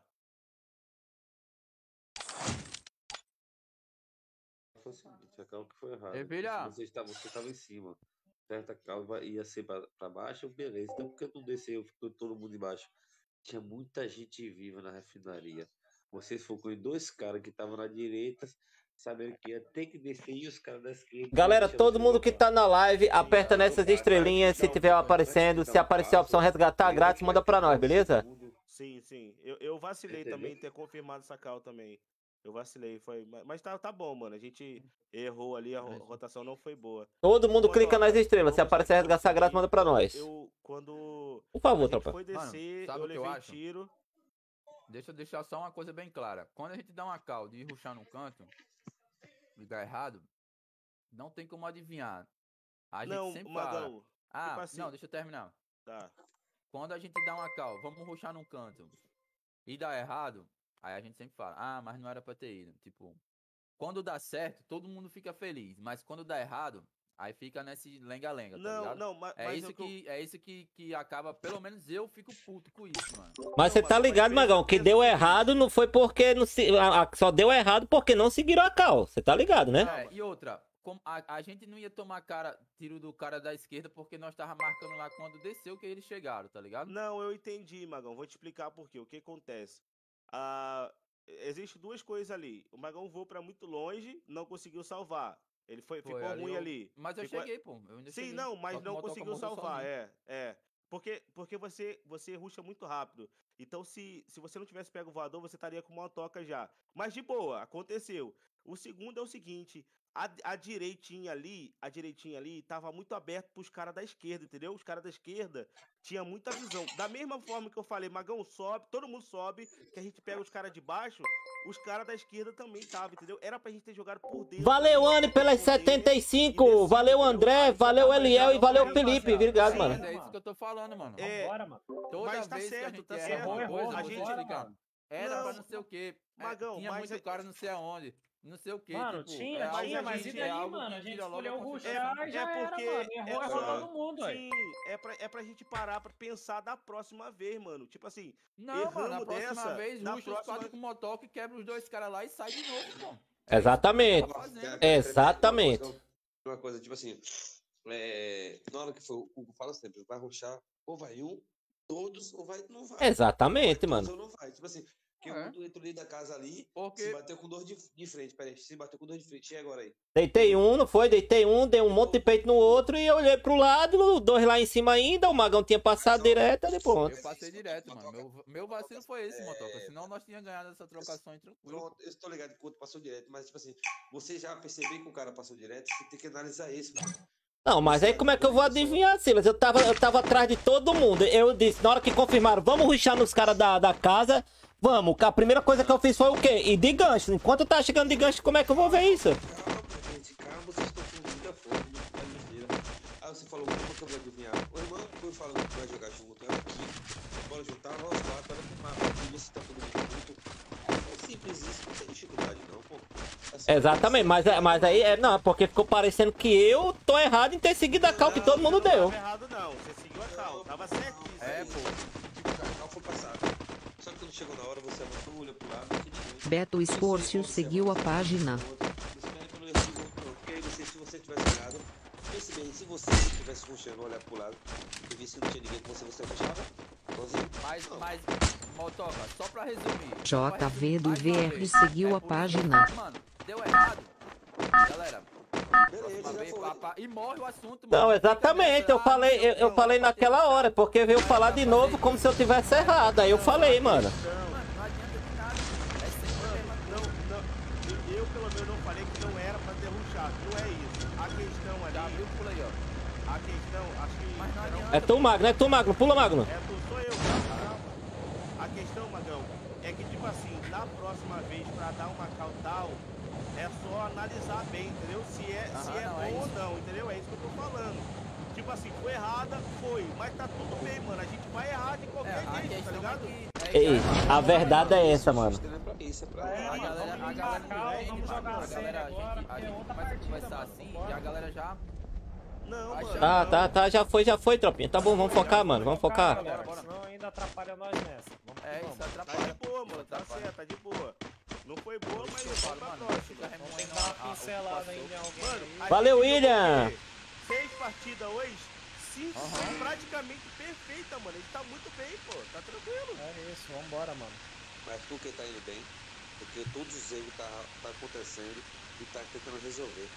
Foi o seguinte, a calma que foi errado. Ervilha. Você estava em cima. Certo, a calma ia ser pra baixo, beleza. Então por que não desceu? Ficou todo mundo embaixo. Tinha muita gente viva na refinaria. Vocês focou em dois caras que estavam na direita, sabendo que ia ter que descer e os caras da esquerda. Galera, todo mundo que tá na live, aperta nessas estrelinhas se tiver aparecendo. Se aparecer a opção resgatar grátis, manda pra nós, beleza? Sim. Eu vacilei Entendeu? também em ter confirmado essa call também. Eu vacilei, mas tá bom, mano. A gente errou ali, a rotação não foi boa. Todo mundo clica nas estrelas. Se aparecer resgatar grátis, manda pra nós. Quando Por favor, a gente tropa. foi descer, sabe eu o que eu levei acho? tiro. Deixa eu deixar só uma coisa bem clara. Quando a gente dá uma call de rushar num canto e dá errado, não tem como adivinhar. A gente Não, sempre Magão. fala. tipo assim- Não, deixa eu terminar. Tá. Quando a gente dá uma call, vamos rushar num canto e dá errado, aí a gente sempre fala, mas não era pra ter ido. Tipo, quando dá certo, todo mundo fica feliz. Mas quando dá errado, aí fica nesse lenga-lenga, tá ligado? Não, mas É isso que acaba, pelo menos eu fico puto com isso, mano. Mas você tá ligado, Magão, que deu errado não foi porque não se... só deu errado porque não seguiram a cal. Você tá ligado, né? E outra, a gente não ia tomar tiro do cara da esquerda porque nós tava marcando lá quando desceu que eles chegaram, tá ligado? Não, eu entendi, Magão. Vou te explicar por quê. O que acontece? Existem duas coisas ali. O Magão voou pra muito longe, não conseguiu salvar. Ficou ali ruim eu- ali. Mas eu Ficou- cheguei, pô. Eu ainda Sim, cheguei. não, mas Só que o não motoca conseguiu morreu salvar. sozinho. É. Porque você rusha muito rápido. Então, se você não tivesse pego o voador, você estaria com uma toca já. Mas de boa, aconteceu. O segundo é o seguinte, a direitinha ali tava muito aberto pros caras da esquerda, entendeu? Os caras da esquerda tinham muita visão. Da mesma forma que eu falei, Magão sobe, todo mundo sobe, que a gente pega os caras de baixo, os caras da esquerda também estavam, entendeu? Era pra gente ter jogado por dentro. Valeu, Anne, pelas 75. Valeu, André. Valeu, Eliel e valeu, Felipe. Obrigado, mano. É isso que eu tô falando, mano. Vambora, mano. Toda Mas tá vez certo, que a gente tá erra certo. uma coisa, A você gente- explica. Era Não, pra não sei o quê. Magão, tinha mas muito cara não sei aonde. Não sei o quê. Mano, tipo, tinha, algo mas que e é daí, algo mano? que A gente tira logo escolheu a rushar e já era, porque- mano. Errou todo mundo, aí. Sim, é pra gente parar pra pensar da próxima vez, mano. Tipo assim, Não, mano, na erramos próxima dessa, vez, na ruxa os próxima- quatro com motoque, quebra os dois caras lá e sai de novo, pô. Exatamente. Exatamente. Uma coisa, tipo assim, na hora que for, o Hugo fala sempre, vai rushar, ou vai um, todos, ou vai, não vai. Exatamente, Vai todos mano. ou não vai. Tipo assim, que É. o dentro ali da casa ali, Porque- se bateu com dor de frente, peraí, se bateu com dor de frente, e agora aí? Deitei um, não foi? Deitei um, dei um monte de peito no outro e eu olhei pro lado, dois lá em cima ainda, o Magão tinha passado direto, ali pronto. Eu passei direto, mano. Meu vacilo foi esse, motoca. Senão nós tínhamos ganhado essa trocação aí tranquilo. Pronto, eu estou ligado que o outro passou direto, mas tipo assim, você já percebeu que o cara passou direto, você tem que analisar isso, mano. Não, mas aí como é que eu vou adivinhar, Silas? Eu tava atrás de todo mundo. Eu disse, na hora que confirmaram, vamos rushar nos caras da casa, vamos. A primeira coisa que eu fiz foi o quê? Ir de gancho. Enquanto tá chegando de gancho, como é que eu vou ver isso? Calma, gente, calma, vocês estão com muita fome, muita mentira. Aí você falou, como que eu vou adivinhar? O irmão foi falando que vai jogar junto, era aqui, bora juntar, nós quatro, olha pro mapa aqui, ver se tá todo mundo junto. É simples isso, não tem dificuldade não, pô. Exatamente, mas aí, não, porque ficou parecendo que eu tô errado em ter seguido a cal que todo mundo você deu. Não tava errado, não. Você seguiu a cal. Tava certíssimo. Pô. A cal foi passada. Só que quando chegou na hora, você avançou, olhou pro lado, que ninguém... Beto Escórcio seguiu a página. Porque aí se você tivesse ganhado, pense bem, se você estivesse rushando, olhar pro lado e visse que não tinha ninguém com você rushava? Mas, motoca, só pra resumir. JV do mais uma VR vez, seguiu a por isso, página. Mano, deu errado. Galera, Beleza, próxima já vez, foi. e morre o assunto, mano. Não, Fica exatamente, nessa, eu falei naquela hora, porque veio falar de novo como se eu tivesse errado. Aí eu falei, mano. Mano, não adianta de nada. É sempre a mesma Não, eu pelo menos não falei que não era pra ter rushado. Não é isso. A questão ali. Já abriu, pula aí, ó. A questão, acho que. Mas não adianta. É tu, Magno, é tu, Magno. Pula, Magno. Sou eu. Calma. A questão, Magão, é que, tipo assim, na próxima vez, pra dar uma cal tal, é só analisar bem, entendeu? Se é não, bom é ou isso. não, entendeu? É isso que eu tô falando. Tipo assim, foi errada, foi. Mas tá tudo bem, mano. A gente vai errar de qualquer A jeito, tá questão ligado? é que Ei, a verdade é essa, mano. Isso é pra A galera vamos jogar a série agora, porque é outra começa a partida, conversar mano. assim, Vambora. e a galera já... Não, Vai mano. chamar. Tá, já foi, tropinha. Tá bom, vamos focar, mano, vamos focar. Galera, Bora. senão ainda atrapalha nós nessa. Vamos que É, vamos. isso Tá atrapalha. de boa, mano. Tá Atrapalha. certo, tá de boa. Não foi boa, mas Eu eu falo, falo pra mano, próxima. fica Vamos remoendo tentar uma o que pincelada passou. aí de alguém Mano, aí. a Valeu, gente William. jogou 6 partidas hoje, 5 foi praticamente perfeita, mano. Ele tá muito bem, pô. Tá tranquilo. É isso, vambora, mano. Mas tu que tá indo bem, porque todos os erros tá acontecendo e tá tentando resolver.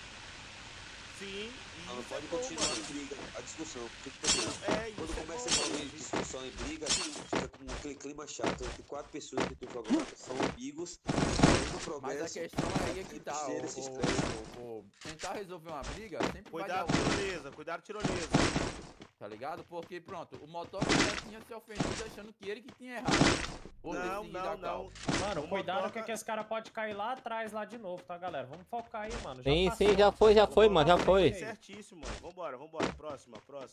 Sim, Ela não isso é pode bom, continuar mano. em briga, a discussão. Porque, tipo assim, É, quando isso é começa bom, a mano. envolver discussão e briga, fica com aquele clima chato entre 4 pessoas que estão jogando, são amigos, no Mas progresso. a questão aí é que tá, gera esse estresse, tentar resolver uma briga sempre vai Cuidado, dar ruim, tirolesa, cuidado, tirolesa. tá ligado? Porque, pronto, o motoca já tinha se ofendido achando que ele que tinha errado. Por ter Não, seguido a não, cal. não. Mano, O cuidado motoca- que esse cara pode cair lá atrás, lá de novo, tá, galera? Vamos focar aí, mano. Sim, passou. sim, já foi, mano, já foi. Certíssimo, mano. Vambora. Próxima.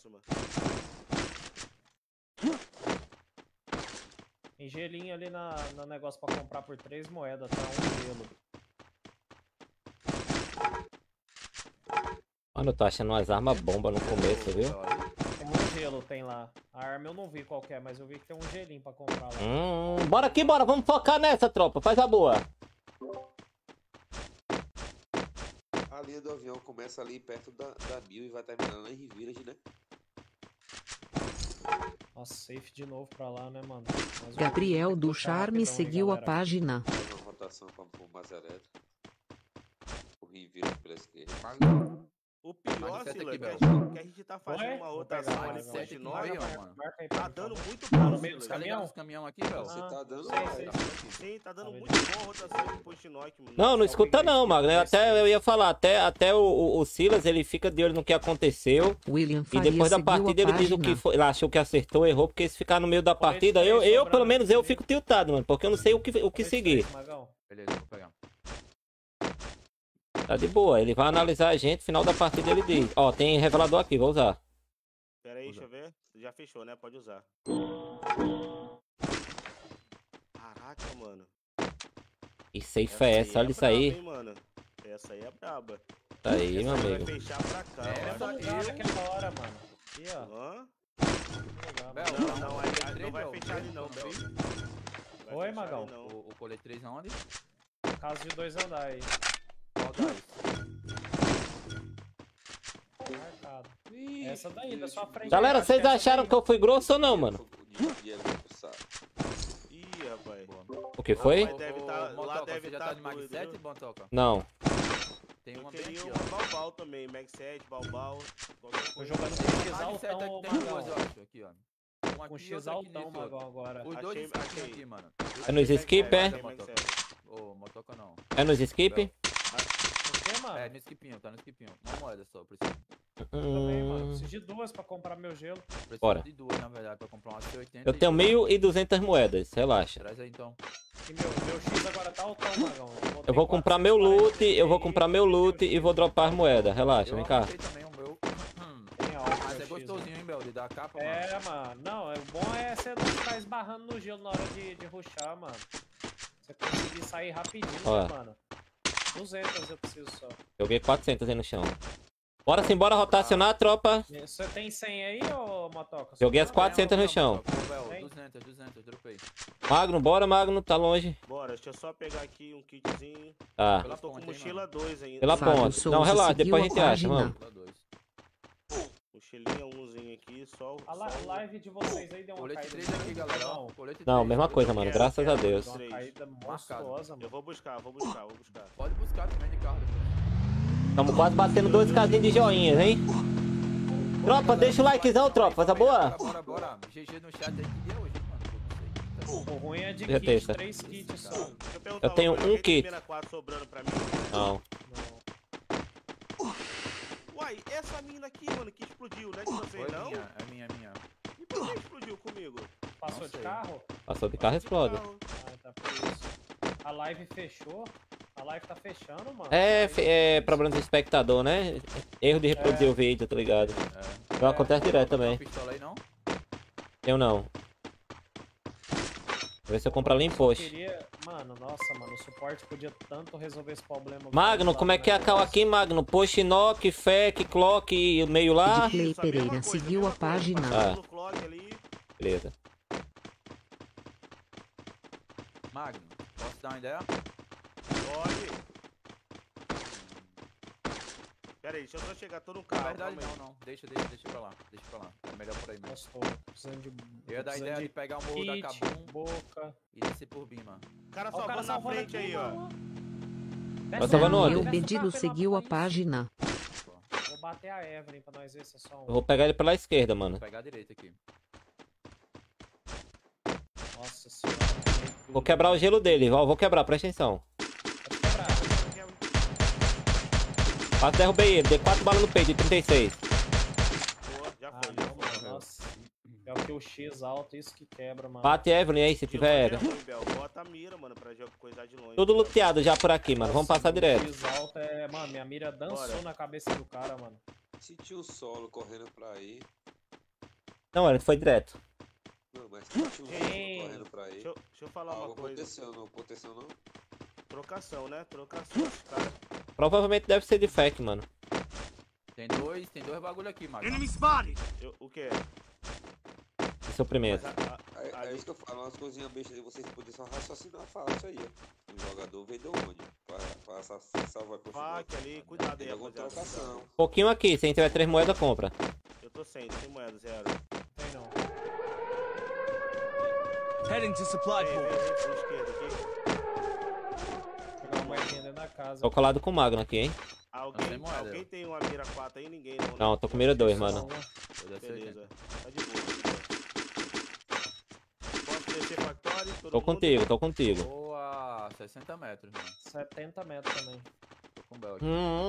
Tem gelinho ali no negócio pra comprar por 3 moedas, tá? Um gelo. Mano, eu tô achando umas armas bomba no começo, viu? Tem um gelo, tem lá. A arma eu não vi qual que é, mas eu vi que tem um gelinho pra comprar lá. Bora aqui, bora, vamos focar nessa, tropa. Faz a boa. A linha do avião começa ali perto da 1000 e vai terminar lá em Village, né? Nossa, safe de novo pra lá, né, mano? Mas Gabriel vamos do puxar Charme rapidão aí, seguiu a galera. página. Faz uma rotação para o Mazareta. O Village pela esquerda. O pior, Mas Sila, aqui, que Bel. a gente tá fazendo Oi? uma Vou rotação pegar, ali vai, com vai. o Shinok. Mano. Marca aí pra Tá mim, dando por favor. muito No bom, meio dos Sila. Tá ligado caminhão? os caminhão aqui, Bel? Você tá dando. Sei. Sim, tá dando muito boa a rotação aqui com o Shinok, mano. Não, não escuta não, Magno. Até eu ia falar, até o Silas, ele fica de olho no que aconteceu. William E Faria depois da seguiu a partida ele diz o que página. foi. Ele achou que acertou, errou, porque se ficar no meio da partida, eu pelo menos eu fico tiltado, mano. Porque eu não sei o que seguir. Beleza, vou pegar. Tá de boa, ele vai analisar a gente, final da partida ele diz. Ó, tem revelador aqui, vou usar. Pera aí, deixa eu ver. Já fechou, né? Pode usar. Caraca, mano. Que safe é essa? Olha isso aí. Braba, hein, mano? Essa aí é braba. Tá aí, meu Essa amigo. vai fechar pra cá, É, ó. Naquela hora, mano. Aqui, ó. Hã? Bel, Não, aí não vai fechar ali não, Bel. Vai Oi, fechar Magão. ali não. O colete 3 aonde? Casa de 2 andares aí. Qual das? Marcado. Essa daí, da sua frente. Galera, Acho que vocês essa acharam daí. que eu fui grosso ou não, mano? Ih, rapaz. O que foi? Mas deve tá, lá Motoca, deve você já tá tá de Mag doido, 7, viu? Motoca? Não. Tem uma Eu bem queria aqui, uma ó. Balbal também, Mag 7, Balbal, qualquer Tô coisa. jogando Tem com uma X Mag 7 altão, aqui, tem duas, eu Magão. acho, aqui, ó. Um Com aqui e X outro aqui altão, nesse outro. Magão, agora. Os dois Achei- skip achei. aqui, mano. É nos skip, é? Achei Mag 7. Ô, Motoca não. É nos skip? O que, mano? É, no skipinho, tá no skipinho. Uma moeda só, preciso. Também, mano. Preciso de 2 pra comprar meu gelo. Preciso Bora. de duas, na verdade, pra comprar umas C80. Eu tenho 1.200 moedas, relaxa. Traz aí, então. E meu X agora tá altão, Magão. Eu vou comprar meu loot, e vou dropar as moedas. Relaxa, Eu vem cá. aumentei também o meu. Tem alto, Mas meu é X, gostosinho, hein, Bel, de dar capa, mano. É, mano. Não, o bom é você não ficar esbarrando no gelo na hora de rushar, mano. Você conseguir sair rapidinho, Ó. né, mano? 200 eu preciso só. Joguei 400 aí no chão. Bora sim, bora rotacionar a tropa. Você tem 100 aí, ô Motoca? Joguei as Não, 400 no chão. Ô, Bel, Tem? 200, dropei. Magno, bora, Magno, tá longe. Bora, deixa eu só pegar aqui um kitzinho. Tá, Eu tô com ponte aí, mochila 2 ainda. pela Fábio ponte. Souza Não, relaxa, seguiu depois a a gente acha, página. vamos. Pra dois. Mochilinha 1zinho aqui, só. A live de vocês aí deu uma Colete caída. 3 aqui, galera. ó. Não, Colete Não, 3, mesma colete coisa, 3. mano, quero, graças a quero. Deus. deu uma caída monstruosa, Eu mano. vou buscar. Pode buscar também de carro depois. Estamos quase batendo 2 casinhos de joinhas, hein? Tropa, deixa o likezão, tropa, tá boa? Bora. GG no chat aí, que dia é hoje, mano? O ruim é de Já kit, terça. 3 kits só. Deixa eu perguntar Eu tenho uma coisa, um alguém tem kit. mina 4 sobrando pra mim? Não. Uai, essa mina aqui, mano, que explodiu, não é de vocês, Foi não? minha, é minha. E por que explodiu comigo? Passou Não de sei. carro? Passou de carro, explode. Carro. Ah, tá por isso. A live fechou? A live tá fechando, mano. É problema do espectador, né? Erro de reproduzir o vídeo, tá ligado? É. Não acontece direto Tem também. uma pistola aí, não? Eu não. Vou ver se eu compro ali em post. Queria... Mano, nossa, mano, o suporte podia tanto resolver esse problema. Magno, como é que é a cal aqui, Magno? Post, knock, fec, clock e o meio lá? Edclay Isso, a mesma Pereira coisa, seguiu mesma a página. coisa, passando Ah. no clock ali. Beleza. Magno, posso dar uma ideia? Pode. Pera aí, deixa eu só chegar, tô no Na carro. verdade, calma aí. não. Deixa pra lá. É melhor por aí mesmo. Nossa, tô precisando de... Eu ia dar a precisando ideia de pegar o morro da kit, Cabum boca... e descer por Bima. O cara Ó, o salvando cara na salvando frente aqui, aí, ó. mano. Tá salvando onde? Daniel Bedido seguiu a página. Vou bater a Evelyn pra nós ver se é só um. Eu vou pegar ele pela esquerda, mano. Vou pegar a direita aqui. Nossa senhora. Vou quebrar o gelo dele, ó. Vou quebrar, presta atenção. Pode quebrar. Quase derrubei ele, dei 4 balas no peito de 36. Boa, já Ah, foi, não, já foi. mano. Nossa. É o que o X alto, isso que quebra, mano. Bate Evelyn aí, se De tiver longe Evelyn. é ruim, Bel. Bota a mira, mano, pra jogar coisa de longe. Tudo Bel. luteado já por aqui, mano. Vamos passar O direto. X alto é. Mano, minha mira dançou Bora. na cabeça do cara, mano. Senti o solo correndo pra aí. Não, ele foi direto. Não, mas senti o solo Sim. correndo pra aí. Deixa eu falar uma Algo coisa. aconteceu não? Trocação, né? Trocação, os caras. Provavelmente deve ser de fake, mano. Tem dois bagulho aqui, Magno. O quê? Esse é o primeiro. Mas É isso que eu falo, umas coisinhas bestas de vocês poderem só raciocinar fácil aí, ó. O jogador veio de onde? Pra salvar a Fac ali, cuidado aí, Tem alguma rapaziada. trocação. Pouquinho aqui, se a gente tiver 3 moedas, compra. Eu tô sem moeda, zero. Tem não. Heading to supply Vem, point. pro esquerdo aqui. Vou pegar uma moedinha dentro da casa. Tô colado com o Magno aqui, hein? Alguém tem uma mira 4 aí? Ninguém não. Não, tô com mira 2, mano. Beleza. Tá de boa. Posso descer Factory? Tô contigo, tô contigo. Tô a 60 metros, mano. 70 metros também. Tô com o Bel aqui.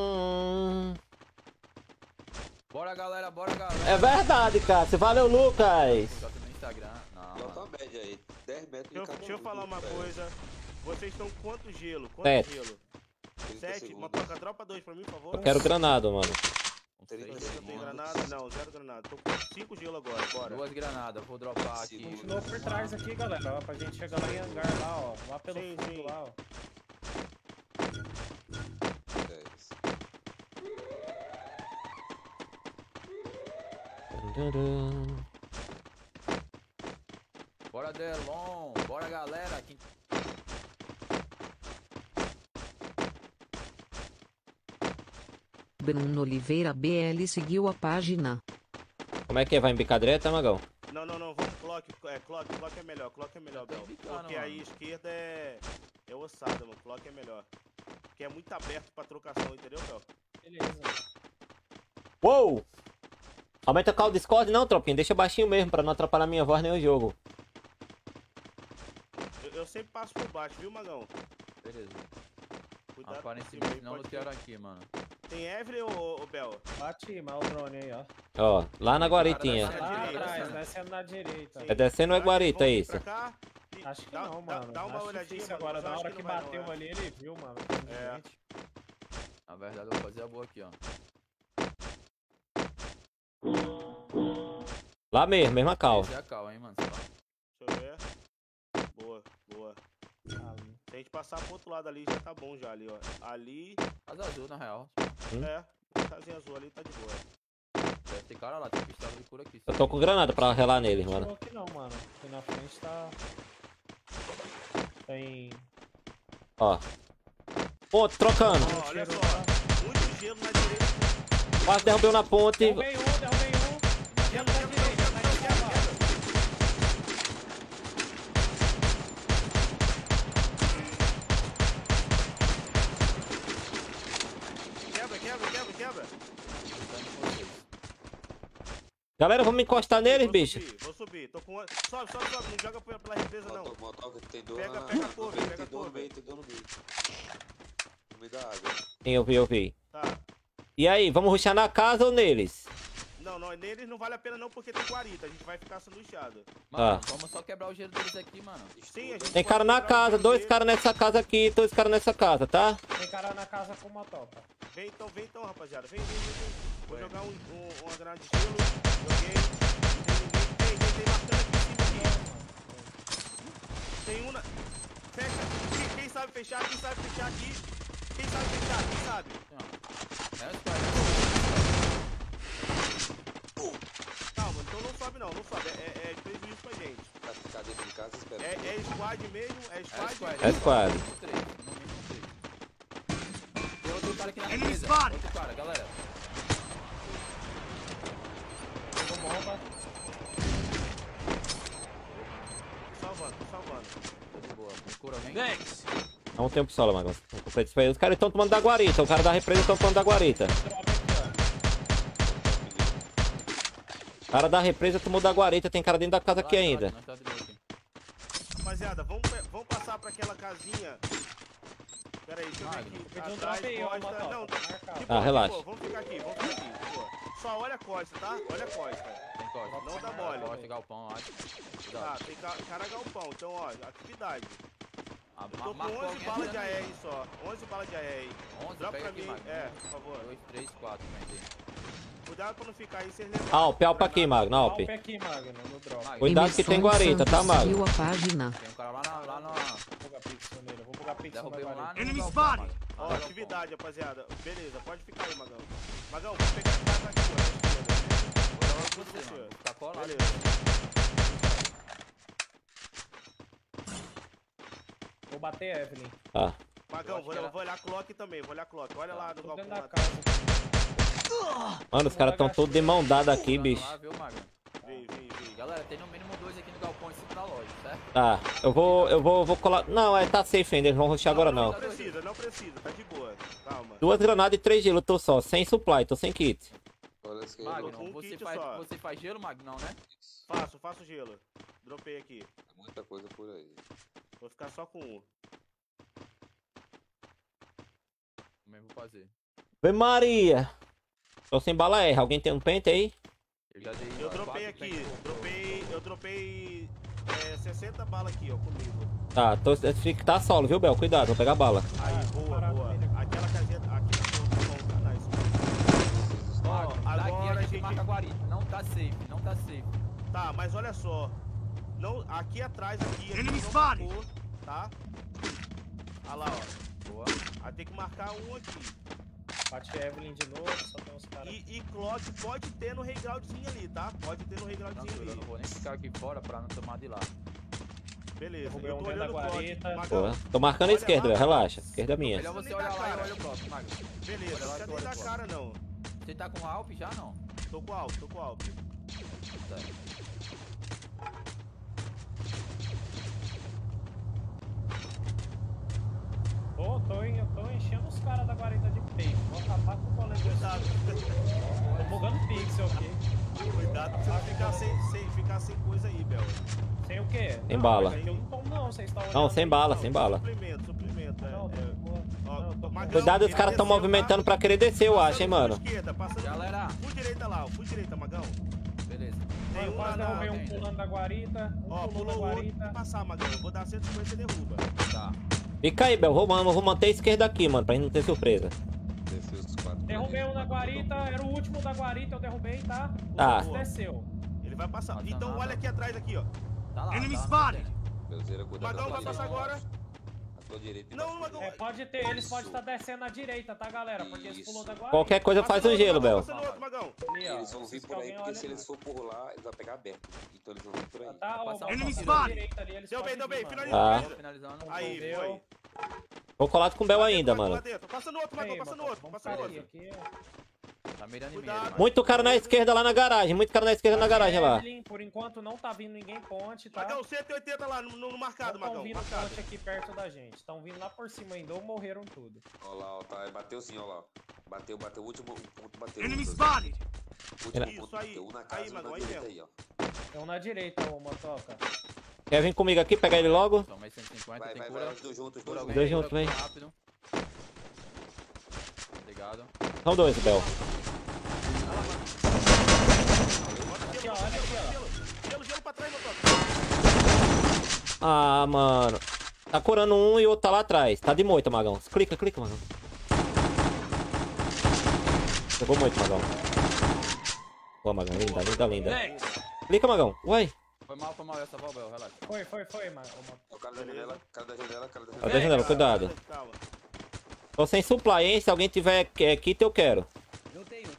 Bora, galera, bora, galera. É verdade, Cássio. Valeu, Lucas. Bota no Instagram. Não, Bota a média aí. 10 metros de cada Deixa eu um, falar uma velho. coisa. Vocês estão com quanto gelo? Quanto 7. gelo? 30 7? segundos. Motoca, dropa 2 pra mim, por favor. Eu quero granada, mano. Com 30 seis Você tem segundos. granada? Não, 0 granada. Tô com 5 gelo agora, bora. 2 granadas, vou dropar aqui. Segundo. Continuou por trás aqui, galera, ó, pra gente chegar lá em hangar lá, ó. Lá pelo Sim, fundo sim. lá, ó. 10. Bora, Delon. Bora, galera. Quem... Bruno Oliveira BL seguiu a página. Como é que é? Vai embicar direto, tá, Magão? Não, vamos clock. Clock é melhor, Bel. brincando, Porque aí a mano. esquerda é ossada, mano. Clock é melhor. Porque é muito aberto pra trocação, entendeu, Bel? Beleza. Uou! Aumenta o Discord não, tropinha. Deixa baixinho mesmo, pra não atrapalhar minha voz nem o jogo. Eu sempre passo por baixo, viu, Magão? Beleza. Cuidado Aparentemente não lutearam aqui, mano. Tem Evelyn ou Bel? Bate mal o drone aí, ó. Ó, lá na guaritinha. Cara, Lá direita, atrás, sim. descendo na direita. É descendo ou é guarita, é isso? Pra cá, e Acho que dá- não, dá- mano. Dá uma Acho olhadinha, difícil mano, agora. mas eu Na acho hora que não vai, bateu não, é. ali, ele viu, mano. É. Gente. Na verdade, eu vou fazer a boa aqui, ó. Lá mesmo, mesma cal. Esse é a cal, hein, mano. Sei lá. Deixa eu ver. Boa. Ali. Se a gente passar pro outro lado ali, já tá bom já ali, ó. Ali, Casa azul, na real. casinha azul ali tá de boa. Deve ter cara lá, tem pistola de cura aqui. Eu tô com granada pra relar neles, mano. Não aqui não, mano. Aqui na frente tá... Tem... Ó. Ponte, trocando. Ó, olha só. Muito gelo na direita. Quase derrubei um na ponte. Derrubei um. Gelo da direita, na esquerda. Quebra. Galera, vamos encostar neles, bicho. Vou subir. Tô com... Sobe. Não joga pela represa, não. Motoca que tem dor Pega na cover, no meio, pega tem dor no cover. meio, tem dor no meio. No meio da água. Sim, eu vi. Tá. E aí, vamos rushar na casa ou neles? Não, neles não vale a pena não, porque tem guarita. A gente vai ficar sanduichado. Mano, vamos só quebrar o gelo deles aqui, mano. Sim, a gente Tem pode cara na quebrar o casa, gelo 2 deles. caras nessa casa aqui, 2 caras nessa casa, tá? Tem cara na casa com motoca. Vem então, rapaziada. Vem. Vou jogar uma granada de gelo. Joguei. Tem marcando aqui em cima aqui. Tem uma. Fecha. Quem sabe fechar aqui? Quem sabe? É os caras. Calma, então não sobe. É prejuízo pra gente. Pra ficar dentro de casa, espera. É squad mesmo? É squad? É squad. Tem outro cara aqui na mesa. Outro cara, galera. Pegou bomba. Tô salvando. Tô de boa. Me cura alguém? Dá um tempo só, lá, Magão. Os caras estão tomando da guarita. O cara da represa estão tomando da guarita. O cara da represa tomou da guarita. Tem cara dentro da casa aqui ainda. Nós tá de boa aqui. Rapaziada, vamos passar pra aquela casinha. Pera aí, deixa eu ver aqui. Pediu um Atrás, drop aí, ó, costa. motoca. Não, Marcado. de boa, relaxa. de boa. Vamos ficar aqui. Boa. Só olha a costa, tá? Olha a costa. Tem costa. Não dá mole. Costa, galpão, acho. Tá, Cuidado. tem cara galpão. Então, ó, atividade. Eu tô com Marcou 11 alguém balas de atirando aí. AR só. 11 balas de AR. 11, Dropa pega pra aqui, mim. Magno. É, por favor. 2, 3, 4, vem. Cuidado pra não ficar aí, vocês levam. Alpe, Alpe aqui, Magno. Dá um Alpe. pé aqui, Magno, no drop. Magno, Cuidado que tem guarita, tá, Magno? Seguiu a página. tem um cara lá na... Vou pegar pixel nele, vou pegar pixel na Derrubei um lá guarita. no galpão, Magno. Ó, Lá no atividade, rapaziada. Beleza, pode ficar aí, Magão. Magão, vou pegar a casa aqui, ó, na esquerda. galpão. Vou dar Tudo você, você, mano. ó. Tá colado. Beleza. Vou bater Evelyn. Tá. Magão, Eu acho que eu vou olhar a clock também, Olha lá no Tô galpão. dentro da lá. casa. Mano, os caras estão todos de mão dada aqui, bicho. Lá, viu, Magno? Vem. Galera, tem no mínimo 2 aqui no galpão em cima da loja, certo? Tá, eu vou colar. Não, tá safe ainda, eles vão rushar agora não. Não precisa, tá de boa. Calma. 2 granadas e 3 gelo, tô só. Sem supply, tô sem kit. Magno, você faz gelo, Magno, não, né? Faço gelo. Dropei aqui. Muita coisa por aí. Vou ficar só com um. Também vou fazer. Vem Maria. Tô sem bala R. Alguém tem um pente aí? Eu dropei aqui. Eu dropei 60 balas aqui, ó, comigo. Tá, tá solo, viu, Bel? Cuidado, vou pegar bala. Aí, boa. Aquela casinha aqui na nice. Ó, agora a gente marca a guarita. Não tá safe. Tá, mas olha só. Não, aqui atrás, aqui não marcou, tá? Olha lá, ó. Boa. Aí tem que marcar um aqui. Bate Evelyn de novo, só tem uns caras. E Clock pode ter no regroundzinho ali, tá? Pode ter no regroundzinho ali. Eu não vou nem ficar aqui fora pra não tomar de lá. Beleza, Derrubei eu tô um dentro olhando da o Clock. guarita. Magão, Tô marcando a olha esquerda, lá. Bel. Relaxa. Esquerda é minha. Melhor você olhar lá e olha o próximo, Magno. Beleza, não precisa nem dar cara, não. Você tá com Alp já, não? Tô com Alp. Tô enchendo os caras da guarita de peito. Vou acabar com o colega. Cuidado. Tô bugando pixel aqui. Cuidado pra você não ficar sem coisa aí, Bel. Sem o quê? Sem bala. Eu não tomo não, vocês estão olhando. Não, sem aí. bala, Não, sem bala. Suplemento. Não, tô de boa. Ó, Não, tô Magão, Cuidado, os ele caras tão desceu, movimentando pra querer descer, eu acho, hein, mano. Esquerda, passando Galera. full direita lá, full direita, Magão. Beleza. Tem um lá Quase na... derrubei um pulando da guarita. Ó, Pulou da pulou o outro, guarita. vai passar, Magão. Eu vou dar 150 e derruba. Tá. Fica aí, Bel. Vou manter a esquerda aqui, mano, pra gente não ter surpresa. Desceu os 4. Derrubei um na guarita, era o último da guarita, eu derrubei, tá? O Tá. outro desceu. Ele vai passar. Passa Então nada. olha aqui atrás, aqui, ó. Tá lá. Enemy tá spotted. Belzeira, cuidado. Magão vai passar agora. A tua direita. Não, Magão. Pode ter, eles podem estar descendo à direita, tá, galera? Porque eles pulou da guarita. Qualquer coisa faz um gelo, Bel. Passa no outro, Magão. Ali, ó, Eles vão vir preciso que por aí, alguém porque olhe se eles mais. for por lá, eles vão pegar aberto. Então eles vão vir por aí. Tá, ó, Passar um Enemy pouquinho. spotted. direita ali, eles Deu bem, podem vir, finaliza. Ah. Finalizando. Aí, Deu. foi. Vou colado com o Bel ainda, Magão, lá mano. dentro. Passa no outro, Magão, Aí, passa no mano, outro. vamos Passa no parar outro. aqui. Tá mirando em mim. Cuidado. ele, mas- Muito cara na esquerda lá na garagem. Muito cara na esquerda na garagem lá. Evelyn, por enquanto não tá vindo ninguém ponte, tá? Magão, 180 lá no marcado, Não estão Magão. vindo Marcado. ponte aqui perto da gente. Estão vindo lá por cima ainda ou morreram tudo. Ó lá, ó, tá. Bateu sim, ó lá. Bateu. O último ponto bateu. Enemy Belzeira. spotted. O último Isso ponto aí. bateu. Um na Aí, casa e um Magão, na aí direita mesmo. aí, ó. Tem um na direita, ô Motoca. Quer vir comigo aqui, pegar ele logo? Tomei 150, Vai, tem vai, cura. vai. Os dois juntos, os Cura dois alguém, Dois cura juntos, vem. rápido. Obrigado. São dois, Bel. Aqui, ó, olha aqui, ó. Gelo pra trás, Motoca. Ah, mano. Tá curando um e o outro tá lá atrás. Tá de moita, Magão. Clica, Magão. Pegou muito, Magão. Boa, Magão. Linda. Clica, Magão. Uai. Foi mal essa Valbel, relaxa. Foi, mano. O cara da janela, cara da janela. Tá da janela, cuidado. Calma. Tô sem supply, hein? Se alguém tiver kit, eu quero. Eu tenho.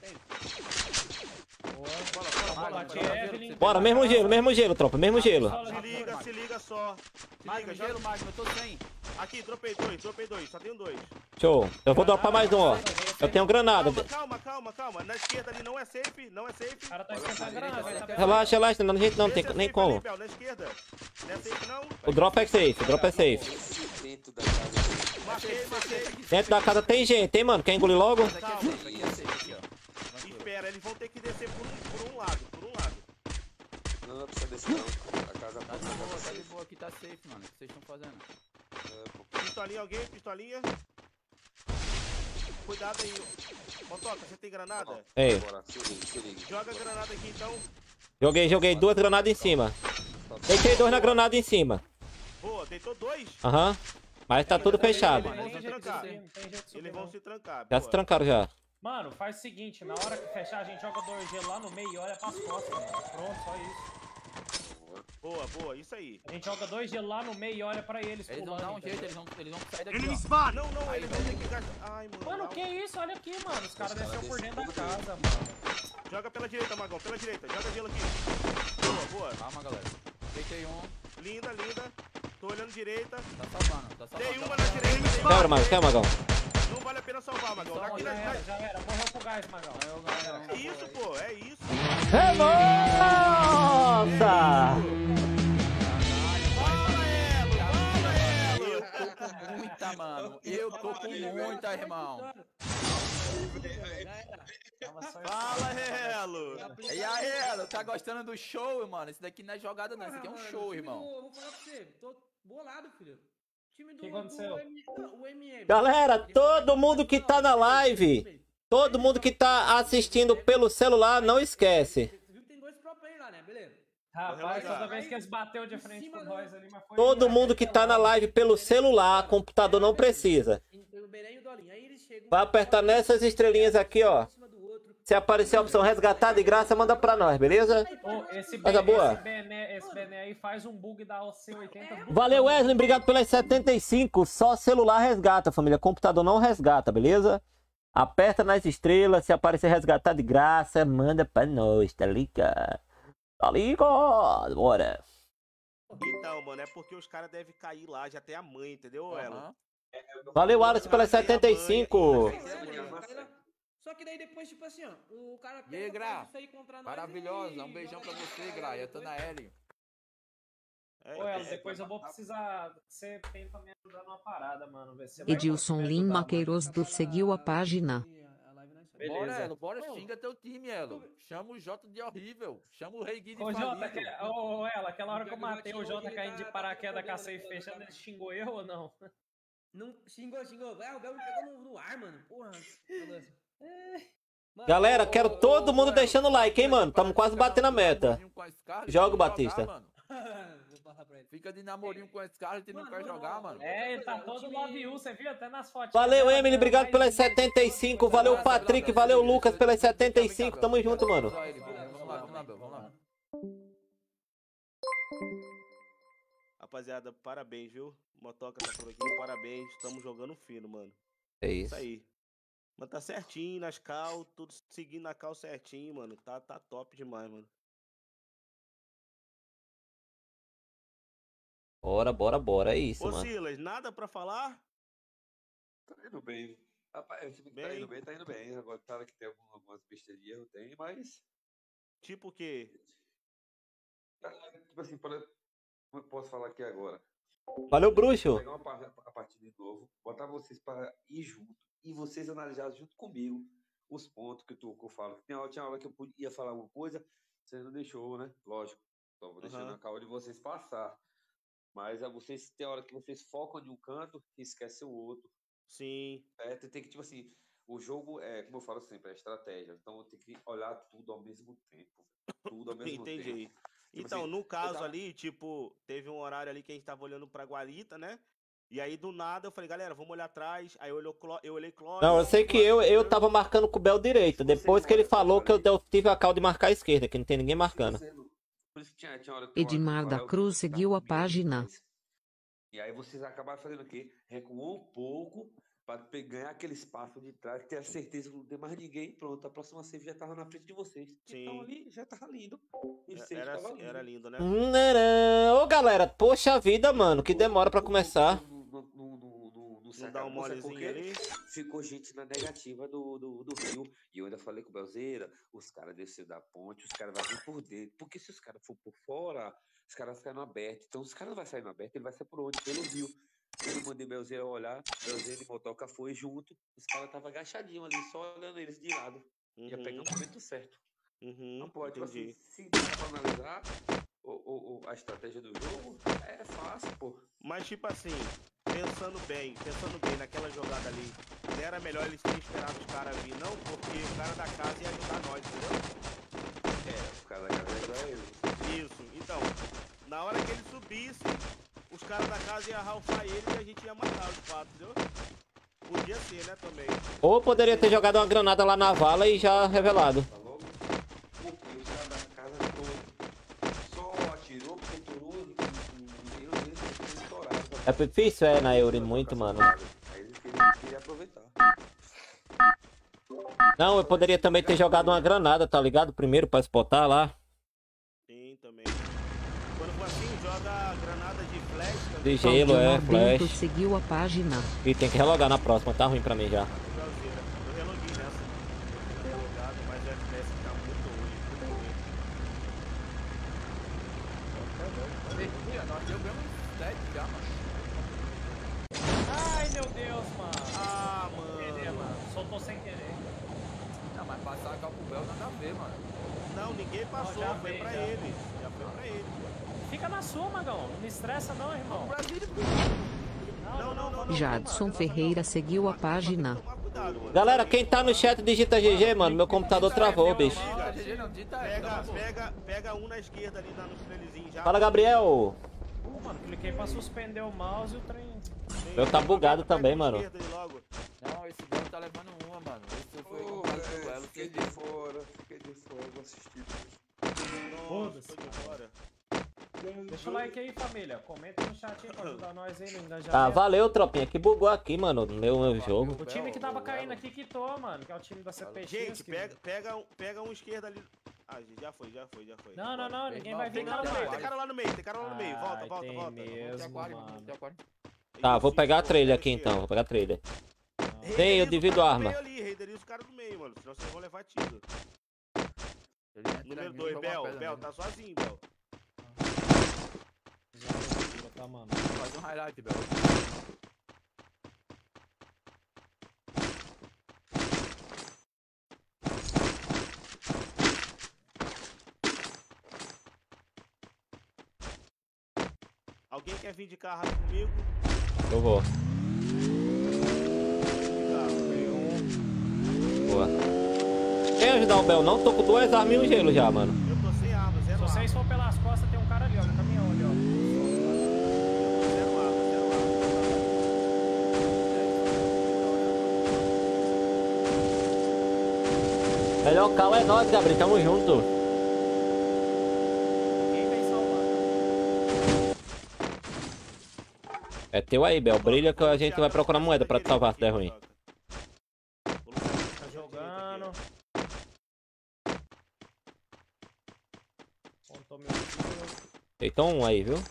Boa, bati Evelyn. Bora, mesmo gelo, tropa. Mesmo gelo. Se liga só. Se Magno, liga, gelo, Magno, eu tô sem. Aqui, dropei dois. Só tenho dois. Show. Eu vou dropar mais um, ó. Eu tenho granada. Calma. Na esquerda ali não é safe. O cara tá esquentando granada, vai tá Relaxa, não tem jeito não, tem Esse é nem safe como. ali, Bel, na esquerda. Não é safe não? O drop é safe. Dentro da casa. Marquei. Dentro da casa tem gente, hein, mano? Quer engolir logo? Essa aqui é safe, aqui é safe, aqui, ó. Espera, eles vão ter que descer por um lado. Não precisa descer não. A casa Tá pode de ser boa, tá safe. de boa, aqui tá safe, mano. O que vocês estão fazendo? Pistolinha, alguém? Pistolinha. Cuidado aí. Motoca, você tem granada? Ei, Bora, se liga. Joga a granada aqui então. joguei duas granadas em cima. Deitei dois na granada em cima. Boa, deitou dois. Aham. Mas tá tudo fechado. Eles vão se trancar. Não tem jeito de subir, Eles vão não. se trancar. Já boa. se trancaram já. Mano, faz o seguinte, na hora que fechar a gente joga 2G lá no meio e olha pras costas, mano. Pronto, só isso. Boa, isso aí. A gente joga 2G lá no meio e olha pra eles Eles vão pulando, dar um jeito, entendeu? eles vão sair daqui, Enemy ó. spotted. Não, eles vão ter que gastar. Ai, mano. Mano, não. que isso? Olha aqui, mano. Os caras desceu por dentro da desceu casa, mano. Joga pela direita, Magão, pela direita. Joga gelo aqui. Boa. Calma, galera. Deitei um. Linda. Tô olhando direita. Tá salvando. Dei uma na direita. Quer, Magão? Não vale a pena salvar, Magão. Só Daqui já Já era. Morreu pro gás, Magão. É isso, pô. É isso. Nossa! Eu tô com muita, mano. Eu tô com muita, irmão. Fala, Elo! E aí, Elo, tá gostando do show, mano? Esse daqui não é jogada, não. Esse aqui é um show, irmão. Eu vou falar pra você, tô bolado, filho. Time do, Que aconteceu? o MM. Galera, todo mundo que tá na live, todo mundo que tá assistindo pelo celular, não esquece. Você viu que tem 2 pro player lá, né? Beleza. Rapaz, toda vez que eles bateu de frente com nós ali, mas foi... Todo mundo que tá na live pelo celular, computador não precisa. Vai apertar nessas estrelinhas aqui, ó. Se aparecer a opção resgatar de graça, manda pra nós, beleza? Esse Coisa boa. BN aí faz um bug da OC80. Valeu, Wesley. Obrigado pelas 75. Só celular resgata, família. Computador não resgata, beleza? Aperta nas estrelas. Se aparecer resgatar de graça, manda pra nós, tá ligado? Tá ligado? Bora. Então, mano, é porque os caras devem cair lá, já tem a mãe, entendeu, Elo? Valeu, Wallace, pelas 75. Só que daí depois, tipo assim, ó, o cara E aí, Gra? sair contra nós. Maravilhosa. Um beijão pra você, Gra. Eu tô na L. Ô, Elo, depois eu vou precisar... Você tem pra me ajudar numa parada, mano. Ver se Edilson Lima Queiroz seguiu a página. Bora, Elo. Bora, xinga teu time, Elo. Chama o Jota de horrível. Chama o Rei Gui de Ô, Jota, falido. Elo, aquela hora que eu matei o Jota caindo de paraquedas com a safe fechando, ele xingou eu ou não? Não, xingou. Vai, o Bel me pegou no ar, mano. Porra. Galera, quero todo mundo deixando like, hein, mano? Tamo quase batendo a meta. Joga, Batista. Fica de namorinho com a Scarlett e não quer jogar, mano. É, ele tá todo love you, você viu até nas fotos. Valeu, Emily, obrigado pelas 75. Valeu, Patrick, valeu, Lucas, pelas 75. Tamo junto, mano. Vamos lá. Rapaziada, parabéns, viu? Motoca tá por aqui, parabéns. Estamos jogando fino, mano. É isso. Isso aí. Mas tá certinho nas cal, tudo seguindo na cal certinho, mano. Tá top demais, mano. Bora. É isso, Ô, mano. Silas, nada pra falar? Tá indo bem. Rapaz, o time que tá indo bem. Agora, claro que tem algumas besteirinhas, eu tenho, mas... Tipo o quê? Tipo assim, como eu posso falar aqui agora? Valeu, bruxo. Pegar a partida de novo, botar vocês para ir junto e vocês analisarem junto comigo os pontos que eu falo. Tinha hora que eu ia falar alguma coisa, você não deixou, né? Lógico. Então vou deixar na calma de vocês passar. Mas vocês tem hora que vocês focam em um canto e esquecem o outro. Sim. Tem que, tipo assim, o jogo é, como eu falo sempre, é estratégia. Então eu tenho que olhar tudo ao mesmo tempo. Tudo ao mesmo tempo. Entendi. Então, no caso ali, tipo, teve um horário ali que a gente tava olhando pra Guarita, né? E aí, do nada, eu falei, galera, vamos olhar atrás. Aí eu olhei Clóvis. Não, eu sei que eu tava marcando com o Bel direito. Depois que ele falou que eu tive a cal de marcar a esquerda, que não tem ninguém marcando. Por isso que tinha hora Edmar da Cruz seguiu a página. E aí vocês acabaram fazendo o quê? Recuou um pouco para ganhar aquele espaço de trás, ter a certeza que não tem mais ninguém. Pronto, a próxima save já tava na frente de vocês. Sim. Então ali já tava lindo. Era lindo, né? Ô, galera, poxa vida, mano, que demora pra começar. Não dá um molezinho ali. Ficou gente na negativa do Rio. E eu ainda falei com o Belzeira, os caras desceram da ponte, os caras vão vir por dentro. Porque se os caras for por fora, os caras ficam no aberto. Então, os caras não vão sair no aberto, ele vai sair por onde? Pelo Rio. Eu mandei Belzeira olhar, Belzeira e Motoca foi junto. Os caras estavam agachadinhos ali, só olhando eles de lado. Ia pegar o momento certo. Não pode, tipo assim, se dá pra analisar a estratégia do jogo, é fácil, pô. Mas, tipo assim, pensando bem naquela jogada ali, não era melhor eles terem esperado os caras vir, não? Porque o cara da casa ia ajudar nós, entendeu? O cara da casa ia ajudar eles. Isso, então, na hora que ele subisse, os caras da casa iam ralfar ele e a gente ia matar os quatro, entendeu? Podia ser, né, também. Ou poderia ter jogado uma granada lá na vala e já revelado. Porque os caras da casa todo só atirou, porque torou e eles estouraram. É difícil, na Euri, muito, mano. Aí eles queriam aproveitar. Não, eu poderia também ter jogado uma granada, tá ligado? Primeiro pra spotar lá. Sim, também. Quando for assim, joga granada de flash também. De gelo, Bento flash. seguiu a página. E tem que relogar na próxima, tá ruim pra mim já. Eu reloguei nessa. Relogado, mas o FPS tá muito ruim. Nós jogamos 7 já, mano. Ai, meu Deus, mano. Ah, mano. Soltou sem querer. Mas passar a cal pro Bel nada a ver, mano. Não, ninguém passou, já foi veio, pra já. ele. Já foi pra ele. Fica na sua, Magão. Não me estressa não, irmão. Não, Jadson Ferreira seguiu a página. Tomar cuidado, mano. Galera, quem tá no chat digita GG, mano. Meu computador travou, bicho. Pega um na esquerda ali no trailerzinho já. Fala, Gabriel. Mano, cliquei pra suspender o mouse e o trem. Meu tá bugado também, mano. Não, esse Bel tá levando uma, mano. Esse foi Ô, comprado pelo velho, Elo. fiquei de fora, vou assistir. Foda-se. Fora. Deixa o like aí, família. Comenta no chat aí pra ajudar nós aí no engajamento. Ah, valeu, tropinha. Que bugou aqui, mano, meu jogo. O time que tava caindo aqui quitou, mano. Que é o time da CPX. Gente, que... pega um esquerdo ali. Ah, já foi. Não, ninguém vai vir Tem cara não, no meio, vai. tem cara lá no meio, volta. Tem mesmo, mano. Tá, vou pegar a trailer aqui então. Vou pegar a trailer. Tem, eu divido a arma. Renderiza o cara do meio, mano. Senão vocês vão levar tiro. Número 2, Bel, tá sozinho, Bel. Tá, mano. Faz um highlight, Bel. Alguém quer vir de carro aqui comigo? Eu vou. Boa. Quer ajudar o Bel? Não, tô com 2 armas e um gelo já, mano. Eu tô sem arma, Se zero arma. vocês for pelas costas, tem um cara ali, ó, no caminhão ali, ó. Zero arma. Melhor carro é nós, Gabriel. Tamo junto. Quem vem salvar? É teu aí, Bel. Brilha que a gente vai procurar moeda pra te salvar se der ruim. Tá jogando. Contou meu tiro. Deitou um aí, viu?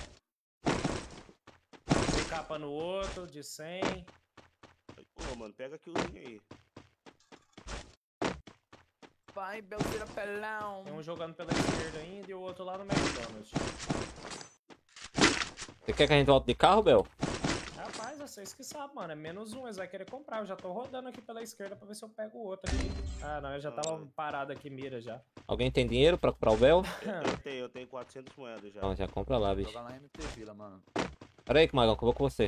Tem capa no outro, de 100. Pô, mano, pega aqui o aí. Vai, Bel, tira pelão. Tem um jogando pela esquerda ainda e o outro lá no McDonald's. Você quer que a gente volte de carro, Bel? Rapaz, vocês que sabem, mano. É -1, eles vão querer comprar. Eu já tô rodando aqui pela esquerda pra ver se eu pego o outro aqui. Ah, não, eu já tava parado aqui, mira já. Alguém tem dinheiro pra comprar o Bel? Eu tenho 400 moedas já. Então já compra lá, bicho. Jogar lá em MT Vila, mano. Pera aí, Magão, que eu vou com você.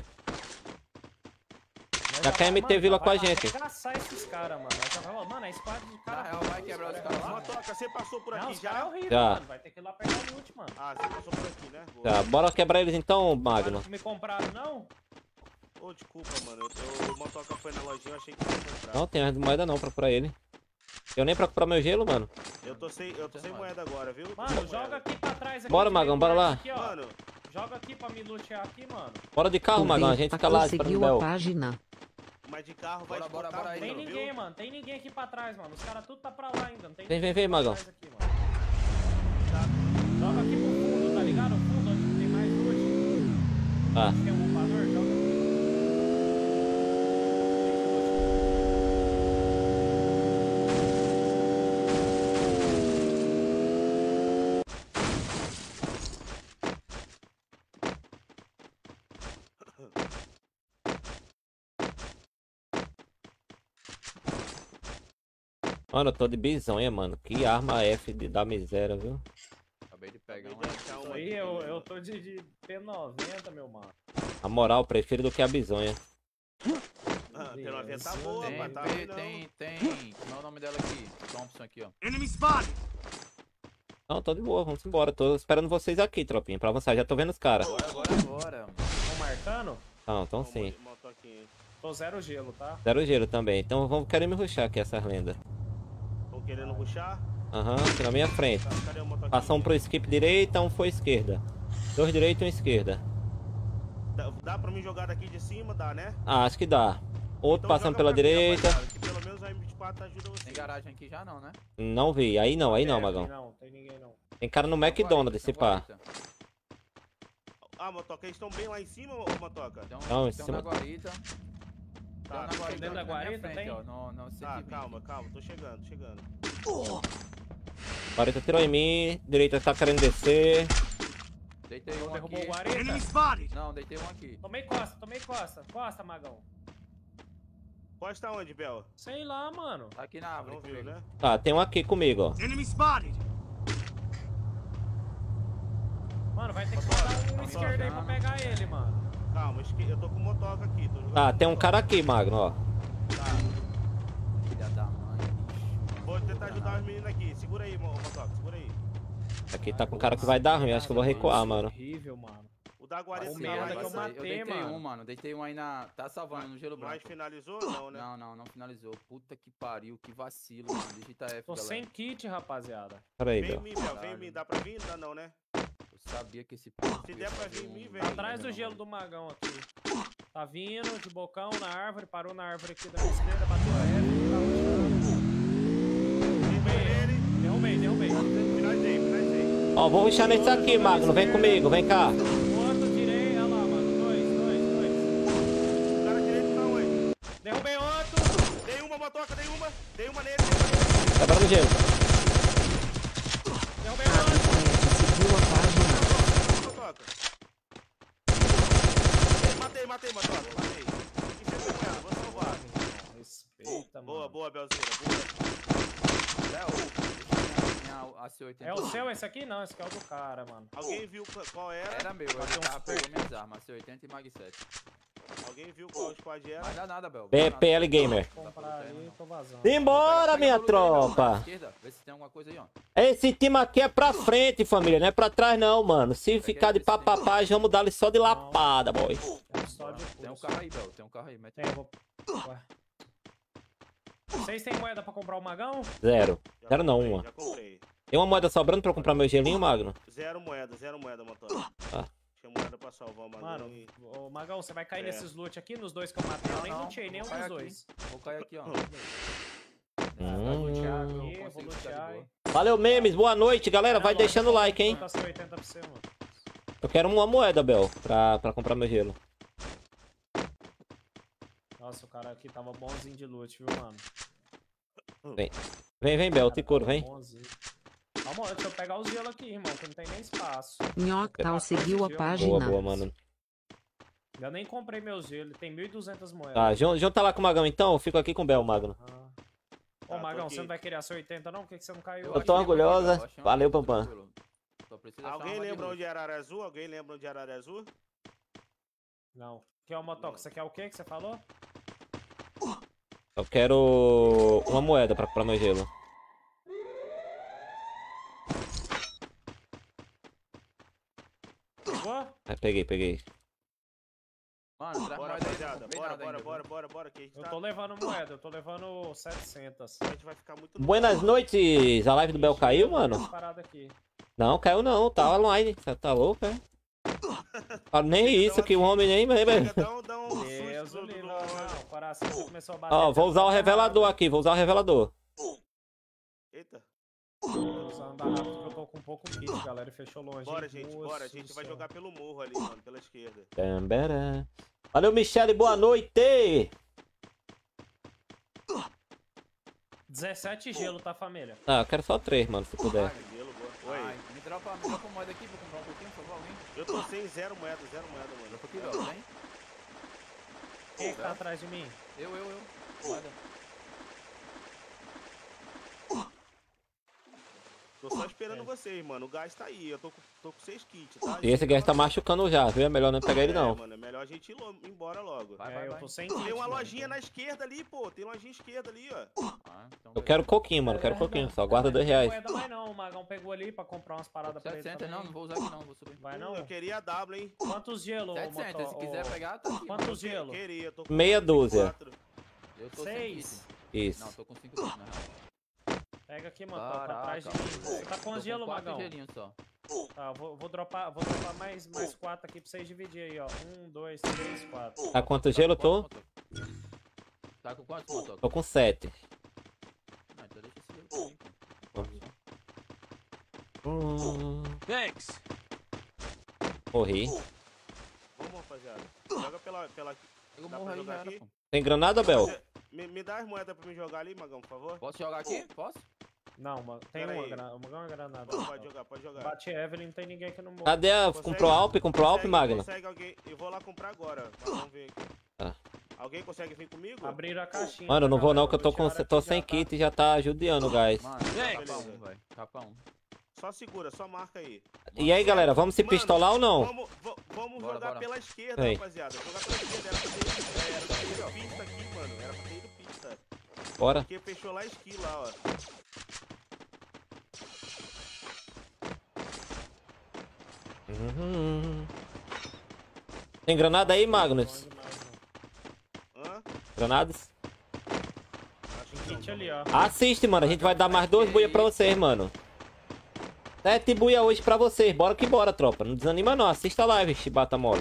Nós Já quer vai- MT mano, Vila já com a vai gente. caçar esses caras, mano. Nós já vai- Mano, é squad de Na cara. real, vai quebrar os caras lá. Motoca, você passou por Não, aqui os caras é já? horrível, Já. mano. Vai ter que ir lá pegar o loot, mano. Ah, você passou por aqui, né? Boa. Tá, bora quebrar eles então, Magno. Não me compraram, não? Ô, desculpa, mano. O motoca foi na lojinha, eu achei que ia comprar. Não tem moeda não pra comprar ele. Eu nem pra comprar meu gelo, mano. Eu tô sem moeda agora, viu? Mano, Sem joga moeda. aqui pra trás. Aqui, Bora, que Magão, vem bora por lá. Aqui, ó. Mano, Joga aqui pra me lutear aqui, mano. Bora de carro, Magão. A gente fica lá esperando o seguiu a Bel. página. mas de carro vai Bora, descontar bora aí, muito, Tem viu? ninguém, mano. Tem ninguém aqui pra trás, mano. Os caras tudo tá pra lá ainda. Não tem Vem, ninguém vem, pra Magão. trás aqui, mano. Joga aqui pro fundo, tá ligado? O fundo onde tem mais loot. Tá. Tem um bombardeador, joga aqui. Mano, eu tô de bizonha, mano. Que arma F da miséria, viu? Acabei de pegar um. Isso aí, eu tô de P90, meu mano. A moral, prefiro do que a bizonha. Ah, tem 90 tá boa, Tem, mas tá ruim, não. tem. Como é o nome dela aqui? Thompson aqui, ó. Não, tô de boa, vamos embora. Tô esperando vocês aqui, tropinha, pra avançar. Já tô vendo os caras. Agora. Tô marcando? Não, então sim. Motoquinha. Tô 0 gelo, tá? 0 gelo também. Então vamos querer me rushar aqui essas lendas. Tão querendo rushar? Aham, aqui na minha frente. Tá, cadê o motoquinha? Passou um pro skip direita, um foi esquerda. 2 direita e um esquerda. Dá pra mim jogar daqui de cima? Dá, né? Ah, acho que dá. Outro Então passando joga pela pra mim, direita. rapaziada, que pelo menos a M24 ajuda você. Tem garagem aqui já não, né? Não vi. Aí não, Magão. Não, tem ninguém não. Tem cara no McDonald's, esse pá. Ah, Motoca, eles estão bem lá em cima, ô Motoca? Não, em Tem um cima. na guarita. Tá, Tem um na guarita dentro da aqui na minha guarita, frente, tem? ó. No Tá, 120. calma, tô chegando. 40 tirou em mim. Direita tá querendo descer. Deitei um Derrubou o aqui. guarita? Não, deitei um aqui. Tomei costa. Costa, Magão. Pode estar onde, Bel? Sei lá, mano. Tá aqui na árvore. Não viu, né? Tá, tem um aqui comigo, ó. Mano, vai ter que botar um esquerdo aí pra pegar ele, mano. Calma, eu tô com motoca aqui. Tô jogando Tá, com tem um motoca. cara aqui, Magno, ó. Tá. Filha da mãe, bicho. Vou tentar ajudar os meninos aqui. Segura aí, motoca. Segura aí. Aqui tá com um cara que vai dar ruim. Acho que eu vou recuar, mano. Horrível, mano. O da guarda O merda que eu sair. matei, deitei mano. mano. Deitei um aí na... Tá salvando no gelo branco. Mas finalizou ou não, né? Não finalizou. Puta que pariu, que vacilo, mano. Digita F, Tô galera. sem kit, rapaziada. Pera aí, Vem em Bel. mim, Bel. Vem em mim. Dá pra vir? Dá não, né? Eu sabia que esse povo Se ia der pra fazer vir em mim, um- vem. Atrás do gelo do magão aqui. Tá vindo de bocão na árvore, parou na árvore aqui da minha esquerda, bateu a F, tá rushando. Derrubei. Finalizei. Ó, vou rushar nesse aqui, Magno. Vem comigo, vem cá. Outro tirei, olha lá, mano. Dois. O cara direito tá onde? Derrubei outro. Dei uma motoca, dei uma nele. Quebrando o gelo. Derrubei outro. Seguiu a página. Motoca. Matei, motoca. Matei. Aqui você foi com ela, vou salvar. Respeita, mano. Boa, Belzeira. Boa. Léo, deixa minha AC-80. É o seu esse aqui? Não, esse aqui é o do cara, mano. Alguém viu qual era? Era meu, ele tava pegou minhas armas, AC-80 e Mag 7. Alguém viu qual squad era? Mas dá nada, Bel. PL Gamer. Vou comprar aí, tô vazando. Simbora, minha tropa. Esquerda, vê se tem alguma coisa aí, ó. Esse time aqui é pra frente, família. Não é pra trás, não, mano. Se ficar de papapá, vamos dar-lhe só de lapada, boy. É só de Tem um pulso. carro aí, Bel, tem um carro aí. Mete Tem, eu vou... Ué. Vocês têm moeda pra comprar o magão? Zero. Já Zero não, comprei, uma. Já comprei. Tem uma moeda sobrando pra eu comprar meu gelinho, Magno? Zero moeda, motoca. Tá. Tinha moeda pra salvar o Magão Mano, e... ô Magão, você vai cair É. nesses loot aqui, nos dois que eu matei? Eu nem luteei nenhum vou cair dos aqui. dois. Vou cair aqui, ó. Vou lutear aqui, Eu vou consigo ficar lutear. de hein. Valeu, memes. Boa noite, galera. Vai deixando o like, hein? Tá 80 pra você, mano. Eu quero uma moeda, Bel, pra comprar meu gelo. Nossa, o cara aqui tava bonzinho de loot, viu, mano? Vem, Bel. Te curo, vem. Bonzinho. Calma, deixa eu pegar os gelo aqui, irmão, que não tem nem espaço. Nhoctal seguiu a Boa, página. boa, mano. Eu nem comprei meu gelo, tem 1.200 moedas. Tá, junta lá com o Magão, então. Eu fico aqui com o Bel, Magno. Ah. Ô, Tá, Magão, tô você não aqui. vai querer a sua 80 não? Por que você não caiu? Eu achei tô uma orgulhosa. aqui, Bel, achei uma Valeu, aqui, Pampam. tranquilo. Só precisa achar Alguém uma de lembra luz. onde era Arara Azul? Alguém lembra onde era Arara Azul? Não. Que é o motoca? Você quer o quê que você falou? Eu quero uma moeda pra comprar meu gelo. Pegou? Peguei. Mano, traz Bora, moeda aí, não rapaziada. comprei Bora, nada ainda, bora. Que a gente Eu tá... tô levando moeda, eu tô levando 700. A gente vai ficar muito... Buenas noites. A live do Bel caiu, mano? Parada aqui. Não, caiu não. Tá online. Você tá louco, é? Ah, nem isso, que o homem nem... Dá um Deus susto o livre, no... não. O coração começou a bater. Ó, vou usar o revelador aqui. Vou usar o revelador. Eita. Tô usando rápido porque eu tô com pouco kit, galera, e fechou longe. Bora, hein? gente, Nossa bora. A gente do vai céu. jogar pelo morro ali, mano, pela esquerda. Tambera. Valeu, Michele. Boa noite. 17 gelo, tá, família? Ah, eu quero só 3, mano, se puder. Gelo, boa. Oi. Ai, me dropa moeda aqui pra comprar um pouquinho, por favor, alguém. Eu tô sem zero moeda, mano. Dropa aqui, Bel, vem. Quem que tá atrás de mim? Eu. Moeda. Tô só esperando vocês, mano. O gás tá aí. Eu tô com 6 kits, tá? E esse gás tá machucando já, viu? É melhor não pegar ele, não. Mano, é melhor a gente ir embora logo. Vai. Eu tô sem kit. Tem uma mano. lojinha na esquerda ali, pô. Tem lojinha esquerda ali, ó. Ah, então Eu quero coquinho, mano. Quero coquinho. Só guarda Não tem R$2. moeda mais não, o Magão pegou ali pra comprar umas paradas pra ele 700, também. não vou usar aqui não, vou subir. Vai não? Eu queria a W, hein? Quantos gelo, ô 700, motor? se quiser pegar, tá aqui. Quantos gelo? Queria, tô com Meia dúzia. 4. Eu tô sem 6. kit. Isso. Não, tô com 5 kits, na real. Pega aqui, motor, tá Caraca, atrás de mim. Você moleque. tá com Tô gelo, 4 Magão? gelinhos só. Tá, vou dropar mais 4 aqui pra vocês dividirem aí, ó. 1, 2, 3, 4. Tá quanto gelo eu tô? Tá com quantos, motoca? Tô com 7. Não, então deixa esse gelo pra mim, pô. Thanks. Morri. Vamos, rapaziada. Joga pela... Eu Dá morro pra aí, jogar já era, aqui? pô. Tem granada, Bel? Me dá as moedas pra me jogar ali, Magão, por favor. Posso jogar aqui? Posso? Não, tem Pera uma aí. granada. O Magão é granada. Pode jogar. Bate Evelyn, não tem ninguém que não morre. Cadê a... Comprou Alp, Magno? Consegue alguém... Eu vou lá comprar agora, mas vamos ver aqui. Tá. Alguém consegue vir comigo? Abriram a caixinha. Mano, eu não vou não, que eu tô Tiraram sem aqui, já kit e já tá judiando, guys. Mano, Beleza. capa 1, velho. Capa 1. Só segura, só marca aí. E aí, galera, vamos se Mano, pistolar ou não? Vamos Bora, jogar bora. pela esquerda, Ei. rapaziada. Jogar pela esquerda, era pra ter ido pista aqui, mano. Era pra ter ido pista. Bora. Porque fechou lá a esqui lá, ó. Tem granada aí, Magnus? Hã? Granadas? Acho que Kit ali, ó. Assiste, mano. A gente vai dar mais 2 buia pra vocês, mano. 7 buia hoje pra vocês. Bora que bora, tropa. Não desanima não. Assista a live, chibata mole.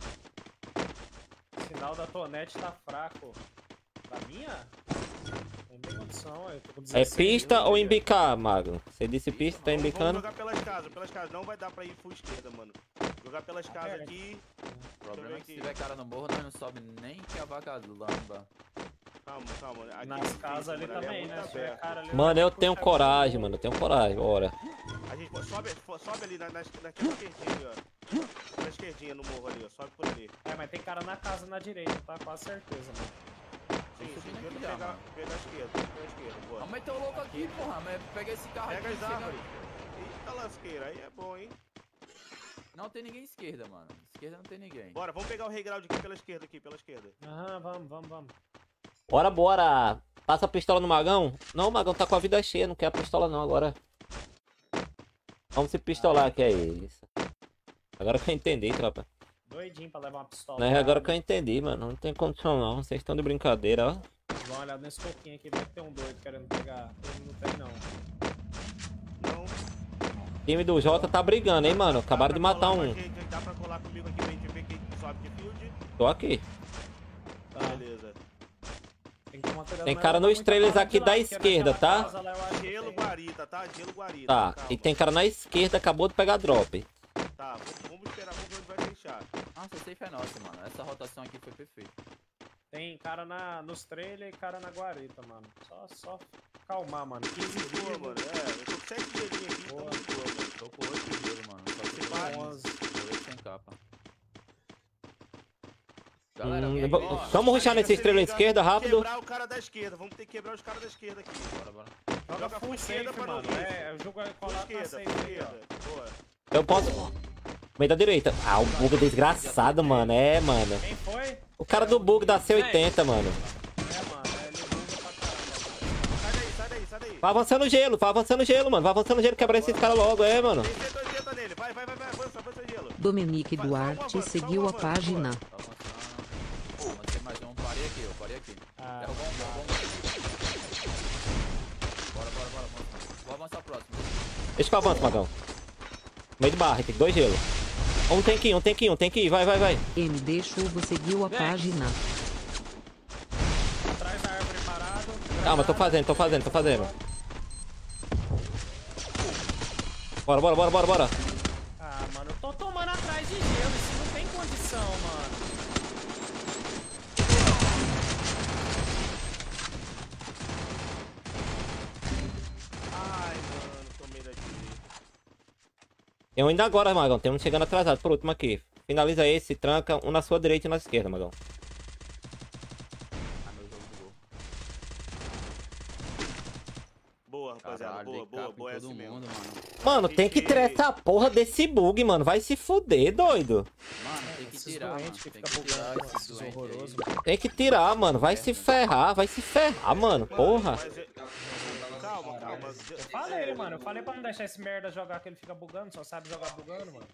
O sinal da Tonete tá fraco. Da minha? Não tem condição, eu tô com É 16 pista mil, ou né? embicar, Magnus? Você disse pista, tá Vamos embicando? jogar pelas casas. Não vai dar pra ir full esquerda, mano. Jogar pelas casas perto. aqui. O problema é que se aqui. tiver cara no morro, nós não sobe nem que a vaca lamba. Calma. Aqui Nas é difícil, casas ali mano, também, é né? muito Se tiver aberto. cara ali, Mano, eu puxa tenho a coragem, mão. mano. Eu tenho coragem. Bora. A gente sobe ali naquela esquerdinha ali, ó. Na esquerdinha no morro ali, ó. Sobe por ali. É, mas tem cara na casa na direita, tá? Quase certeza, mano. Sim, subindo tenta aqui já, pegar mano. a esquerda, boa. Ah, mas teu louco aqui, porra. Mas pega esse carro Pega aqui. as chega- árvores. Eita lasqueira, aí é bom, hein? Não tem ninguém à esquerda, mano. Esquerda não tem ninguém. Bora, vamos pegar o reground aqui pela esquerda. Aham, vamos. Bora. Passa a pistola no Magão. Não, o Magão tá com a vida cheia. Não quer a pistola não agora. Vamos se pistolar, que é isso. Agora que eu entendi, tropa. Doidinho pra levar uma pistola. Não é agora que eu entendi, mano. Não tem condição não. Vocês estão de brincadeira, ó. Dá uma olhada nesse coquinho aqui, vai que tem um doido querendo pegar. Ele não tem, não. Não. O time do Jota tá brigando, hein, mano. Acabaram de matar um. Dá pra colar comigo aqui pra gente ver quem sobe de field. Tô aqui. Tá. Beleza. Tem que tomar cuidado, Tem não cara levar nos muita trailers bala aqui de da lá, porque esquerda, naquela tá? casa lá eu acho que Gelo tem. guarita, tá? Gelo guarita. Tá. calma. E tem cara na esquerda, acabou de pegar drop. Tá, vamos esperar, vamos ver onde vai fechar. Nossa, safe é nossa, mano. Essa rotação aqui foi perfeita. Tem cara nos trailers e cara na guarita, mano. Só calmar, mano. 15 De boa, vivos, mano. Eu tô com 7 gelinhos aqui, então Boa. de boa, mano. Tô com 8 de gelo, mano. Só que vai. 11. tô 8 sem capa. Galera, vem v- aqui, ó. Vamos rushar nesse estrela esquerda, rápido. Quebrar o cara da esquerda, vamos ter que quebrar os caras da esquerda aqui. Bora. Joga full esquerda safe, pra não mano. vir. É, o jogo é Full colado na esquerda, safe full aí, ó. esquerda. Boa. Eu posso... Meio da direita. Ah, o bug é desgraçado, mano. É, mano. Quem foi? O cara do bug da C80, mano. Ele buga pra caramba. Sai daí. Vai avançando gelo, mano. Vai avançando gelo, quebrar esses caras logo, é, mano. Tem 180 nele, vai, avança gelo. Dominique Vai, Duarte só um seguiu a avanço, página. Tá avançando. Avancei mais um. Parei aqui. Ah, Derrubou um. Bora. Vou avançar próximo. Deixa que eu avanço, Magão. Meio de barra, tem 2 gelo. Um tem que ir. Vai. MD Chuvo seguiu a página. atrás da árvore parado. Calma, tô fazendo. Bora. Ah, mano, eu tô tomando atrás de gelo. Isso não tem condição, mano. Ai, mano, tomei da direita. Eu ainda agora, Magão. Tem um chegando atrasado. Por último aqui. Finaliza esse, tranca. Um na sua direita e um na esquerda, Magão. Ah, meu jogo bugou. Boa, rapaziada, Caralho, boa, é todo assim mesmo. mundo, mano. Mano, tem que tirar essa porra desse bug, mano. Vai se fuder, doido. Mano, tem que Esses tirar, mano. doentes que Tem fica que tirar bugando, esses esses doentes horrorosos. aí. Tem que tirar, mano. Vai se ferrar, mano. Porra. Mas calma. Eu falei, mano. Eu falei pra não deixar esse merda jogar que ele fica bugando. Só sabe jogar bugando, mano.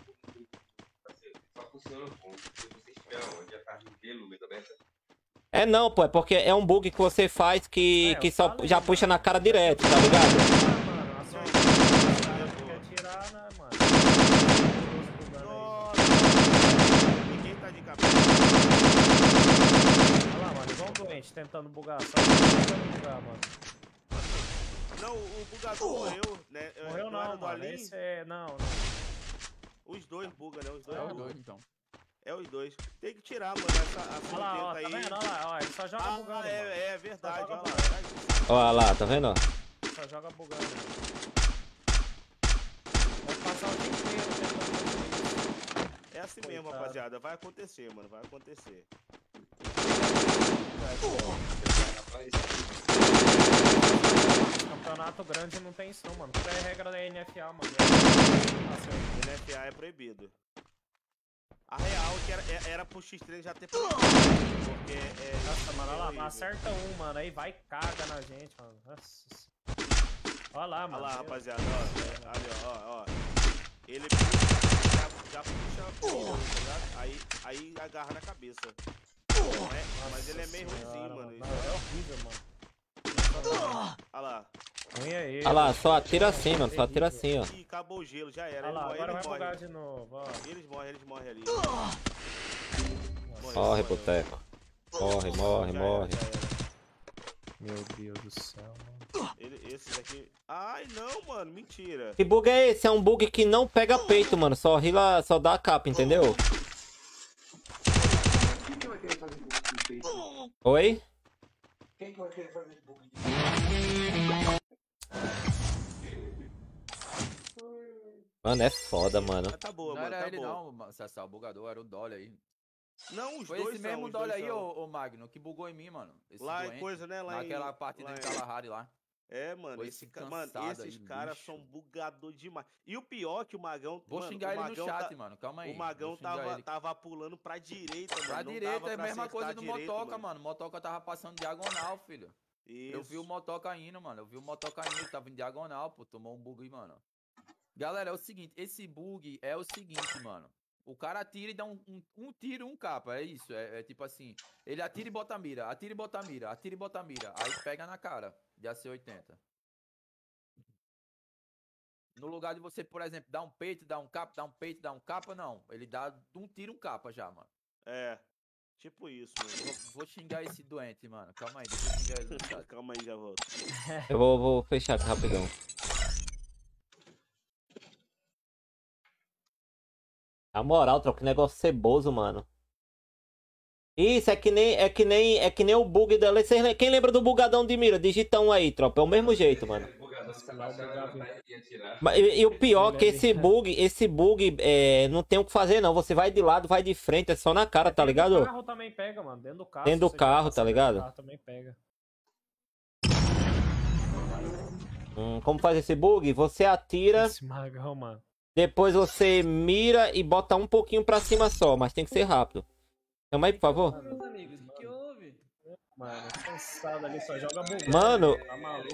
Só funciona se você estiver onde a parte de gelo, meio aberta. É não, pô. É porque é um bug que você faz que eu só falei, já mano. puxa na cara direto, tá ligado? Ah, mano, acertou. Quer tirar, né, mano? Nossa, ninguém tá de cabeça. Olha lá, mano, igual um doente tentando bugar. Só tentando bugar, mano. Não, o bugador morreu, né? Morreu era não, do mano. Alim? Esse é. Não. Os dois bugam, né? Os dois É os bugam. dois, então. É os dois. Tem que tirar, mano, essa Olha lá, ó. Tá aí. vendo? Olha lá, ó. Ele só joga bugando. mano. É verdade, Só olha joga lá. Olha lá, tá vendo? Ó? Só joga bugando. Vai passar o dia inteiro tentando fazer isso. É assim mesmo, Coitado. rapaziada. Vai acontecer, mano. Vai acontecer. Campeonato grande não tem isso não, mano. Isso é regra da NFA, mano. NFA é proibido. A real que era pro X3 já ter proibido. Porque Nossa, mano, olha lá, acerta um, mano. Aí vai e caga na gente, mano. Nossa. Olha lá, mano. Olha lá, rapaziada, ó. Ali, ó. Ele já puxa a porra, tá ligado? Aí agarra na cabeça. Nossa, mas ele é meio ruimzinho, mano. Não, é horrível, mano. Olha lá. Olha lá, só atira assim, mano. Só atira assim, ó. Ih, acabou o gelo, já era. Olha lá, agora vai morre. bugar de novo, ó. Eles morrem ali. Morre, boteco. Morre. Meu Deus do céu, mano. Esses aqui... Ai, não, mano. Mentira. Que bug é esse? É um bug que não pega peito, mano. Só rila, só dá a capa, entendeu? Quem que vai querer fazer bug de peito? Oi? Quem que vai querer fazer bug de Mano, é foda, mano. Tá boa, Não mano. era Tá ele boa. não, Sassá, o bugador, era o Dolly aí. Não, os Foi dois esse mesmo são, os Dolly dois aí, são. ô Magno, que bugou em mim, mano. Esse Lá em doente, coisa, né? naquela partida lá em Kalahari lá. É, mano, Foi esses cansado aí, caras bicho. são bugador demais. E o pior que o Magão... Vou mano, xingar o ele no Magão chat, mano. Calma aí. O Magão Vou xingar ele. tava pulando pra direita, mano. Pra não direita dava é a pra mesma coisa acertar do direito, Motoca, mano. Motoca tava passando diagonal, filho. Isso. Eu vi o Motoca indo, mano. Eu vi o Motoca indo, ele tava em diagonal, pô. Tomou um bug, mano. Galera, é o seguinte. Esse bug é o seguinte, mano. O cara atira e dá um tiro, um capa. É isso. É tipo assim. Ele atira e bota a mira. Atira e bota a mira. Atira e bota a mira. Aí pega na cara. De AC-80. No lugar de você, por exemplo, dar um peito, dar um capa, dar um peito, dar um capa, não. Ele dá um tiro, um capa já, mano. É. Tipo isso, mano. Vou xingar esse doente, mano. Calma aí, deixa eu xingar ele no chat. Calma aí, já volto. Eu vou fechar aqui rapidão. Na moral, troca, que negócio ceboso, mano. Isso, é que nem o bug dela. Quem lembra do bugadão de mira? Digita um aí, tropa. É o mesmo jeito, mano. E o pior é que esse bug não tem o que fazer, não. Você vai de lado, vai de frente, é só na cara, tá ligado? Dentro do carro também pega, mano. Dentro do carro. Dentro do carro, tá ligado? Carro também pega. Como faz esse bug? Você atira, Esse Magão, mano. depois você mira e bota um pouquinho pra cima só, mas tem que ser rápido. Chama aí, por favor. Meus amigos, o que houve? Mano, cansado ali, só joga bugando. Mano, Tá maluco.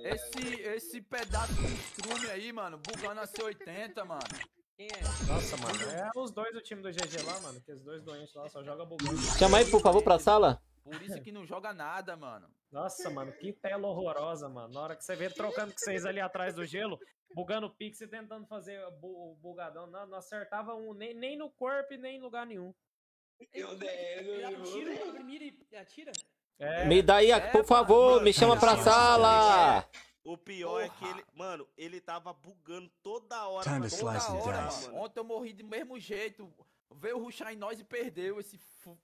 Esse pedaço de estrume aí, mano, bugando a C80, mano. Quem é? Nossa, mano. É os dois do time do GG lá, mano. Que os dois doentes lá só joga bugando. chama aí, por favor, pra sala. Por isso que não joga nada, mano. Nossa, mano, que tela horrorosa, mano. Na hora que você vê trocando com vocês ali atrás do gelo, bugando o pix e tentando fazer o bugadão, não acertava nem no corpo e nem em lugar nenhum. Ele atira, primeiro e atira? É, Me dá aí, por favor, mano, me chama pra assim, sala. O pior é que ele... Mano, ele tava bugando toda hora. Time mano. to Toda slice and hora, dice. mano. Ontem eu morri do mesmo jeito. Veio rushar em nós e perdeu esse...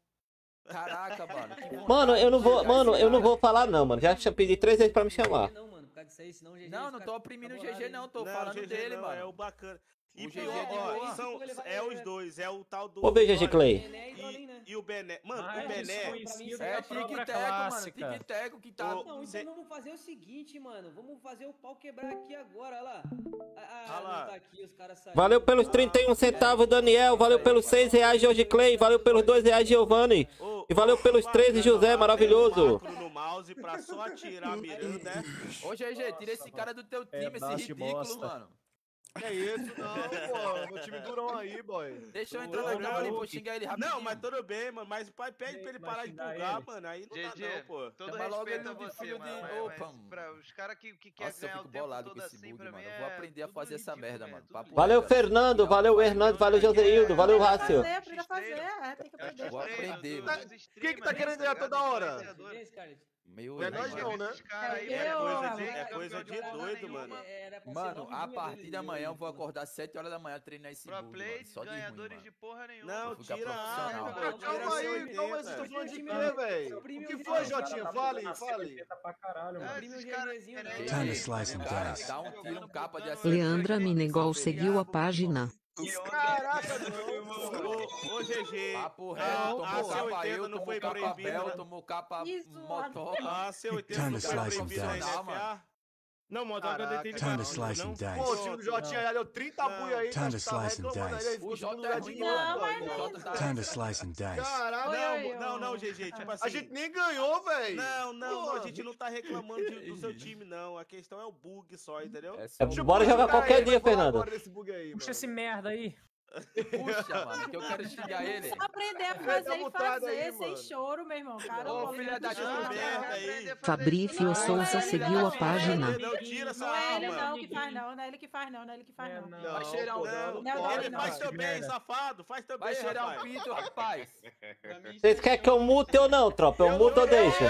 Caraca, mano. que vontade Mano, eu não de vou, xingar mano, esse eu não cara. vou falar não, mano. Já pedi 3 vezes pra me chamar. Não, mano, por causa disso aí, senão o GG Não, vai não ficar tô oprimindo o bolado, GG hein? não, tô Não, falando GG dele, não, mano. É o bacana. E O pior, GG de ó, boa. é os dois. É o tal do... Ô, GG Clay. Bené e Dolin, né? E o Bené. Mano, Ah, o é Bené... desconhecido, É a própria tic-teco, mano. clássica. Tic-teco que tá... Ô, Não, Cê- então vamos fazer o seguinte, mano. Vamos fazer o pau quebrar aqui agora, olha lá. Olha lá. Não tá aqui, os caras saíram. Valeu pelos 31 centavos, Daniel. Valeu pelos 6 reais, Jorge Clay. Valeu pelos 2 reais, Giovanni. Ô, E valeu pelos 13, José, maravilhoso. Macro no mouse pra só atirar mirando, né? Ô, GG, tira esse cara do teu time, esse pedaço de ridículo, bosta. mano. É isso, não, pô. Meu time durão aí, boy. Deixa eu entrar na cama ali, vou xingar ele rapidinho. Não, mas tudo bem, mano. Mas pai, pede pra ele Vai parar de xingar bugar, ele. mano. Aí não dá GG, não, pô. todo Chama logo respeito a ele de você, filho de- mano. Opa, Mas pra os caras que quer Nossa, eu ganhar fico o tempo bolado todo com esse assim, bug, pra mano. mim Eu vou é aprender a tudo fazer essa ridículo, merda, velho, mano. tudo Papo ridículo. Valeu, reto, assim, Fernando. criar um Valeu, pai, Hernando. mano. Valeu, Joseildo. Valeu, Rácio. Aprenda a fazer, tem que É os aprender. Vou treinos aprender, dos mano. Quem que tá streamers, querendo ganhar ligado? toda hora? Influenciadores. Meu Não é nós irmão. não, né? Esses caras aí, É mano, coisa não de- tem é coisa campeão de porra doido, nenhuma. mano. Mano, a partir de amanhã eu vou acordar 7 horas da manhã treinar esse Pro bug, play, mano. Só de ruim, ganhadores mano. de porra nenhuma. Não, Vou ficar tira a profissional. arma, Calma pô. Tira Calma aí, C80. calma aí, vocês estão falando de Time quê, meu- velho? Primo O que de foi, Deus, Jotinha? Tá Fale, bugando a fale. C80 pra caralho, mano. Primo Esses caras GGzinho, querem né? Time to slice and Cara, dice. dá um tiro, um capa de Leandra Minegol seguiu a página. Caraca, não. Ô, GG. Papo reto, tomou capa eu, não tomou foi capa proibido, Bel, né? tomou capa Isso, Motoca. A C80 não foi proibido na NFA? Não, Motoca eu teve Time não. to slice and dice. Pô, o time do Jotinha já deu 30 buia aí. Time to slice and dice. O Jota é ruim, mano. Time to slice and dice. Caraca, não, GG, tipo assim... A gente nem ganhou, velho. Não, a gente não tá reclamando do seu time, não. A questão é o bug só, entendeu? Bora jogar qualquer dia, Fernando. Puxa esse merda aí. Puxa, mano, que eu quero xingar ele. Aprender a fazer e fazer sem choro, meu irmão. Cara, Ô, filha da aí. Fabrício Souza seguiu a página. Não tira essa Não é ele arma. não que faz não, não é ele que faz não, não é ele que faz não. Vai cheirar um Ele faz também, safado. Faz também, Vai cheirar um pinto, rapaz. Vocês querem que eu mute ou não, tropa? Eu muto ou deixa?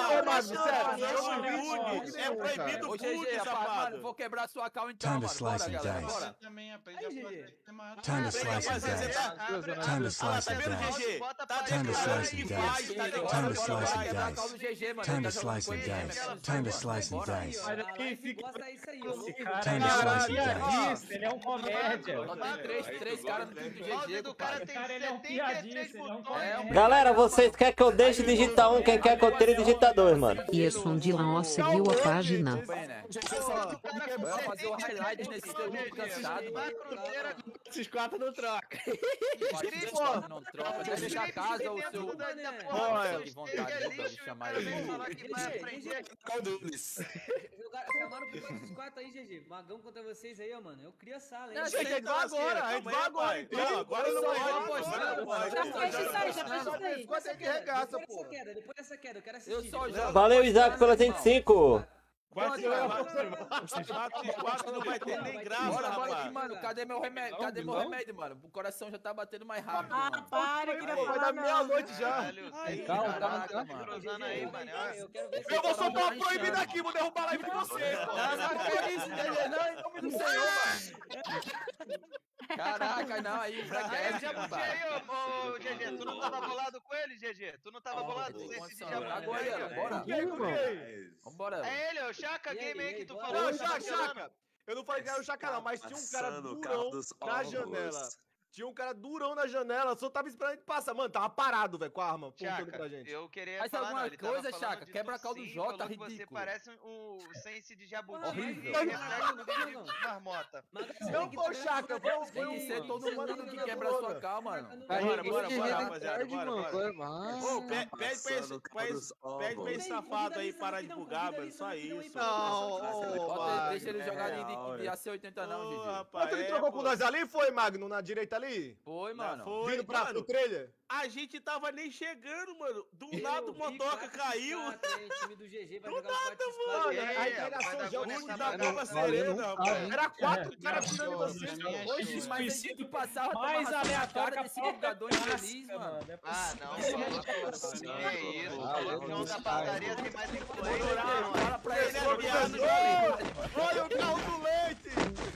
É proibido Ô, GG, mano, vou quebrar sua cal então, Time to mano. slice Bora, and galera, dice. bora. Time to slice and dice. Time to slice and dice. Time to slice and dice. Time to slice and dice. Time to slice and dice. Time to slice and dice. Time to slice and dice. Ele é um comédia. Só tem três caras no time do GG, Cara, ele é um piadista, ele é um comédia. Galera, vocês querem que eu deixe digitar um? Quem quer que eu tire digitar dois, mano? Yerson Dilan seguiu a página. Vai fazer o highlight nesse teu cansado, mano. Esses quatro não trocam. Não troca, deixa a casa o seu... Que vontade de chamar ele. Chamaram os quatro aí, GG. Magão contra vocês aí, ó, mano. Eu crio a sala, hein? A gente vai agora, a gente vai agora. Então, agora não vai. Já fecha isso aí, já fecha isso aí. Quanto é que regaça, pô? Depois dessa queda, eu quero assistir. Eu só jogo. Valeu, Isaac, pelas 25. 4 não vai ter nem graça, Bora aqui, rapaz. mano. Cadê meu remédio, mano? O coração já tá batendo mais rápido, Ah, mano. para, eu queria Vai falar dar não. meia-noite já. Calma, Eu quero ver Eu vou soltar uma proibida aqui, vou derrubar a live de vocês, pô. Que isso, GG? Não, em nome do Senhor, mano. Caraca, não, aí, fraquete, Ô, GG, tu não tava bolado com ele, GG? Tu não tava bolado? Agora, bora. Vambora. É ele, é o Chaka Game aí que tu falou. Não, Chaka. Eu não falei que era o Chaka, não, mas tinha um cara durão na janela. Tinha um cara durão na janela, só tava esperando ele passar. Mano, tava parado, velho, com a arma, apontando pra gente. Eu queria Faz falar, alguma não, ele tava coisa, falando Chaka, de quebra a tu cal do sim, Jota, falou que ridículo. Você parece um sense de jabuti. Horrível. E reflete no vídeo de marmota. Não foi o Chaka, Tem que ser todo mundo que quebra a sua cal, mano. Bora, rapaziada, bora. Ô, pede pra esse safado aí parar de bugar, mano, só isso. Deixa ele jogar de AC80 não, GG. Mas tu que trocou com nós ali, foi, Magno, na direita ali? Foi, mano. Vindo pro trailer? A gente tava nem chegando, mano. Do lado o motoca caiu. O time do GG vai jogar Mano, a integração já tava serena, rapaz. Era 4 caras tirando de vocês, mano. Hoje, mas a gente passava Mais aleatório desse bugador infeliz, mano. Ah, não, é isso. O João da padaria tem mais influência. Fala pra ele, Olha o carro do leite!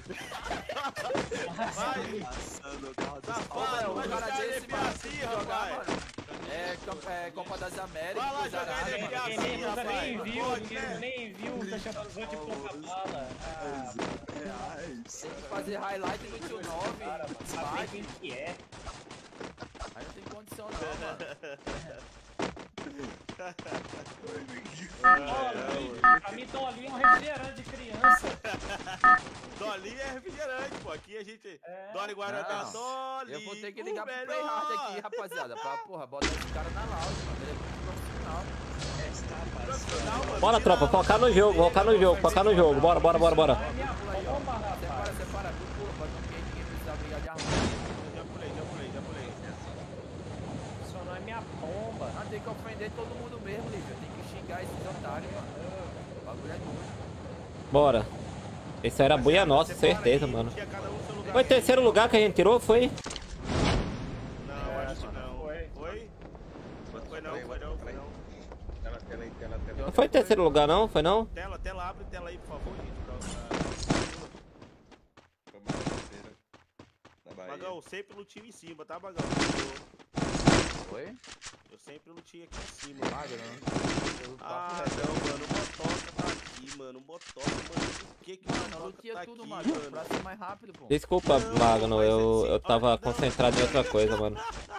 Vai jogar NBA assim, rapaz. É Copa das Américas. Vai lá jogar NBA assim, rapaz. Nem viu, tá chamando os outros de pouca bala. Tem que fazer highlight no tio 9. Sabe quem que é? Aí não tem condição não, mano. Pra mim, Dolly é um refrigerante de criança. Dolly é refrigerante, pô. Aqui a gente... Dolly Guaraná, Dolly. Eu vou ter que ligar pro Playhard aqui, rapaziada. Pra, porra, botar esse cara na loud, mano. Ele é muito profissional. Bora, tropa, focar no jogo, Bora. Separa, pula, pode não ter ninguém precisar brigar de arma. Já pulei. Isso não é minha bomba. Não, tem que ofender todo mundo mesmo, Lívia. Tem que xingar esses otários, mano. O bagulho é doido. Bora. Esse era a buia nossa, certeza, mano. Foi terceiro lugar que a gente tirou, foi? Não, acho que não. Foi? Foi não. Não foi terceiro lugar, não? Foi não? Tela, abre tela aí, por favor, gente. Magão, sempre lutinho em cima, tá, Magão? Oi? Eu sempre lutinho aqui em cima. Não, mano, o motoca tá aqui. aqui, mano. Motoca, mano. Por que Mano, eu Motoca lutia tá tudo, aqui, mano. Pra ser mais rápido, pô. Desculpa, Magno, mas eu assim, tava não. concentrado em outra coisa, mano.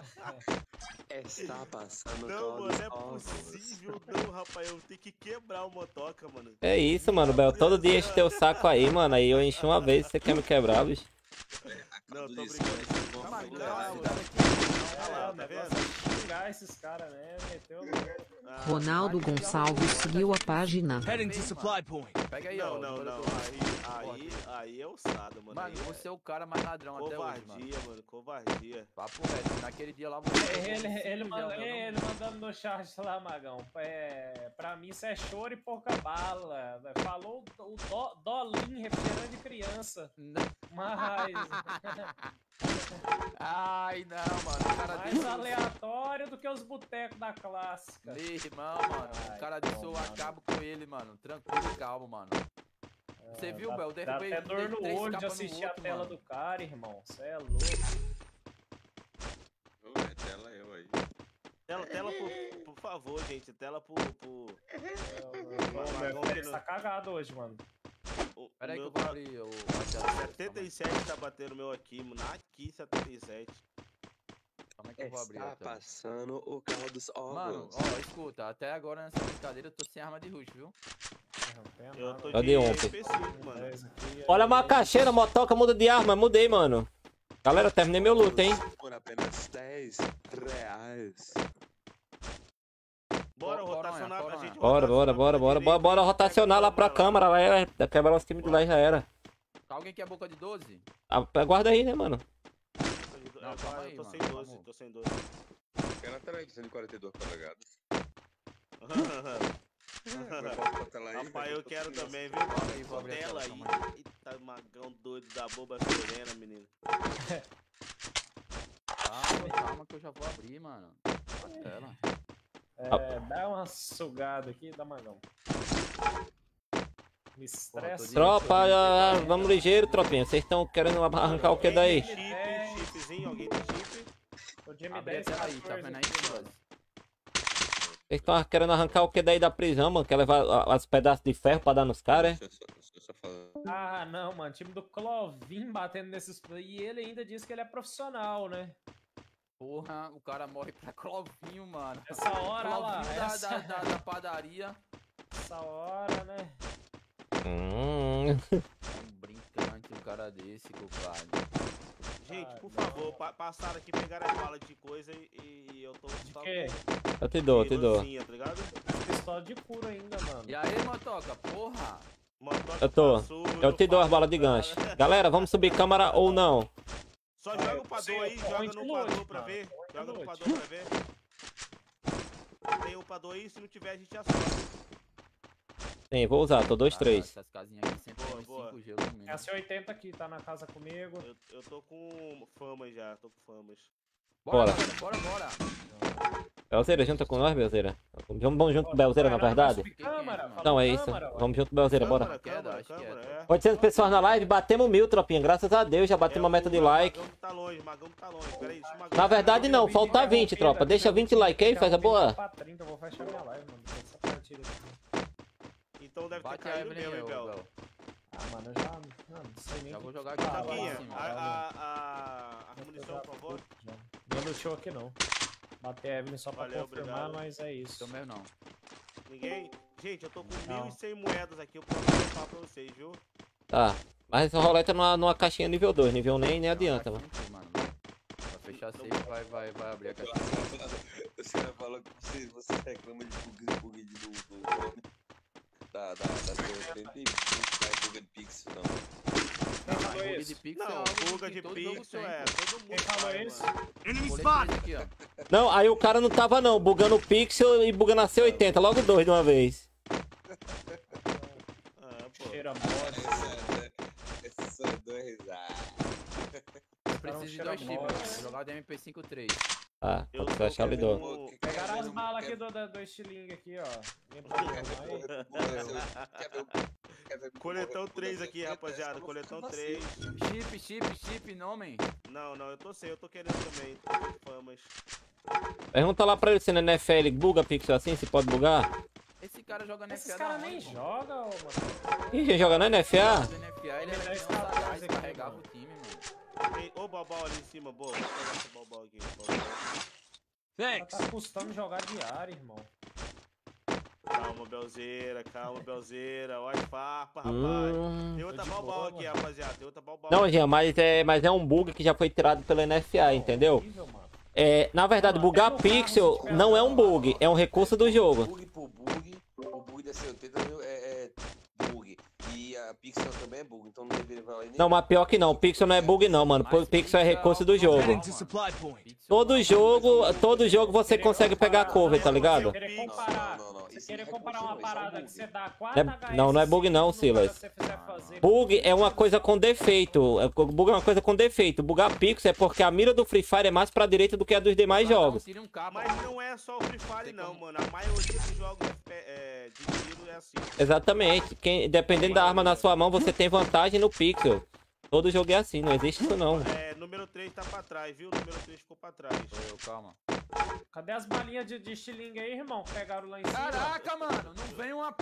Está passando Não, caldo mano, é ovos. possível não, rapaz. Eu tenho que quebrar o motoca, mano. É isso, mano, Bel. Todo dia enche teu saco aí, mano. Aí eu enchi uma vez, você quer me quebrar, bicho? Não, tô Isso, brincando. mas Calma, calma, calma. É, lá, o tá negócio vendo? é xingar esses caras, né? Meteu o louco. Ah, Ronaldo Gonçalves seguiu a página. Heading to supply point. Pega aí, ó. Não. o número do- Aí é ossado, mano. Mano, Aí você é o cara mais ladrão até hoje, mano. covardia, mano. Covardia. Papo reto. Naquele dia lá você. Ele mandando no chat lá, Magão. Pra mim isso é choro e pouca bala. Falou o Dolinho, refrigerante de criança. Mas. Ai, não, mano. O cara Mais desse. aleatório do que os botecos da clássica. Meu irmão, mano. O cara disse eu acabo com ele, mano. Tranquilo e calmo, mano. Você viu, Bel? Dá até dor no três olho de capas no assistir a outro, tela mano. do cara, irmão. Você é louco. Tela eu aí. Tela por favor, gente. Tela pro... Você tá cagado hoje, mano. Pera aí que meu eu vou tá- abrir a tela. 77 tá batendo o meu aqui, mano. Aqui, 77. Como é que eu vou abrir a Está tela? passando o carro dos ovos. Mano, ó, escuta. Até agora nessa brincadeira eu tô sem arma de rush, viu? Eu tô É de ontem. MP5, mano. Olha a macaxeira, motoca muda de arma. Mudei, mano. Galera, terminei meu luto, hein? Por apenas R$10. Bora Coronha, rotacionar pra coronha. gente. Bora rotacionar lá pra câmara. Lá era, quebrar os times de lá já era. Alguém quer boca de 12? Aguarda aí, né, mano? Não, calma aí, Eu tô mano, sem 12, vamos. tô sem 12. Quero a televisão de 42 polegadas. Rapaz, eu quero também, viu? Bora aí, vou abrir a Tela tela, aí. calma aí. Eita, magão doido da boba serena, menino. Calma que eu já vou abrir, mano. A tela. Dá uma sugada aqui, dá Magão. Me estressa. Tropa, vamos ligeiro, tropinha. Vocês estão querendo arrancar o que daí? Chipzinho, alguém tem chip? O de Abre a M10 tela aí, tá vendo aí, mano? Vocês estão querendo arrancar o que daí da prisão, mano? Quer levar os pedaços de ferro pra dar nos caras? Ah, não, mano. Time do Clovin batendo nesses. E ele ainda diz que ele é profissional, né? Porra, o cara morre pra Clovinho, mano. Essa hora, olha lá. Clovinho da padaria. Essa hora, né? Um brincante, um cara desse, compadre. Gente, por favor, passaram aqui, pegaram a bala de coisa e eu tô só quê? Eu te dou, te dou. lancinha, tá ligado? Pistola de cura ainda, mano. E aí, motoca, porra? Motoca Eu tô. passou, Eu te dou as faço, balas de gancho. Galera, vamos subir câmara ou não? Só joga o padrão aí, joga no padrão pra ver. Joga no padrão pra ver. Tem o padrão aí, se não tiver a gente assola. Sim, vou usar, tô 2-3. Essas casinhas aqui sempre tem uns 5 gelos no mínimo. É a C80 aqui, tá na casa comigo. Eu tô com famas já, tô com famas. Bora. Bora. Belzeira, junta com nós, Belzeira. Vamos junto com Belzeira, na verdade? Não, é isso. Vamos junto com Belzeira, bora. Câmara, 800 pessoas na live, batemos 1000, tropinha. Graças a Deus, já batemos a meta de like. Magão tá longe, Magão tá longe. Pera aí, deixa o Magão. Na verdade, não, falta 20, tropa. Deixa 20 like aí, faz a boa. Pra 30, eu vou fechar minha live, mano. Essa partida aqui. Então deve ter Bate a caído Evelyn mesmo, aí, hein, Bel? Bel. Ah, mano, eu já não sei nem. Já o vou que jogar aqui falar, pra Toquinha, cima. a munição, por favor. Não lutou aqui não. Bater a Evelyn só pra Valeu, confirmar, obrigado. mas é isso. Então mesmo não. Ninguém? Gente, eu tô com Não. 1.100 moedas aqui, eu posso levar pra vocês, viu? Tá. Mas essa roleta numa caixinha nível 2, nível nem adianta, mano. Mano. Vai fechar a safe, vai abrir a caixa. Você fala que você reclama de bug do Chrome da C80 e não bug de pixel, não. Bug de pixel é Não, algo buga que de todo jogo pixel tem, é, pô. todo mundo Quem falou faz, isso? mano. Colete aqui, ó. Não, aí o cara não tava não, bugando o pixel e bugando a C80, logo dois de uma vez. Ah, pô. Cheira mole. Esses são dois risadas. Eu preciso de 2 chips, mano. Vou jogar de MP5 3. Ah, Eu pode tô achar com- lidou. Pegaram as balas aqui do estilingue aqui, ó. Coletão 3 aqui, rapaziada. Coletão 3. Chip, não, man. Não, eu tô sem, eu tô querendo também. Tô com famas. Pergunta lá pra ele se na NFL buga pixel assim, se pode bugar. Esse caras jogam NFA. Esses caras nem jogam, mano. Ih, joga na NFA? NFA, ele é sagaz, carregava o time, mano. Ô, Balbal ali em cima, boa. Vou pegar esse Balbal aqui. Thanks. Tá custando jogar diário, irmão. Calma, Belzeira. Olha a farpa, rapaz. Tem outra Balbal aqui, rapaziada. Tem outra Balbal. Não, Jean, mas é um bug que já foi tirado pela NFA, entendeu? Horrível, mano. Na verdade, bugar pixel não é um bug, é um recurso do jogo. Bug por bug, o bug da C80 é bug. E a pixel também é bug, então não deveria valer nem. Não, mas pior que não, pixel não é bug não, mano. Pixel é recurso do jogo. Todo jogo você consegue pegar cover, tá ligado? Você querer comparar uma parada que você dá 4 HS... Não é bug não, Silas. Bug é uma coisa com defeito. Bug é uma coisa com defeito. Bugar pixel é porque a mira do Free Fire é mais pra direita do que a dos demais jogos. Mas não é só o Free Fire não, mano. A maioria dos jogos de tiro é assim. Exatamente. Dependendo da arma na sua mão, você tem vantagem no pixel. Todo jogo é assim, não existe isso não. Número 3 tá pra trás, viu? Número 3 ficou pra trás. Calma. Cadê as balinhas de estilingue aí, irmão? Pegaram lá em cima. Caraca, mano, não vem uma...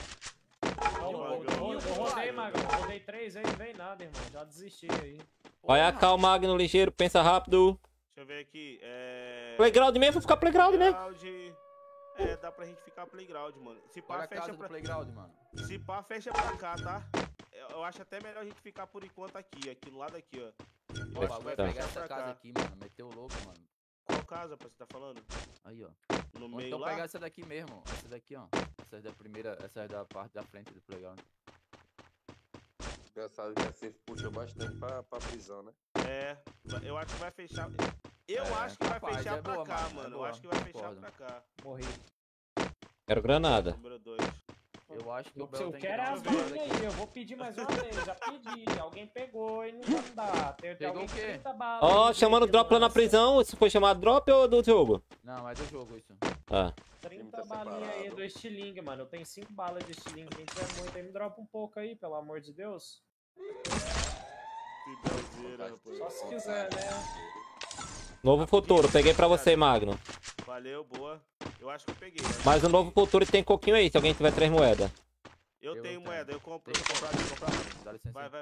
Eu rodei, Magno. Rodei 3 aí, não veio nada, irmão. Já desisti aí. Olha a calma, Magno, ligeiro, pensa rápido. Deixa eu ver aqui. Playground mesmo, ficar playground, né? Dá pra gente ficar playground, mano. Se pá, fecha pra playground, mano. Se pá, fecha pra cá, tá? Eu acho até melhor a gente ficar por enquanto aqui do lado aqui, ó. Ó, vai pegar essa casa aqui, mano. Meteu o louco, mano. Qual casa, pô, você tá falando? Aí, ó. No meio então lá? pegar essa daqui mesmo. Essa daqui, ó. Essa é da primeira, essa é da parte da frente do playground. Engraçado que você puxou bastante pra prisão, né? Eu acho que vai fechar. Eu acho que vai fechar pra cá, mano. Eu acho que vai fechar pra cá. Morri. Quero granada. Número 2. Eu acho que eu quero as balinhas aí, eu vou pedir mais uma vez, já pedi, alguém pegou e não dá. Pegou o quê? Ó, chamando drop lá na prisão, isso foi chamado drop ou do jogo? Não, é do jogo isso. 30 balinhas aí do estilingue, mano, eu tenho 5 balas de estilingue, quem tiver muito aí me dropa um pouco aí, pelo amor de Deus. Só se quiser, né? Novo futuro, peguei pra você, Magno. Valeu, boa. Eu acho que eu peguei. Mas o novo futuro tem coquinho aí, se alguém tiver 3 moedas. Eu tenho moeda, eu compro. Tem que comprar, Dá licença. Vai.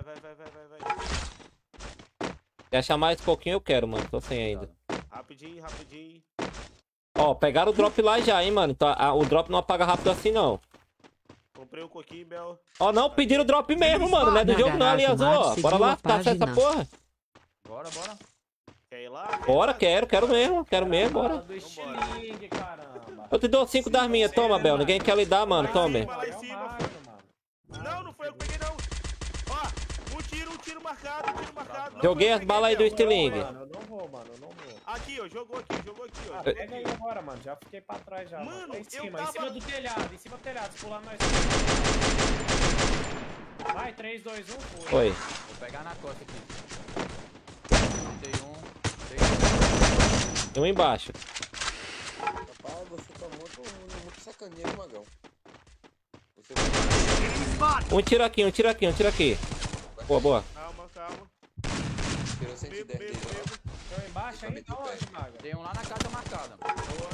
Se achar mais coquinho, eu quero, mano. Tô sem ainda. Rapidinho. Ó, pegaram o drop lá já, hein, mano. Então, o drop não apaga rápido assim, não. Comprei um coquinho, Bel. Ó, não, pediram o drop mesmo, mano. Não é do jogo não, ali azul, ó. Bora lá, caçar essa porra. Bora. Quer ir lá? Bora, quero mesmo, bora. Do estilingue, caramba. Eu te dou 5 das minhas, toma, Bel. Ninguém quer lhe dar, mano, tome. Lá em cima. Não foi eu que peguei, não. Ó, um tiro marcado. Joguei as balas aí do estilingue. Eu não vou. Aqui, ó, jogou aqui, ó. Pega aí agora, mano, já fiquei pra trás já. Mano, em cima do telhado, pular nós. Vai, 3, 2, 1, foi. Vou pegar na costa aqui. Tem um embaixo. Rapaz, você tá muito sacaneiro, Magão. Um tiro aqui. Boa. Calma. Tirou 110 dele. Tem um embaixo aí? Tá onde, Maga? Tem um lá na casa marcada. Boa.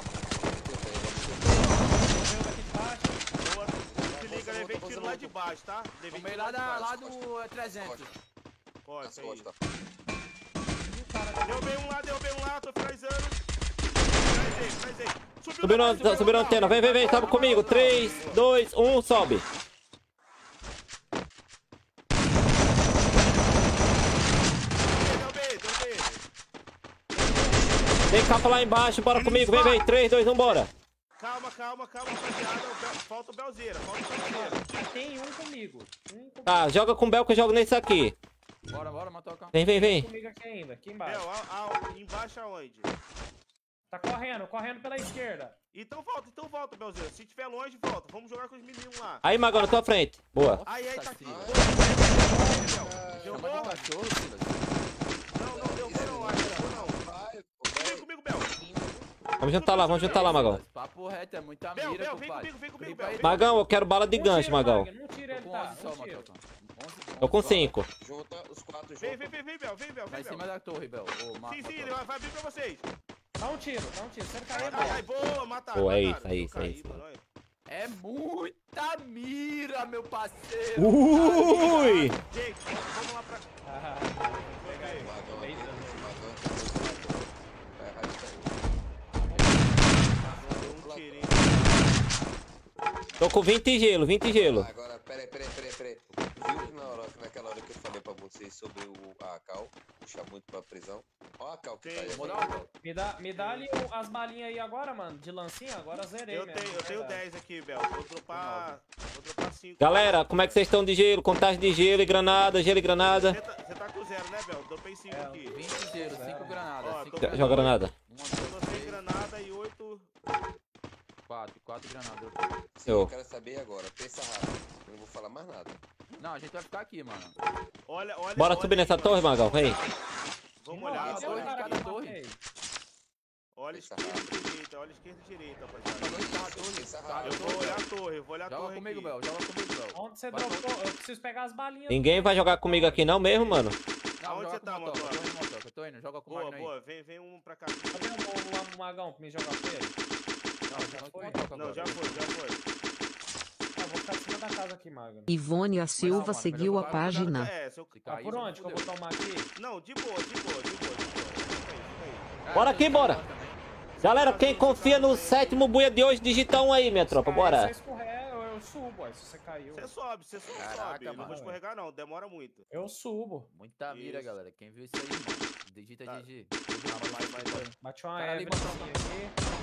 Se liga, levei tiro lá de baixo, tá? Tomei lá do 300. Pode, isso aí. Derrubei um lá, tô finalizando. Traz aí. Subiu na antena, vem, sobe comigo. 3, 2, 1, sobe. Derrubei. Tem capa lá embaixo, bora comigo. Vem, 3, 2, 1, bora. Calma, rapaziada. Falta o Belzeira. Tem um comigo. Tá, joga com o Bel que eu jogo nesse aqui. Bora, Matoca. Vem. Comigo aqui ainda, aqui embaixo. Embaixo aonde? Tá correndo pela esquerda. Então volta, Belzeira. Se tiver longe, volta. Vamos jogar com os meninos lá. Aí, Magão, na tua frente. Boa. Aí, tá aqui. Deu bom? Não, deu bom não, acho. Comigo, Bel. Vamos juntar lá, Magão. Papo reto, é muita mira, Vem comigo, Bel. Magão, eu quero bala de gancho, Magão. Não tira ele, tá? Tô com 5. Junta os 4 juntos. Vem, Bel. Vai em cima da torre, Bel. Sim, ele vai vir pra vocês. Dá um tiro. Cerca ele. Ai, boa, mataram. Pô, é isso. Mano. É muita mira, meu parceiro. Ui! Gente, vamos lá pra... Pega aí. Deu um tirinho. Tô com 20 gelo, 20 gelo. Agora, peraí. Viu que naquela hora que eu falei pra vocês sobre a Cal, puxar muito pra prisão? Ó a Cal que tá aí. Me dá ali as balinhas aí agora, mano, de lancinha, agora zerei Eu mesmo. tenho 10 aqui, Bel. Vou dropar 5. Galera, como é que vocês estão de gelo? Contagem de gelo e granada, gelo e granada. Você tá com 0, né, Bel? Dropei 5 aqui. 20 gelo, 5 granadas. Ó, cinco tô Joga granada. Eu dou 6 granadas e 8... 4 granadas. Sim, eu quero saber agora, pensa rápido. Eu não vou falar mais nada. Não, a gente vai ficar aqui, mano. Olha, Bora subir nessa torre, Magão, vem. Vamos olhar. Dois de cada torre. Olha esquerda e direita, rapaziada. Eu vou olhar a torre, Joga comigo, Bel. Onde você dropou? Eu preciso pegar as balinhas. Ninguém vai jogar comigo aqui não mesmo, mano? Aonde você tá, Motoca? Eu tô indo, joga com o Boa, Magno aí. boa, vem um pra cá. Cadê o Magão pra me jogar com ele? Não, já foi. Ah, vou ficar em cima da casa aqui, Magno. Ivônia Silva seguiu a página. Por onde que eu vou tomar aqui? Não, de boa. Bora aqui, bora. Galera, quem confia no 7º buia de hoje, digita 1 aí, minha tropa, bora. Se escorrer, eu subo, aí, se você caiu. Você sobe. Caraca, Não vou escorregar não, demora muito. Eu subo. Muita mira, galera. Quem viu isso aí, mano? Digita GG. Vai. Bate uma Cara ali, Evelyn botou aqui.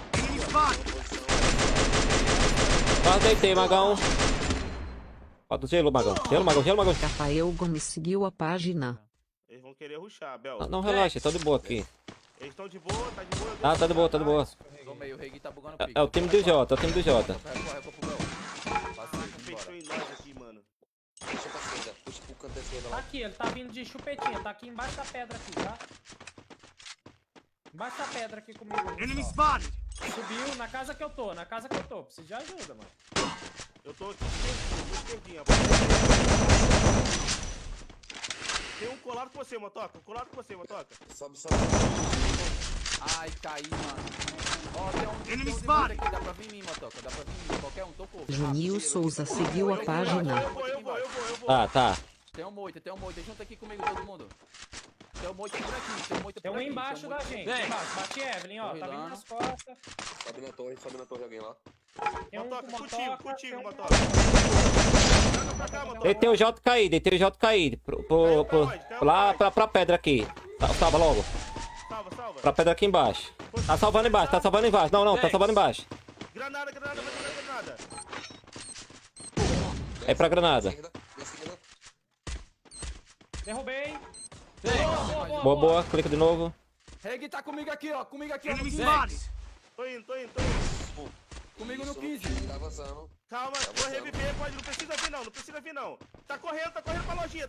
Quase deitei, Magão. Bota o gelo, Magão. Gelo. Rafael Gomes seguiu a página. Eles vão querer rushar, Bel. Não, relaxa, tô de boa aqui. Eles estão de boa, tá de boa. Ah, tá de boa. Tomei, o Regi tá bugando o É o time do Jota, Corre pro Bel. Fechou em nós aqui, mano. Puxa pra esquerda, puxa pro canto da esquerda Tá lá. aqui, ele tá vindo de chupetinha, tá aqui embaixo da pedra aqui, tá? Embaixo da pedra aqui comigo. Enemy spotted! Subiu na casa que eu tô, Preciso de ajuda, mano. Eu tô aqui esquerdinha. Tem um colado com você, Motoca. Sobe. Ai, caí, mano. Ó, tem um spot aqui, dá pra vir em mim, Motoca. Dá pra vir em mim, qualquer um, tocou. Junil Souza seguiu a página. Eu vou. Tá. Tem um moita. Junta aqui comigo, todo mundo. Tem um moita por aqui, Tem um embaixo da gente. Embaixo. Bate Evelyn, ó. Tá vindo nas costas. Sobe na torre alguém lá. Tem um Motoca, com contigo, motoca. Motoca. Joga pra cá, Motoca. Deitei o J caído. Lá pra pedra aqui. Salva logo. Salva. Pra pedra aqui embaixo. Tá salvando embaixo. Não, tá salvando embaixo. Granada. É pra granada. Derrubei. Boa, clica de novo. Regi tá comigo aqui, ó. Comigo no 15. Tô indo. Comigo no 15. Tá avançando. Calma, vou reviver, pode, não precisa vir não. Tá correndo pra lojinha.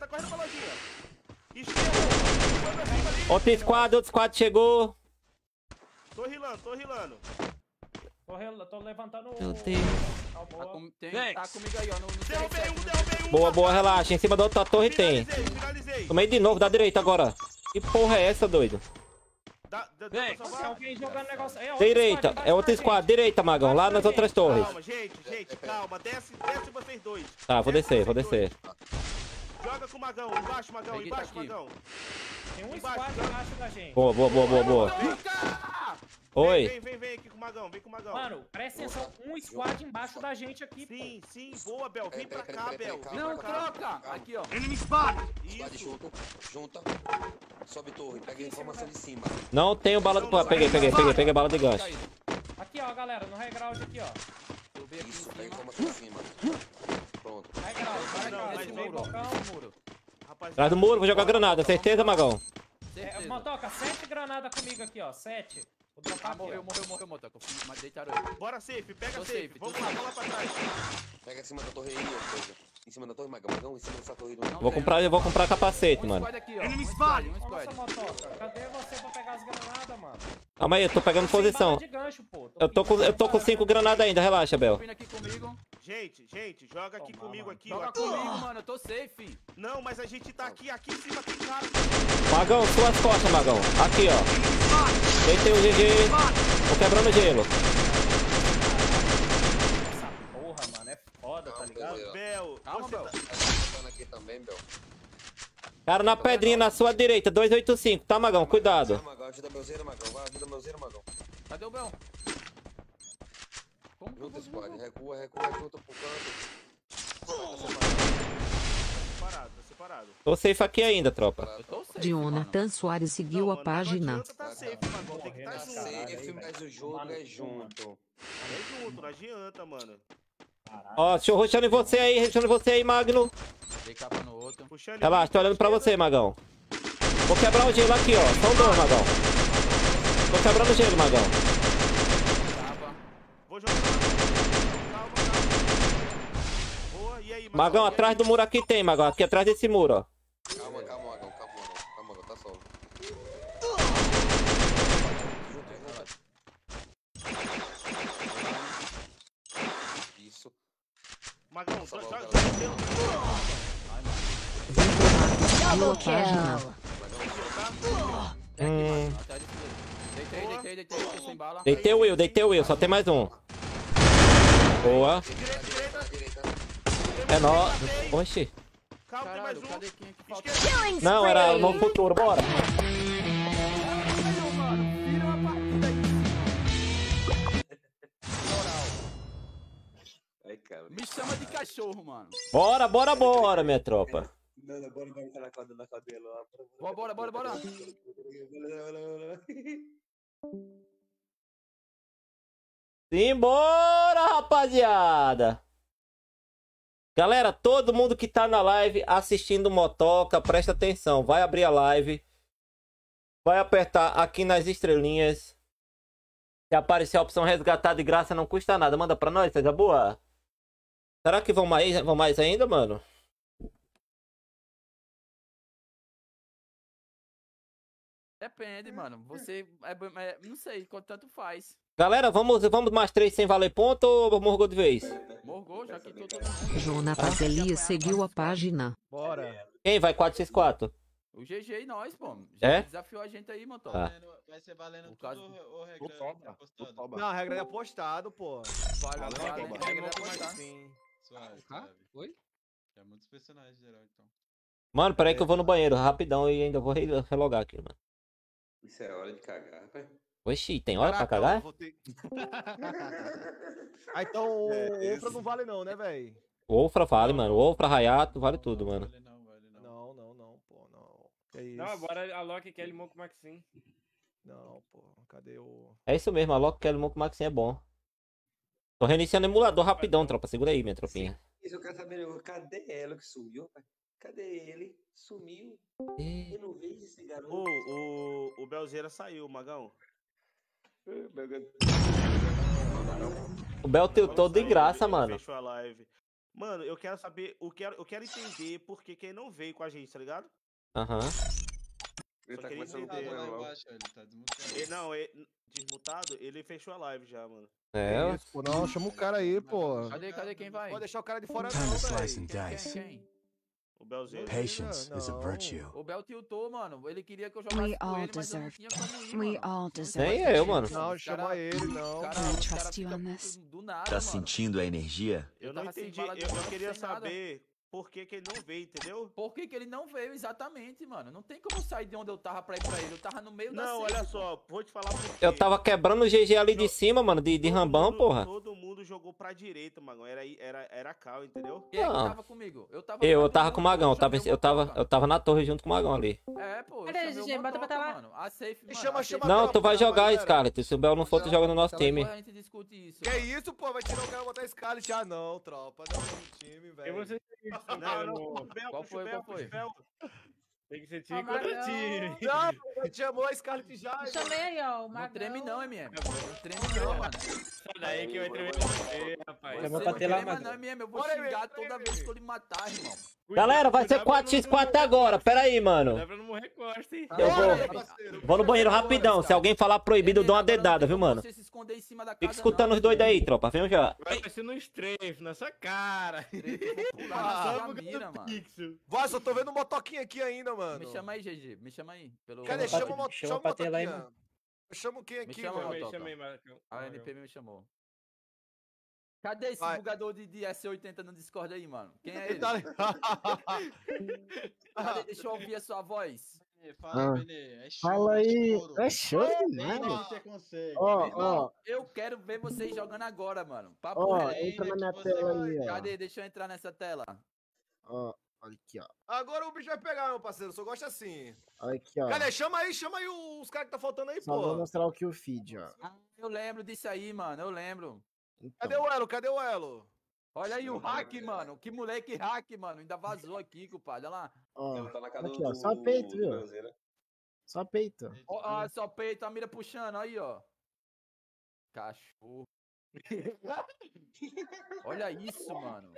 Esquerda. Outro squad chegou. Tô rilando. Tô levantando o... Meu Deus. Tá comigo aí, ó. Derrubei um. Boa, relaxa. Em cima da outra torre tem. Finalizei. Tomei de novo, da direita agora. Que porra é essa, doido? Tem alguém jogando negócio aí, ó. Direita, é outro squad. Direita, Magão. Lá nas outras torres. Calma, gente, calma. Desce vocês dois. Tá, vou descer. Joga com o Magão, embaixo, Magão. Tem um squad embaixo da gente. Boa. Oi. Vem aqui com o Magão, Mano, presta atenção, um squad embaixo da gente aqui, Sim, boa, Bel. Vem pra cá, Bel. Não, troca. Aqui, ó. Squad junta. Sobe torre, pega a informação de cima. Não tenho bala de... Pô, peguei bala de gancho. Aqui, ó, galera, no high ground aqui, ó. Isso, pega a informação de cima. Pronto. High ground, muro. Atrás do muro, vou jogar granada. Certeza, Magão? Motoca, 7 granadas comigo aqui, ó. 7. Vou dropar aqui, morreu, Motoca. Mas deitaram ele. Bora, safe, pega safe. Vamos lá pra trás. Pega em cima da torre aí, ó, coisa. Em cima da torre, Magão, em cima dessa torre. Eu vou comprar capacete, mano. Nossa, Motoca, cadê você pra pegar as granadas, mano? Calma aí, eu tô pegando posição. Eu tô com 5 granadas ainda, relaxa, Bel. Gente, joga aqui comigo aqui, ó. Joga comigo, mano, eu tô safe. Não, mas a gente tá aqui em cima tem cara. Magão, suas costas, Magão. Aqui, ó. Deitei o GG. Tô quebrando gelo. bem, Bel. Cara na pedrinha na sua direita, 285, tá, Magão? Cuidado. Ajuda Belzeiro, Magão. Vai, ajuda Belzeiro, Magão. Cadê o Bel? Junta, squad. Recua, tô pro canto. Tá separado. Tô safe aqui ainda, tropa. Eu tô safe, Jonathan Soares seguiu a página. Tá safe, Magão. Tem que estar junto. Safe, mas o jogo é junto. É junto, não adianta, mano. Ó, deixa eu rushando em você aí, Magno. Dei capa no outro. Relaxa, tô olhando pra você, Magão. Vou quebrar o gelo aqui, ó. São dois, Magão. Tô quebrando o gelo, Magão. Vou jogar. Calma. Boa, e aí, Magão, atrás do muro aqui tem, Magão. Aqui atrás desse muro, ó. Calma, Magão. Calma, Magão, tá salvo. Isso. Magão, joga. Seguiu a página. Deitei, sem bala. Deitei o Will, só tem mais um. Boa. É nóis. Oxi. Calma, tem mais Caralho, um. cadê quem é que falta? Não, era no futuro, bora. Ai, cara. Me chama de cachorro, mano. Bora, minha tropa. Não, bora na cadeira lá. Bora. Simbora, rapaziada. Galera, todo mundo que tá na live assistindo Motoca, presta atenção. Vai abrir a live. Vai apertar aqui nas estrelinhas. Se aparecer a opção resgatar de graça, não custa nada. Manda pra nós, seja boa. Será que vão mais ainda, mano? Depende, mano. Você. Não sei, tanto faz. Galera, vamos mais 3 sem valer ponto ou morgou de vez? Morgou, já que todo Jonatas Elias seguiu a página. Bora. Quem vai 4x4? O GG e nós, pô. É? Desafiou a gente aí, motor. Ah. Vai ser valendo O caso- tudo ou regra apostado? Não, a regra é apostado, pô. Regra é apostar. Suave. Oi? É muitos personagens geral, então. Mano, peraí que eu vou no banheiro rapidão e ainda vou relogar aqui, mano. Isso é hora de cagar, rapaz. Oxi, tem hora pra cagar? Ah, então o Ofra não vale não, né, velho? Ofra vale, mano. Ofra, Hayato, vale tudo, mano. Não, pô, não. Que isso? Não, agora a Loki quer limão com Maxim. Não, pô, cadê o... É isso mesmo, a Loki Kelly Monk Maxim é bom. Tô reiniciando o emulador rapidão, tropa. Segura aí, minha tropinha. Isso eu quero saber, cadê ela que sumiu, rapaz? Cadê ele? Sumiu. Eu não vejo esse garoto. O Belzeira saiu, Magão. O Bel tiltou de graça, mano. Fechou a live. Mano, eu quero saber, eu quero entender por que ele não veio com a gente, tá ligado? Aham. Ele Só tá queria começando entender. Lá embaixo, ele tá desmutado. Desmutado, ele fechou a live já, mano. É, Isso, pô, não, chama o cara aí, pô. Cadê quem vai? Pode deixar o cara de fora Time to não, slice and velho. dice. Quem? O Belzeira. Patience is a Não. virtue. O Bel tiltou, mano. Ele queria que eu jogasse We com all ele, mas eu não deserve. tinha como ir, We mano. all deserve. nem eu, mano. Não, chama ele, não. Cara, Can I os trust cara you fica on this? puto do nada, Tá mano. sentindo a energia? Eu não tava sem entendi, bala de eu bala, queria sem nada. saber por que ele não veio, entendeu? Por que ele não veio exatamente, mano? Não tem como eu sair de onde eu tava pra ir pra ele. Eu tava no meio da Não, safe, olha pô. só, vou te falar por quê. Eu tava quebrando o GG ali de cima, mano, de rambão, porra. Todo mundo jogou pra direita, Magão. Era cal, entendeu? Quem é que Não. tava comigo? Eu Eu tava com o Magão, eu tava na torre junto com o Magão ali. É, pô. Cadê esse GG? Bota pra tela. Mano. A safe, mano. Chama, a safe- chama. Não, tu vai jogar, galera. Scarlett. Se o Bel não for, tu joga no nosso time. Depois a gente discute isso. Que isso, pô? Vai tirar o cara e botar Scarlet já não, tropa. Não, no time, Eu velho. vou ser Qual foi? Tem que ser time contra time. Não, pô, chamou a Scarlet já. Chamei aí, ó. O Não Magão. treme não, MM. Não treme não, mano. Sai daí que vai tremer você, rapaz. Você vou não bater lá, trema Magão. não, MM. Eu vou Bora aí, xingar treme. toda vez que eu lhe matar, irmão. Galera, vai ser 4x4 agora. Pera aí, mano. Dá pra não morrer costa, hein? Eu vou. Bora, parceiro. Vou no banheiro rapidão. Se alguém falar proibido, eu dou uma dedada, viu, mano? Você se esconder em cima da Fica casa, escutando não. os doidos aí, tropa. Venham já. Vai ser no strafe, na sua cara. Pular na Só sua por causa mira, do mano. pixel. Vai, só tô vendo um motoquinho aqui ainda, mano. Me chama aí, GG. Me chama aí. Pelo... Cadê? Chama Chama o motoquinho. chama pra ter lá, Eu chamo quem Me aqui, chama, mano? Motoca. Chamei, Marcão. A NP me chamou. Cadê esse Vai. bugador de S80 no Discord aí, mano? Quem é ele? Tá ligado? Cadê? Deixa eu ouvir a sua voz. Fala, Benê. É show, fala aí. É show demais. Você consegue. Eu quero ver vocês jogando agora, mano. Ó, entra na minha tela aí, ó. Cadê? Deixa eu entrar nessa tela. Ó, olha aqui, ó. Agora o bicho vai pegar, meu parceiro. Só gosta assim. Olha aqui, ó. Cadê? Chama aí os caras que tá faltando aí, Só vou pô. mostrar o que o feed, ó. Ah, eu lembro disso aí, mano. Eu lembro. Cadê o Elo? Cadê o Elo? Olha aí o hack, mano. Que moleque hack, mano. Ainda vazou aqui, compadre. Olha lá. Ó, Tá na casa aqui, ó. do- Só peito, do viu? Cruzeiro. Só peito. Ó, só peito, a mira puxando, aí, ó. Cachorro. Olha isso, mano.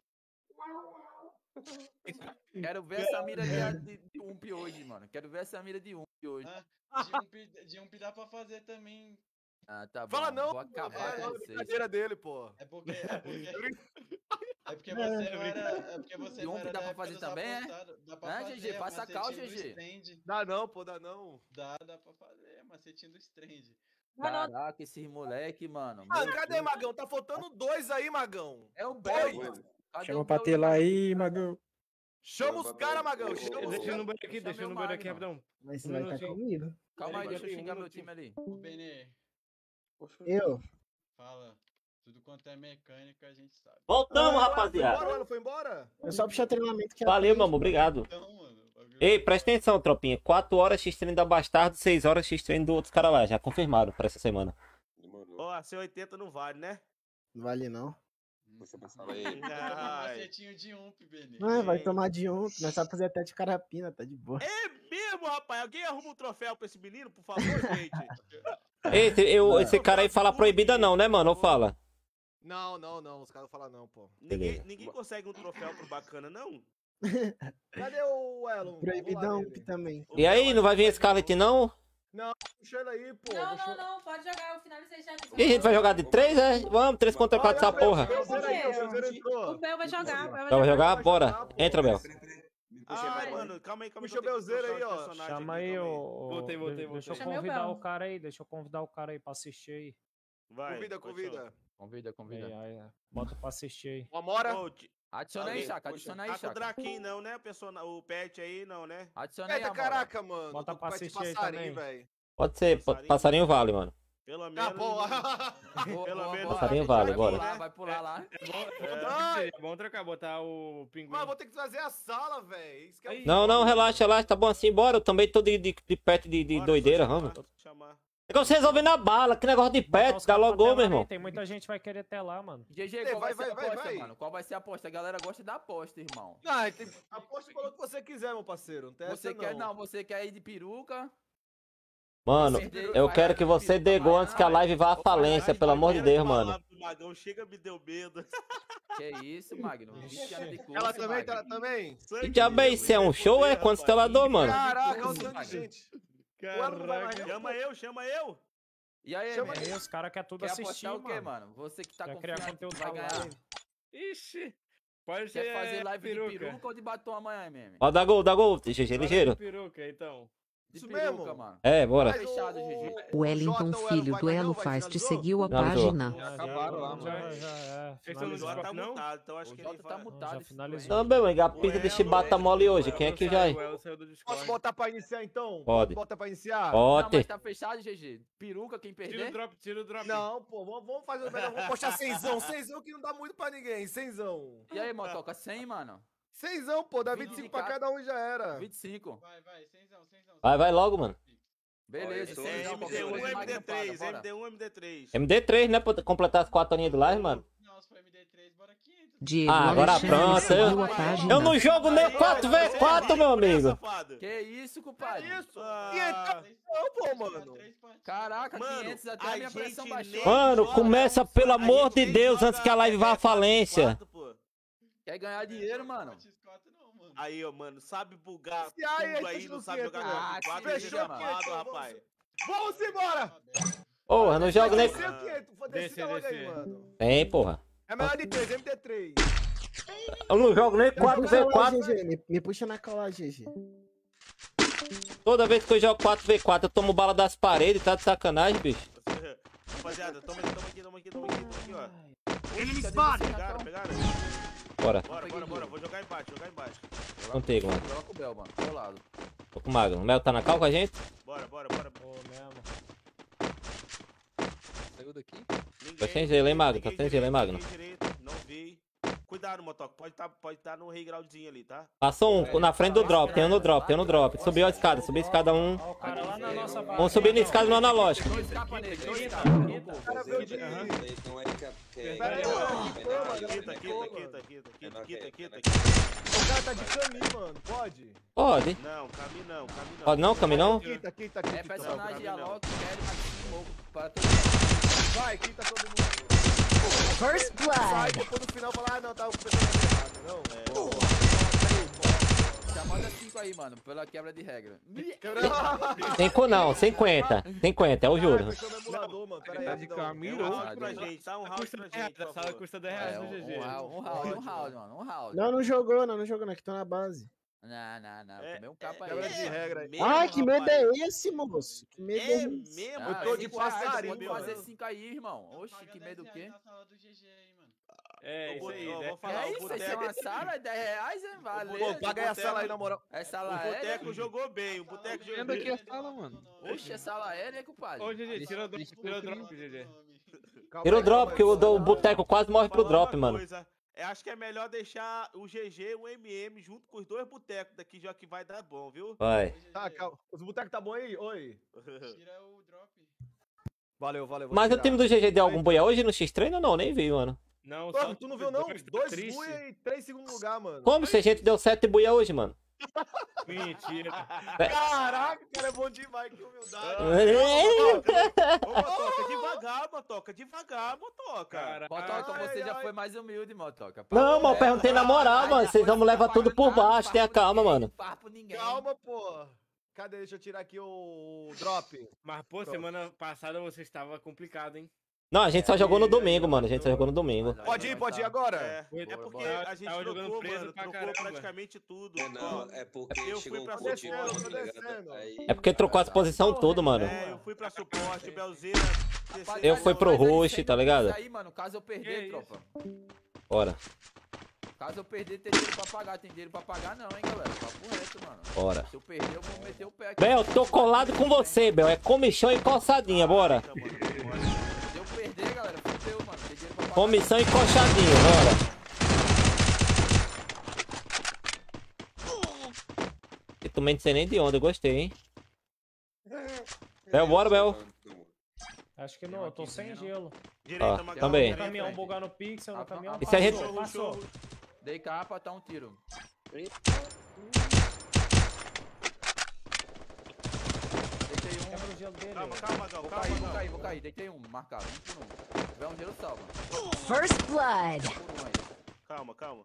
Quero ver essa mira de ump hoje, mano. Quero ver essa mira de ump hoje. De um dá pra fazer também. Ah, tá bom. Fala não, Vou acabar com vocês. brincadeira dele, pô. É porque você não era. É porque você De não ump era dá da pra época fazer dos também, é? apostados. Dá pra Ah, fazer, GG, passa a cal, macetinho do GG. Strand. Dá não, pô, dá não. Dá pra fazer, macetinho do Strand. Caraca, esses moleque, mano. Ah, Meu cadê, Deus. Magão? Tá faltando 2 aí, Magão. É o Dois. Bel, mano. Cadê Chama o pra Bel? tela aí, Magão. Chama os caras, Magão. Chama os Deixa o caras. número aqui, deixa o número aqui, rapidão. Mas você vai estar comigo. Calma aí, deixa eu xingar meu time ali. Ô, Benê, Eu? fala. Tudo quanto é mecânica, a gente sabe. Voltamos, Foi rapaziada. embora, foi embora? Eu só puxar treinamento que Valeu, mano. Obrigado. Então, mano. Ei, presta atenção, tropinha. 4 horas X-Treino da Bastardo, 6 horas X-Treino do outros caras lá. Já confirmaram pra essa semana. Ó, a C80 não vale, né? Não vale não. Você pensava aí. Ai. Macetinho de ump, Benê. Ah, vai tomar de um. Nós só fazer até de carapina, tá de boa. É mesmo, rapaz? Alguém arruma um troféu pra esse menino, por favor, gente? Esse cara aí fala proibida não, né, mano? Ou fala? Não. Os caras não falam não, pô. Beleza. Ninguém consegue um troféu pro bacana, não? Cadê o Elon? Proibidão também. E aí, não vai vir Scarlet não? Não, puxa ele aí, pô. Não, pode jogar, eu finalizei já. E a gente vai jogar de 3, é? Vamos, 3 contra 4 essa porra. O Bel vai jogar, o Bel Vai jogar? Bora. Entra, Bel. Ai, mano, calma aí. Puxa o Belzeiro aí, ó. Chama aí, Voltei. Deixa eu Chamei o convidar Bel. o cara aí, deixa eu convidar o cara aí pra assistir aí. Vai. Convida. Convida. Aí, bota pra assistir aí. O Amora. Adiciona aí, Chaca. Adiciona aí, Tá com o Chaca. Draquinho não, né? O pet aí não, né? Adiciona aí, Eita, Amora. caraca, mano. Bota pra Pet assistir aí passarinho, também. velho. Pode ser, passarinho vale, mano. Pelo menos. Pelo menos. Passarinho vale, bora. Vai pular lá. É bom trocar, botar o pinguim. Mas vou ter que trazer a sala, velho. Não, relaxa, tá bom assim, bora. Eu também tô de pet de doideira, vamos. É que você resolvendo a bala, que negócio de pet, dá logo, meu irmão. Tem muita gente que vai querer ter lá, mano. GG, qual vai ser a aposta, mano? Qual vai ser a aposta? A galera gosta da aposta, irmão. Não, aposta pelo que você quiser, meu parceiro. Não tem Você essa, quer, não, você quer ir de peruca? Mano, eu quero que você dê gol antes que a live vá à falência, pelo amor de Deus, mano. Magão chega, me deu medo. Que isso, Magno? 20 anos de curso, Ela também, Magno. ela também. Que diabo é isso? É um show? É quantos telador, mano? Caraca, olha o tanto de gente. Chama eu. E aí, Chama Emerson? Aí os caras querem tudo Quer assistir, apostar o quê, mano? mano? Você que tá Quer criar confiante que conteúdo vai pra ganhar. live. Ixi, pode ser Quer fazer live peruca. de peruca ou de batom amanhã, MM? Ó, dá gol, GG, ligeiro. Peruca, então. De Isso peruca, mesmo? mano. É, bora. Tá fechado, GG. Wellington, filho do Elo Faz, te seguiu a página. Acabaram lá, mano. Já, Vocês estão no O Jota tá Discord, não? mutado, então acho que ele Jota tá vai. mutado. já finalizou. Não, meu amigo, a pizza de chibata mole hoje. Quem é que vai? O El saiu do Discord. Posso botar pra iniciar, então? Pode. Bota pra iniciar? Não, Pode. mas tá fechado, GG. Peruca, quem Tira o perder? drop, tira o drop. Não, pô, vamos fazer o melhor. Vamos postar cenzão. Cenzão que não dá muito pra ninguém. Cenzão. E aí, Motoca, 100, mano? Cenzão, pô. Dá 25 pra cada um e já era. 25. Vai, cenzão. Vai logo, mano. Beleza, É cenzão, qualquer MD1, coisa, Magno paga, MD3, bora. MD1, MD3. MD3, né? Pra completar as 4 horinhas do live, mano. Não, se for MD3, bora 500. Diego Agora Alexandre pronto. seguiu a página. Eu não jogo nem 4v4, meu amigo. Que isso, compadre? Isso. E então, pô, mano. Caraca, Mano, 500 até a minha pressão gente baixou. nem Mano, joga começa, pelo amor de Deus, antes que a live vá à falência. Quer ganhar dinheiro, mano? Aí, ó, mano, sabe bugar E aí, tudo aí, aí, fechou não sabe 500, jogar mano. com 4 Fechou fechou 500, rapaz. Vamos embora. Porra, não jogo nem. Descer o 500. Decida logo aí, mano. Tem, porra. É melhor de 3, MD3. Eu não jogo nem Me puxa lá, 4v4. GG. Me puxa na cola, GG. Toda vez que eu jogo 4v4, eu tomo bala das paredes, tá de sacanagem, bicho. rapaziada. Toma aqui, ó. Enemy spotted. Pegaram? Bora. Bora. Vou jogar embaixo. Contigo, mano. Joga com o Bel, mano. Do teu lado. Tô com o Mago. O Mel tá na cal com a gente? Bora. Ô, mesmo. Saiu daqui? Tá sem gelo, hein, Mago? Tá sem gelo, hein, Mago? Não vi. Cuidado, Motoca. Pode tá no regroundzinho ali, tá? Passou um na frente do drop. Tem um no drop. Subiu a escada. Subiu a escada um. Ó, o cara lá na nossa base. Um subindo a escada no analógico. O cara tá de caminho, mano. Pode? Pode. Não, caminho não. Pode não, caminho não? Quita. É personagem dialogue, quero mais pouco para todo Vai, quita todo mundo. First Sai, blood. depois no final fala, não, tá o personagem errado, não? Já manda 5 aí, mano, pela quebra de regra. 5 não, 50. 50, é o juro. Tá de caminho. Pra gente, tá? Um round pra gente. A sala custa 10 reais no GG. Um round, mano. Um round. Não jogou, não, que tô na base. Não. Tomei um capa aí. Quebra de regra aí. Ai, que medo é esse, moço? Que medo é esse? Mesmo? Eu tô de passarinho, Pode mano. fazer 5 aí, irmão. Oxi, que medo o quê? É, isso aí. Eu né? vou falar, É isso, isso é uma sala, é 10 reais, hein? Valeu. Pô, paga aí a sala aí, na moral. É O sala aérea? Boteco jogou bem, o Boteco jogou Vendo aqui bem. a sala, mano. Oxi, é sala aérea, compadre? Ô, GG, tira o drop, GG. Tira o drop, que o Boteco quase morre pro drop, mano. Eu acho que é melhor deixar o GG e o MM junto com os dois botecos daqui, já que vai dar bom, viu? Vai. Tá, calma. Os botecos tá bom aí? Oi. Tira o drop. Valeu. vou Mas o tirar. time do GG deu algum boia hoje no X-Treino ou não? Nem vi, mano. Não, Pô, tu não viu, não? 2 triste. buia e 3 segundos lugar, mano. Como se a gente deu 7 buia hoje, mano? Mentira. Caraca, cara, é bom demais, que humildade. Ô, Motoca, devagar, Motoca. Motoca, você já foi mais humilde, Motoca. Não, mano, eu perguntei na moral, mano. Vocês vão levar tudo por baixo, tenha calma, mano. Calma, pô. Cadê? Deixa eu tirar aqui o drop. Mas, pô, semana passada você estava complicado, hein? Não, a gente só jogou no domingo, mano. A gente só jogou no domingo. Pode ir agora? É porque a gente Tava jogando trocou, preso mano, pra trocou caramba. praticamente tudo. Não, é porque Eu chegou fui um pra ponto descendo, tá ligado? Aí- É porque trocou as posições tudo, mano. Eu fui pra suporte, Belzeira. Eu fui pro rush, tá ligado? Isso aí, mano, caso eu perder, tropa. Bora, Caso eu perder, tem dinheiro pra pagar. Tem dinheiro pra pagar não, hein, galera. Papo reto, mano. bora. Se eu perder, eu vou meter o pé aqui. Bel, tô colado com você, Bel. É comichão e coçadinha, bora. Se eu perder, galera, fudeu, mano. Tem dinheiro pra pagar. Comissão e coxadinha, bora. E também não sei nem de onde, eu gostei, hein? Bel, bora, Bel. Acho que não, eu tô sem gelo. Ó, também. No caminhão bugar no pixel, no caminhão. E se a gente- Passou. Dei capa, tá um tiro. Deitei um. Quebra o gelo dele. Calma, Gal, Vou cair. Deitei um, marcado. Um por um. Se tiver um gelo, salva. First blood. Um por um aí. Calma.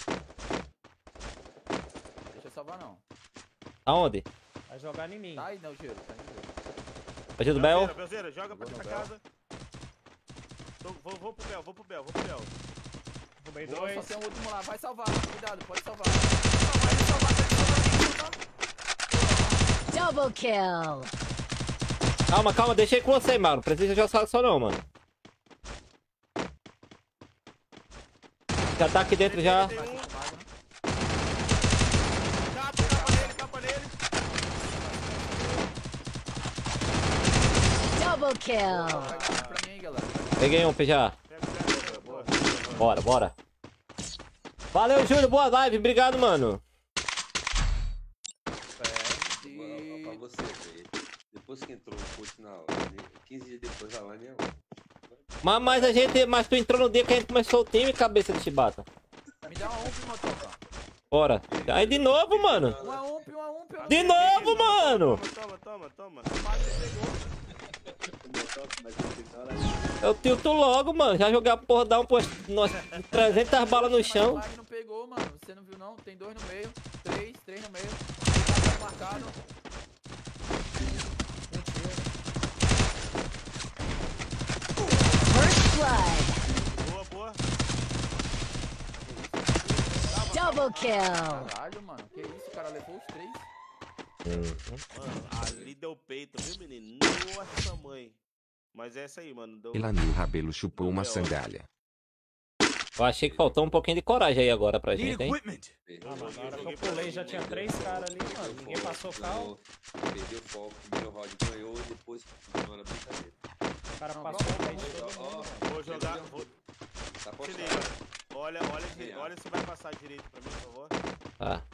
Deixa eu salvar, não. Aonde? Vai jogar em mim. Tá aí, não, gelo. Tá aí, gelo. Ajuda o Bel. Belzeira, joga pra dentro da casa. Vou pro Bel. Roubei Boa, 2. só tem um último lá. Vai salvar. Cuidado, pode salvar. Double kill. Calma, deixei com você, mano. Não precisa jogar só não, mano. Já tá aqui dentro já. Capa nele. Double kill. Pra mim aí, galera. Peguei um, já. Bora. Valeu, Júlio. Boa live. Obrigado, mano. Pra você, velho. Depois que entrou o post na line, 15 dias depois a line é Mas tu entrou no dia que a gente começou o time, cabeça de chibata. Me dá uma ump, Motoca. Bora. Aí de novo, mano. Uma ump. De novo, mano. Toma. Eu tilto logo, mano. Já joguei a porra, dá um 300 balas no chão. O não pegou, mano. Você não viu, não? Tem 2 no meio. 3 no meio. Tá marcado. First blood. Boa. Double kill. Caralho, mano. Que isso? O cara levou os 3. Mano, ali deu peito, viu, menino? Nossa, mãe. Mas é essa aí, mano. Elanil Rabelo chupou uma sandália. Eu achei que faltou um pouquinho de coragem aí agora pra gente, hein? Ah, mano, na hora que eu pulei já tinha 3 caras ali, mano. Ninguém passou cal. Perdeu o foco, o primeiro round ganhou e depois continuou na brincadeira. O cara passou o pente todo mundo. Vou jogar. Tá Se postado. liga. Olha se vai passar direito pra mim, por favor. Tá.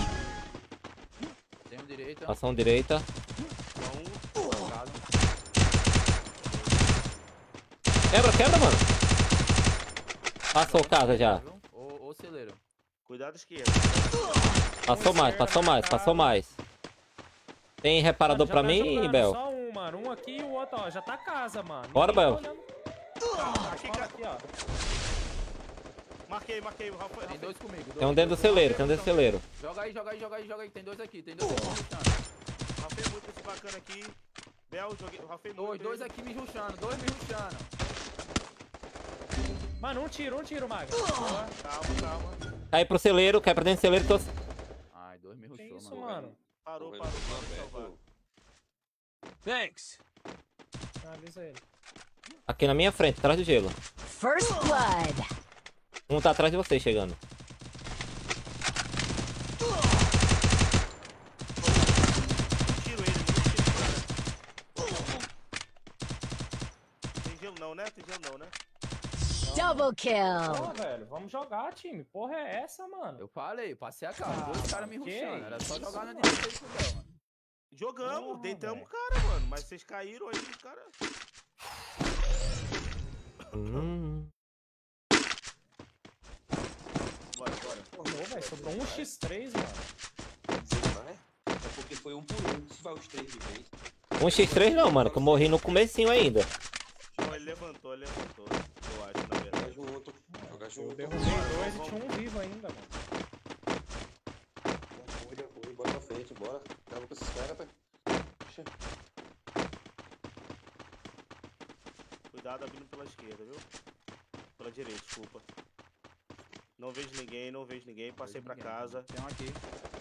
Tem um direita. Ação direita. Quebra, mano. Passou casa já. Ô, celeiro. Cuidado esquerda. Passou mais. Tem reparador pra mim, Bel? Só um, mano. Um aqui e o outro, ó. Já tá casa, mano. Bora, Bel. Aqui, ó. Marquei, o Rafa. Tem 2 comigo. Tem um dentro do celeiro, Joga aí. Tem 2 aqui. Rafei muito esse bacana aqui. Bel, joguei. Rafei muito. 2 aqui me rushando. Mano, um tiro, Maga. Calma. Cai pro celeiro, cai pra dentro do celeiro. Ai, 2 me rushou, isso, mano. Parou. Thanks. Avisa ele. Aqui na minha frente, atrás do gelo. First blood. Um tá atrás de você, chegando. Tiro ele. Tem gelo não, né? Double kill. Pô, velho, vamos jogar, time. Porra é essa, mano? Eu falei, passei a cara. 2 caras me rushando. Era só jogar na direita aí com o Bel, mano. Jogamos, deitamos o cara, mano. Mas vocês caíram aí, os caras. Bora. Pô, velho, sobrou um x3, mano. É porque foi 1 por 1. Se vai os 3 de vez. 1x3 não, mano, que eu morri no comecinho ainda. Não, ele levantou. Eu acho, na verdade. Jogar junto. Eu derrubei 2 e tinha um vivo ainda, mano. Já foi. Bora pra frente, bora. Acaba com esses caras, pai. Cuidado abrindo pela esquerda, viu? Pela direita, desculpa. Não vejo ninguém. Passei pra casa. Tem um aqui.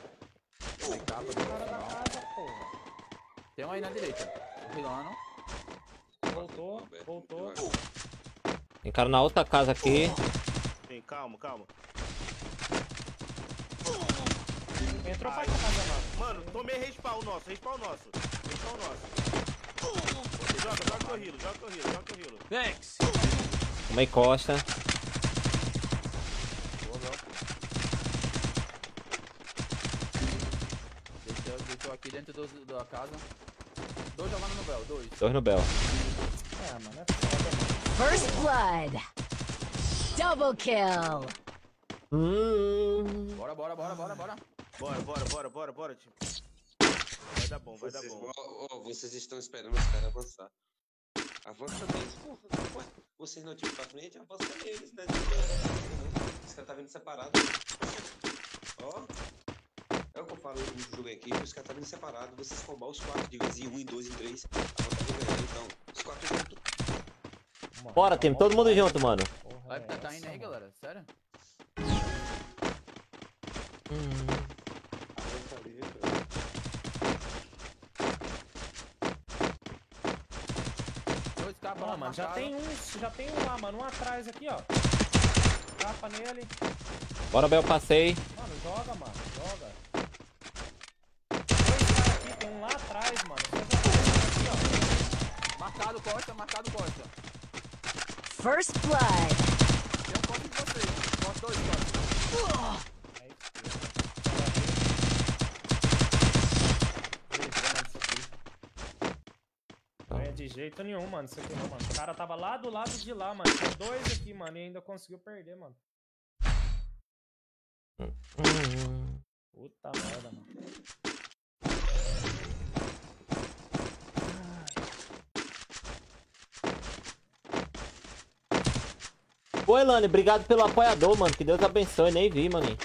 Tem um aí na direita. Rilano. Voltou. Tem cara na outra casa aqui. Vem, calma. Entrou pra casa, mano. Mano, tomei respawn nosso. Joga que eu healo. Thanks. Tomei costa. Deixou aqui dentro da casa. 2 jogando no Bel, 2. 2 no Bel. Mano, é foda, mano. First blood. Double kill. Bora, time. Vai dar bom. Vocês estão esperando os caras avançar. Avança neles, porra. Ué, vocês não tiram pra frente, avança neles, né? Os caras tá vindo separado. Ó. É o que eu falo no jogo aqui, os caras tá vindo separado. Vocês combar os 4 de vez em 1, em 2, em 3. A vontade de ganhar, então. Os 4 juntos. Bora, time, todo mundo junto, mano. Tá indo aí, galera? Sério? Ó, mano, já tem um lá, mano. Um atrás aqui, ó. Capa nele. Bora, Bel, passei. Mano, joga. 2 caras aqui, tem um lá atrás, mano. Aqui, ó. Marcado costa. First blood. Tem um costa de vocês. Costa 2, costa. Não é de jeito nenhum, mano. Isso aqui não, mano. O cara tava lá do lado de lá, mano. Tem 2 aqui, mano. E ainda conseguiu perder, mano. Puta merda, mano. Pô, Elane, obrigado pelo apoiador, mano. Que Deus abençoe. Nem vi, maninho.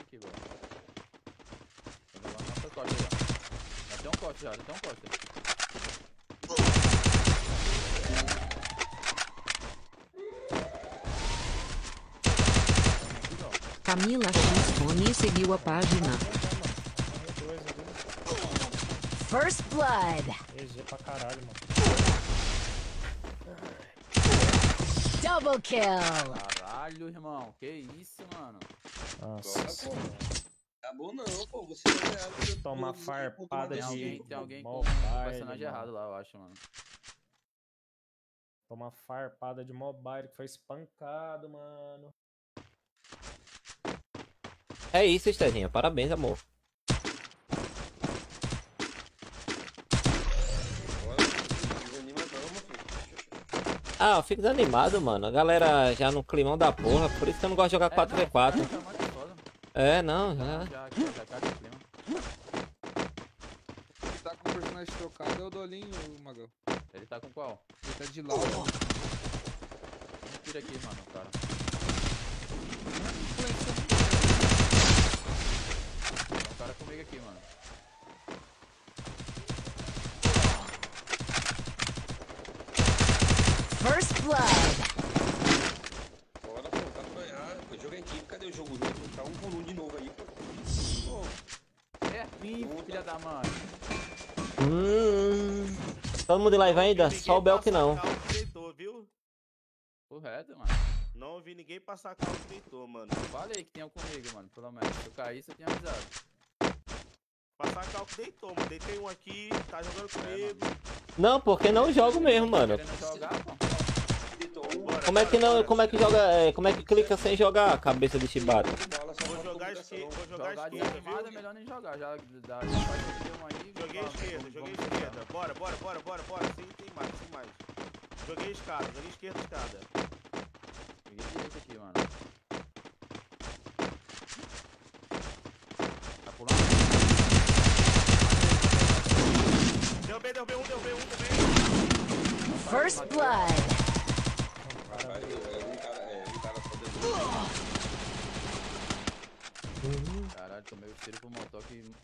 Já tem um corte. Camila X Tony seguiu a página. First Blood. GG pra caralho, mano. Double kill. Caralho, irmão. Que isso, mano. Nossa. Acabou não, pô. Você não ganhou. Tomar farpada de... Tem alguém com mobile, o personagem errado lá, eu acho, mano. Tomar farpada de mobile que foi espancado, mano. É isso, Estezinha. Parabéns, amor. Ah, eu fico desanimado, mano. A galera já no climão da porra. Por isso que eu não gosto de jogar 4v4. É, não, já. Já tá no clima. Ele tá com o personagem trocado, é o Dolinho, Magão. Ele tá com qual? Ele tá de Laura. Tira aqui, mano, cara. Tem um cara comigo aqui, mano. First Blood. Bora, pô, tá pra ganhar. Eu joguei aqui, cadê o jogo junto? Tá 1-1 de novo aí, pô. É filha da mãe. Todo mundo em live ainda? Só o Belk não. Deitou, viu? Correto, mano. Não ouvi ninguém passar calma que deitou, mano. Falei que tinha comigo, mano, pelo menos. Se eu caísse, eu tinha avisado. Passar calma que deitou, mano. Deitei um aqui, tá jogando comigo. Não, porque não jogo mesmo, mano. Como é que não, como é que joga, como é que clica sem jogar, cabeça de chibata? Vou jogar esquerda, Jogar desanimado é melhor nem jogar. Já faz um aí. Joguei esquerda. Bora. Sem mais. Joguei escada, joguei esquerda. Joguei direito aqui, mano. Tá pulando? Derrubei um também. First Blood. Caralho, tomei o tiro pro motoque e...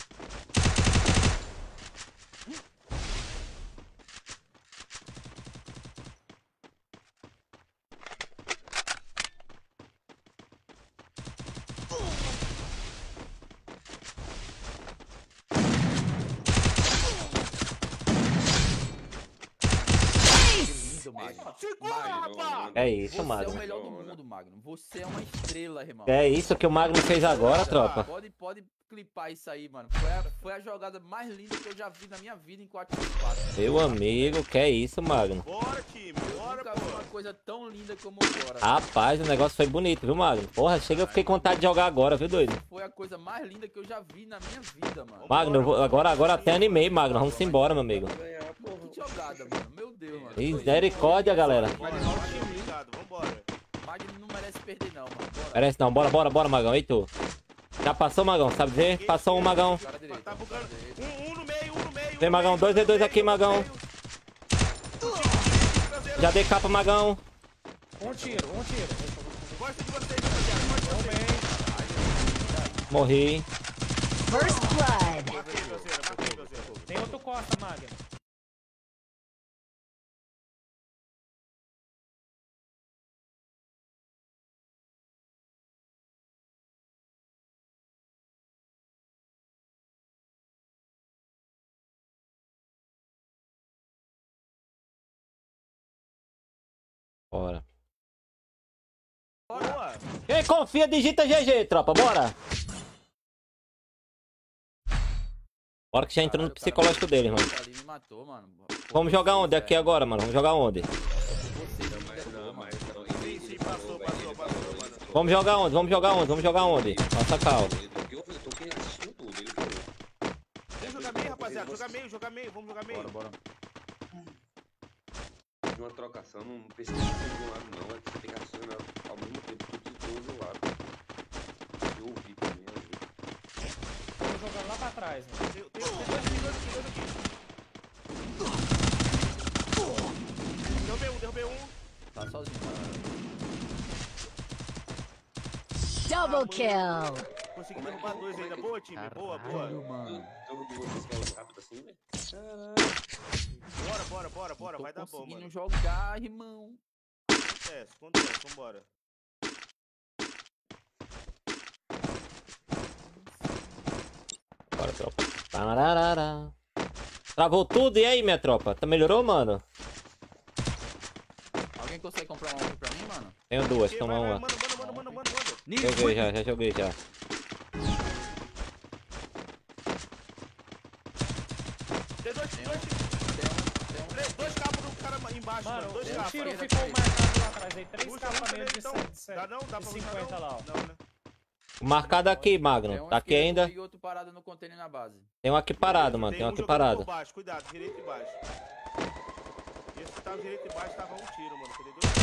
É isso, Magno. Você é o melhor do mundo, Magno. Você é uma estrela, irmão. É isso que o Magno fez agora, tropa. Pode clipar isso aí, mano. Foi a jogada mais linda que eu já vi na minha vida em 4x4. Meu amigo, que é isso, Magno. Bora, time. Bora, nunca vi uma coisa tão linda como agora. Rapaz, o negócio foi bonito, viu, Magno? Porra, chega, eu fiquei com vontade de jogar agora, viu, doido? Foi a coisa mais linda que eu já vi na minha vida, mano. Magno, agora até animei, Magno. Vamos embora, meu amigo. Que jogada, mano. Meu Deus, mano. Misericórdia, galera. Magno não merece perder, não, mano. Merece não. Bora, Magão. E tu? Já passou, Magão, sabe dizer? Passou um, Magão. Tá bugando. Um no meio. Vem, Magão. 2v2 aqui, Magão. Já dei capa, Magão. Um tiro. Gosto de vocês, rapaziada. Morri. First Blood. Matei, meu zero. Tem outro Costa, Magno. Bora. Boa. Quem confia, digita GG, tropa. Bora. Bora que já entrou no psicológico dele, irmão. Me matou, mano. Vamos jogar onde aqui agora, mano? Vamos jogar onde? Passou, mano. Vamos jogar onde? Nossa calma. Vamos jogar meio, rapaziada. Jogar meio. Vamos jogar meio. Bora. De uma trocação, não precisa de um lado não, é que você tem que acionar ao mesmo tempo tudo de todos os lados. Eu ouvi também, Vamos jogando lá pra trás, mano. Tem dois aqui. Derrubei um. Tá sozinho, mano. Double kill. Consegui derrubar dois ainda. Boa, time. Boa. Mano. Todo mundo vocês querem rápido assim, velho? Bora. Vai dar bom, mano. Conseguindo jogar, irmão. Acontece, vambora. Bora, tropa. Tararara. Travou tudo, e aí, minha tropa? Tá melhorou, mano? Alguém consegue comprar uma pra mim, mano? Tenho duas, toma uma. Manda. Joguei já. Tem dois cabos do cara embaixo, mano. Dois cabos. O tiro ficou marcado lá atrás aí. 3 capas mesmo de então. 7, Dá não? Dá pra 50 lá, ó. Não, né? Marcado aqui, Magno. Tá aqui ainda. E outro parado no container na base. Tem um aqui parado, mano. Tem um aqui parado. Baixo. Cuidado, direito e baixo. Esse que tava direito e baixo tava um tiro, mano. Cadê dois?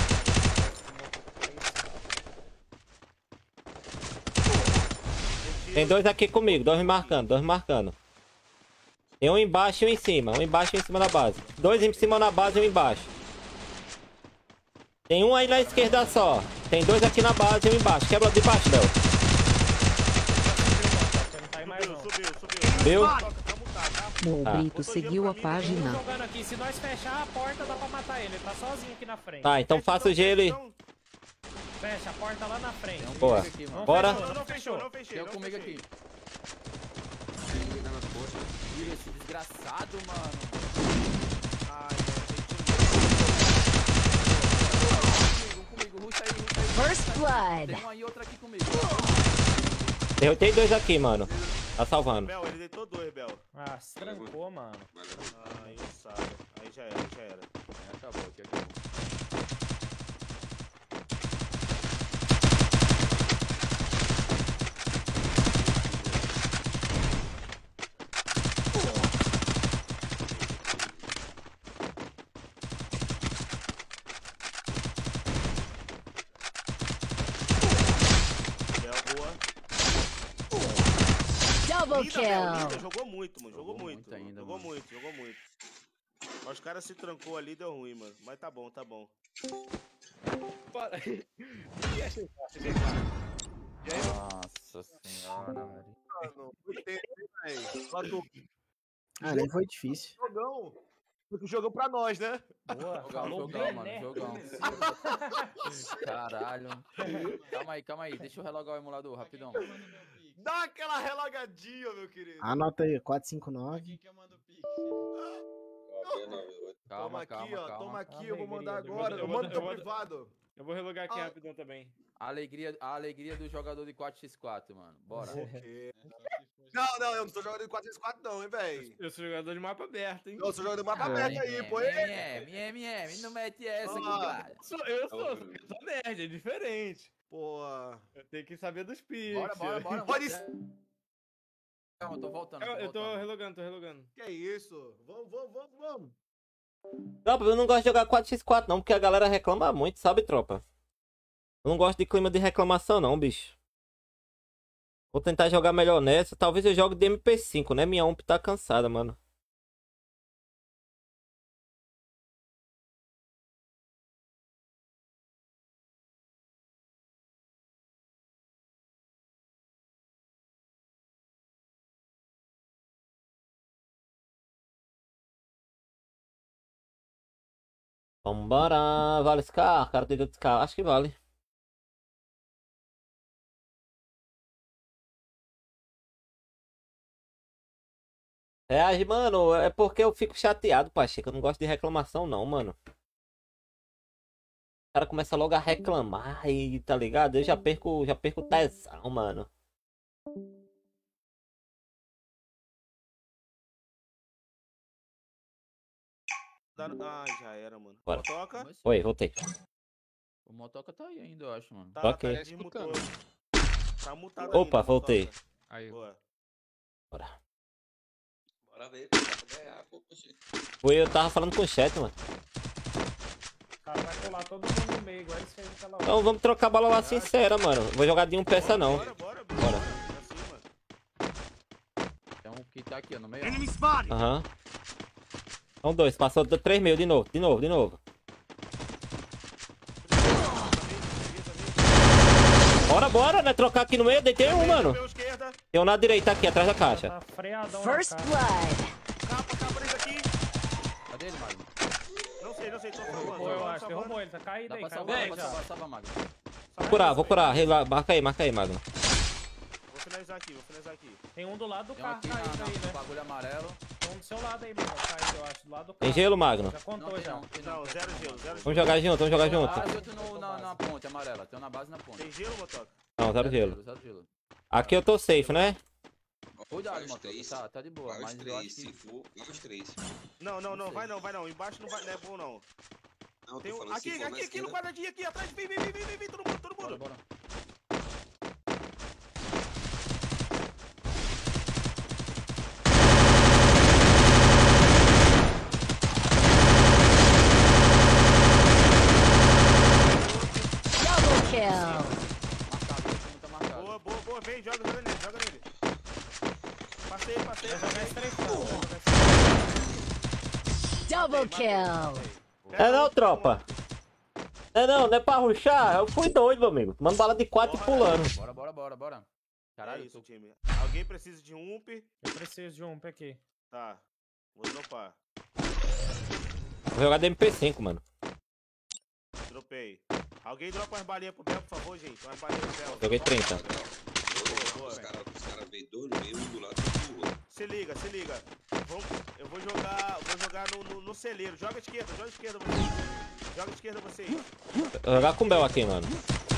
Tem dois aqui comigo, dois me marcando. Tem um embaixo e um em cima. Um embaixo e um em cima da base. Dois em cima na base e um embaixo. Tem um aí na esquerda só. Tem dois aqui na base e um embaixo. Quebra de baixo, Del. Subiu? O Brito seguiu a página. Jogando aqui, se nós fechar a porta, dá pra matar ele. Ele tá sozinho aqui na frente. Tá, então faça o gelo e... Fecha a porta lá na frente. Boa. Bora. Não fechou. Tem um comigo aqui. Tira esse desgraçado, mano. Comigo, ruxa aí. First blood. Tem um aí, outro aqui comigo. Derrotei dois aqui, mano. Tá salvando. Bel, ele deitou dois, Bel. Ah, se trancou, mano. Aí, sabe. Aí já era. Acabou. Double kill. Jogou muito, mano. Jogou muito. Mas os caras se trancou ali, deu ruim, mano. Mas tá bom. Nossa senhora, velho. Nem foi difícil. Jogão pra nós, né? Boa, jogão, mano. Jogão. Caralho. Calma aí. Deixa eu relogar o emulador, rapidão. Dá aquela relogadinha, meu querido. Anota aí, 459. Toma aqui, eu vou mandar agora. Eu mando teu privado. Eu vou relogar aqui rapidão também. A alegria do jogador de 4x4, mano. Bora. Não, eu não sou jogador de 4x4 não, hein, velho. Eu sou jogador de mapa aberto, hein. Eu sou jogador de mapa aberto aí, pô. Não mete essa, cara. Eu sou nerd, é diferente. Pô. Eu tenho que saber dos pixels. Bora. Pode... Calma, eu tô voltando. Eu tô relogando. Que isso? Vamos. Tropa, eu não gosto de jogar 4x4 não, porque a galera reclama muito, sabe, tropa? Eu não gosto de clima de reclamação não, bicho. Vou tentar jogar melhor nessa. Talvez eu jogue de MP5, né? Minha UMP tá cansada, mano. Vambora. Vale esse carro? Cara, tem outro carro. Acho que vale. Mano, é porque eu fico chateado, Pacheco. Eu não gosto de reclamação, não, mano. O cara começa logo a reclamar e tá ligado? Eu já perco o tesão, mano. Já era, mano. Bora. Motoca? Oi, voltei. O motoca tá aí ainda, eu acho, mano. Tá, ok. Tá mutado. Opa, ainda, voltei. motoca. Aí. Boa. Bora. Bora ver, dá pra ganhar, pô, Eu tava falando com o chat, mano. O cara vai colar todo mundo no meio, igual eles fez aquela hora. Então vamos trocar bala lá sincera, mano. Vou jogar de um peça não. Bora. Tem um que tá aqui, ó, no meio. Aham. São dois, passou 3 meio de novo. Bora, né? Trocar aqui no meio, deitei um, mano. Tem um na direita aqui, atrás da caixa. First blood. Capa aqui. ajeitou, Derrubou, eu acho. Derrubou, ele tá caído aí. Caiu Salva, Mago. Vou curar. Marca aí, Magno. Vou finalizar aqui. Tem um do lado do Tem um carro aqui caído aí, né? bagulho amarelo. Tem um do seu lado aí, mano. Caído, eu acho. Do lado do carro. Tem gelo, Magno? Já contou, já. Não, zero gelo. Vamos jogar junto. Ah, outro na ponte amarela. Tem um na base na ponte. Tem gelo, Motoca? Não, zero gelo. Zero gelo. Aqui eu tô safe, né? Cuidado, Motoca. Tá de boa. Mas eu acho que... Se for, vai os 3. Não, vai não. Embaixo não é bom, não. Não, Tem tô um... falando se for na Aqui no esquerda. quadradinho, aqui atrás. Vem, todo mundo. Bora. Double kill. Boa, vem, joga nele. Passei. Double kill. Não, tropa. Não é pra rushar. Eu fui doido, meu amigo. Manda bala de 4 e pulando. Bora. Caralho, é isso, time. Alguém precisa de um UMP? Eu preciso de um UMP aqui. Tá, vou dropar. Vou jogar de MP5, mano. Dropei. Alguém dropa umas balinhas pro Bel, por favor, gente. Umas balinhas pro Bel. Joguei 30. Os caras veem 2 no meio, um do lado do outro. Se liga. Eu vou jogar no celeiro. Joga à esquerda vocês. Vou jogar com o Bel aqui, mano.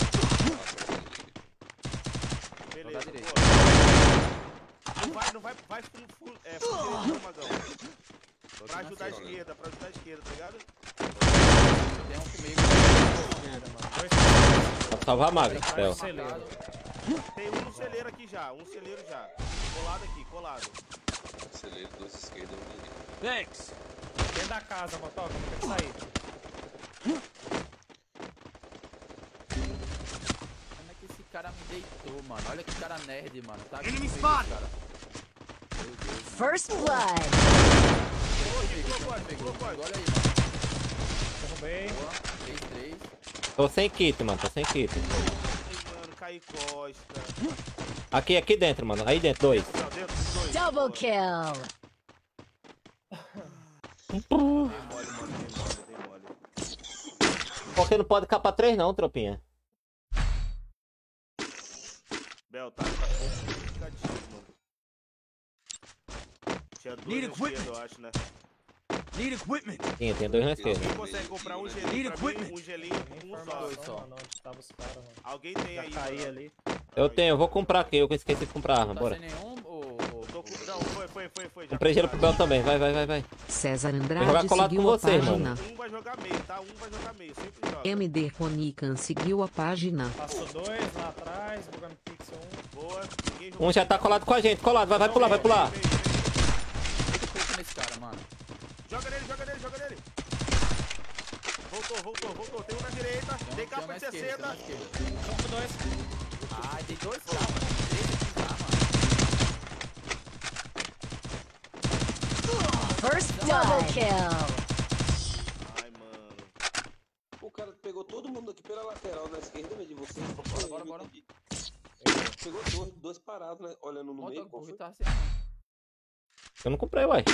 Beleza, boa. Não vai full Magão. Pra ajudar a esquerda, tá ligado? Tem um comigo. Pra salvar a Maga, Bel. Tem um no celeiro aqui já. Colado. Celeiro, 2 esquerda, 1 direita. Thanks. Dentro da casa, Motoca. Tem que sair. Como é que esse cara me deitou, mano? Olha que cara nerd, mano. Tá Enemy comigo, spot. cara. First blood. Olha aí, mano. Derrubei. Boa. 3. Tô sem kit, mano. Mano, caí costa. Aqui dentro, mano. Aí dentro, 2. Double kill. Dei mole. Porque não pode capar 3 não, tropinha. Bel, tá pouco complicadinho, mano. Tinha 2 na esquerda, eu acho, né? Need equipment. Sim, tem 2 na esquerda. Quem consegue comprar um gelinho pra mim? Um gelinho com um só. Não, tava os caras, mano. Alguém tem aí, Caí ali. Eu tenho, eu vou comprar aqui. Eu esqueci de comprar arma, bora. Não, foi. Comprei gelo pro Bel também, vai. César Vou jogar Andrade colado seguiu com a vocês, página. Um vai jogar meio, tá? Sempre joga. MD Ronican seguiu a página. Passou 2 lá atrás, jogando pixel 1. Boa. Um já tá colado com a gente, vai pular. Nesse cara, mano. Joga nele. Voltou. Tem um na direita. Tem capa de 60. Campo 2. Ai, tem 2 capas. First double kill. Ai, mano. O cara pegou todo mundo aqui pela lateral na esquerda, né, de vocês. Bora. Pegou 2 parados, né? Olhando no meio. Eu não comprei, uai.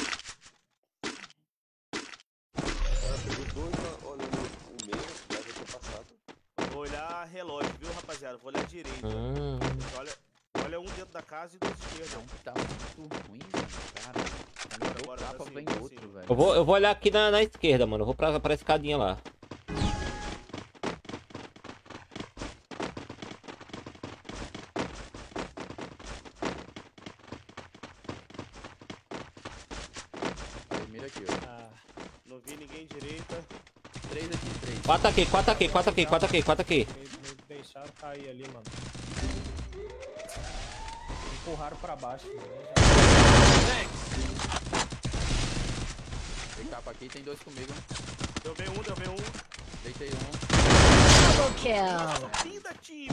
O cara pegou 2 olhando no meio, já tinha passado. Vou olhar relógio, viu, rapaziada? Vou olhar direito. Olha um dentro da casa e 2 esquerda. Tá muito ruim, mano. Cara. Bora, capa, assim, vem assim. outro, velho. Eu vou olhar aqui na esquerda, mano. Eu vou pra escadinha lá. Aí, mira aqui, ó. Não vi ninguém direita. 3 aqui, 3. 4 aqui. Me deixaram cair ali, mano. Empurraram pra baixo, mano. Tem capa aqui, tem 2 comigo. Deu bem um. Deitei 1. Double kill. Linda, time.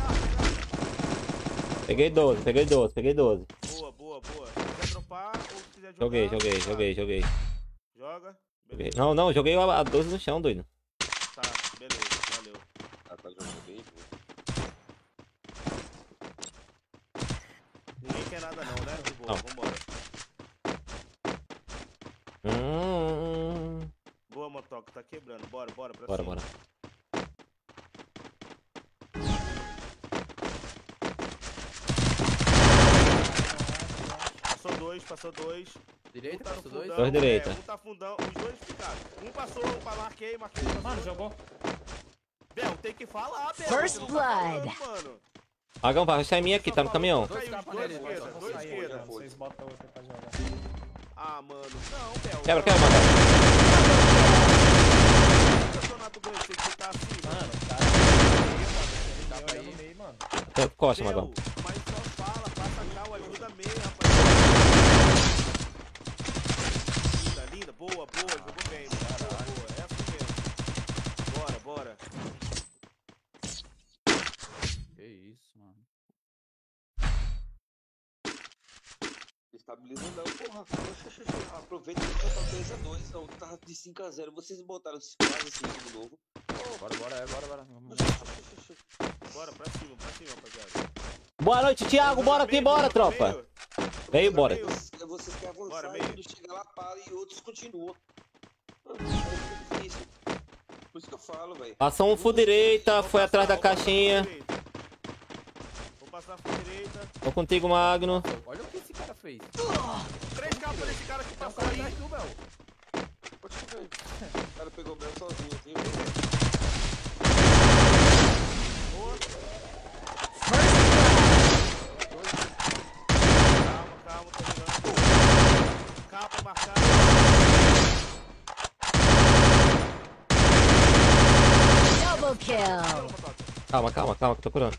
Peguei 12. Boa. Quiser dropar ou quiser jogar? Joguei. Joga. Beleza. Não, joguei a 12 no chão, doido. Tá, beleza, valeu. Tá jogando bem, Ninguém quer nada não, né? De boa, vambora. Boa, Motoca, tá tá quebrando. Bora pra Bora, cima. bora. Passou dois. Direita, tá passou dois? fundão, Dois direita. Um tá fundão, os dois ficaram. Um passou, marquei. Mano, jogou. Bel, tem que falar, Bel. First você não tá blood. falando, mano. Magão, vai rushar em mim aqui, tá no caminhão. Dois Caiu, capas dois nele, esquerda, Matoca. dois esquerda. Vocês botam outra pra jogar. Ah, mano, não, Bel. Quebra, Magão. Campeonato grande, tem que tá assim, Mano, o cara Dá pra olhando ir. no meio, mano. Costa, Bel, Magão. mas só fala, passa cal, ajuda meio, rapaz. Linda, boa, jogou bem, boa, é assim mesmo. Bora. Que isso, mano. Estabiliza não, porra. Aproveita que você tá 3x2. Não, tava de 5x0. Vocês botaram quase 5 de novo. Bora. Bora pra cima, rapaziada. Boa noite, Thiago. Bora aqui, bora, tropa. Veio, bora. Vocês querem avançar Bora, e quando chega lá, para e outros continuam. Mano, é difícil. Por isso que eu falo, velho. Passou um full direita, foi atrás da caixinha. Vou passar full direita. Tô contigo, Magno. Olha o que esse cara fez. 3 capas nesse cara que Tem um passou cara aí. atrás do Bel. Pode ver. O cara pegou o Bel sozinho aqui. Boa. Calma, tô ligando. Capa marcada. Double kill. Calma, que eu tô curando.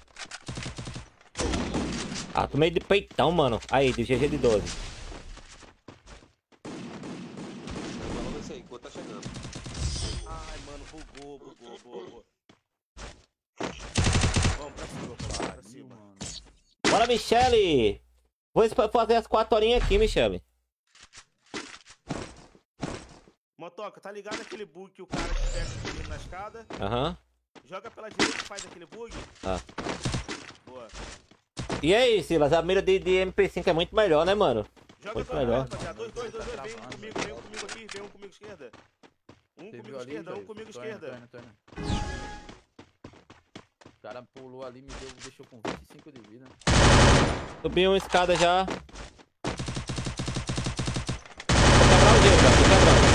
Ah, tomei de peitão, mano. Aí, de GG de 12. Vamos ver isso aí, enquanto tá chegando. Ai, mano, bugou. Vamos pra cima. Bora, Michele. Vou fazer as 4 horinhas aqui, Michele. Motoca, tá ligado aquele bug que o cara que pega o menino na escada? Aham. Joga pela direita e faz aquele bug? Tá. Boa. E aí, Silas? A mira de MP5 é muito melhor, né, mano? Joga Muito pela melhor. rapaziada. Dois. Vem um comigo aqui, vem um comigo esquerda. Um comigo esquerda, um comigo esquerda. Tô indo. O cara pulou ali, deixou com 25 de vida. Subi uma escada já. Vou quebrar o gelo, velho. Tô quebrando.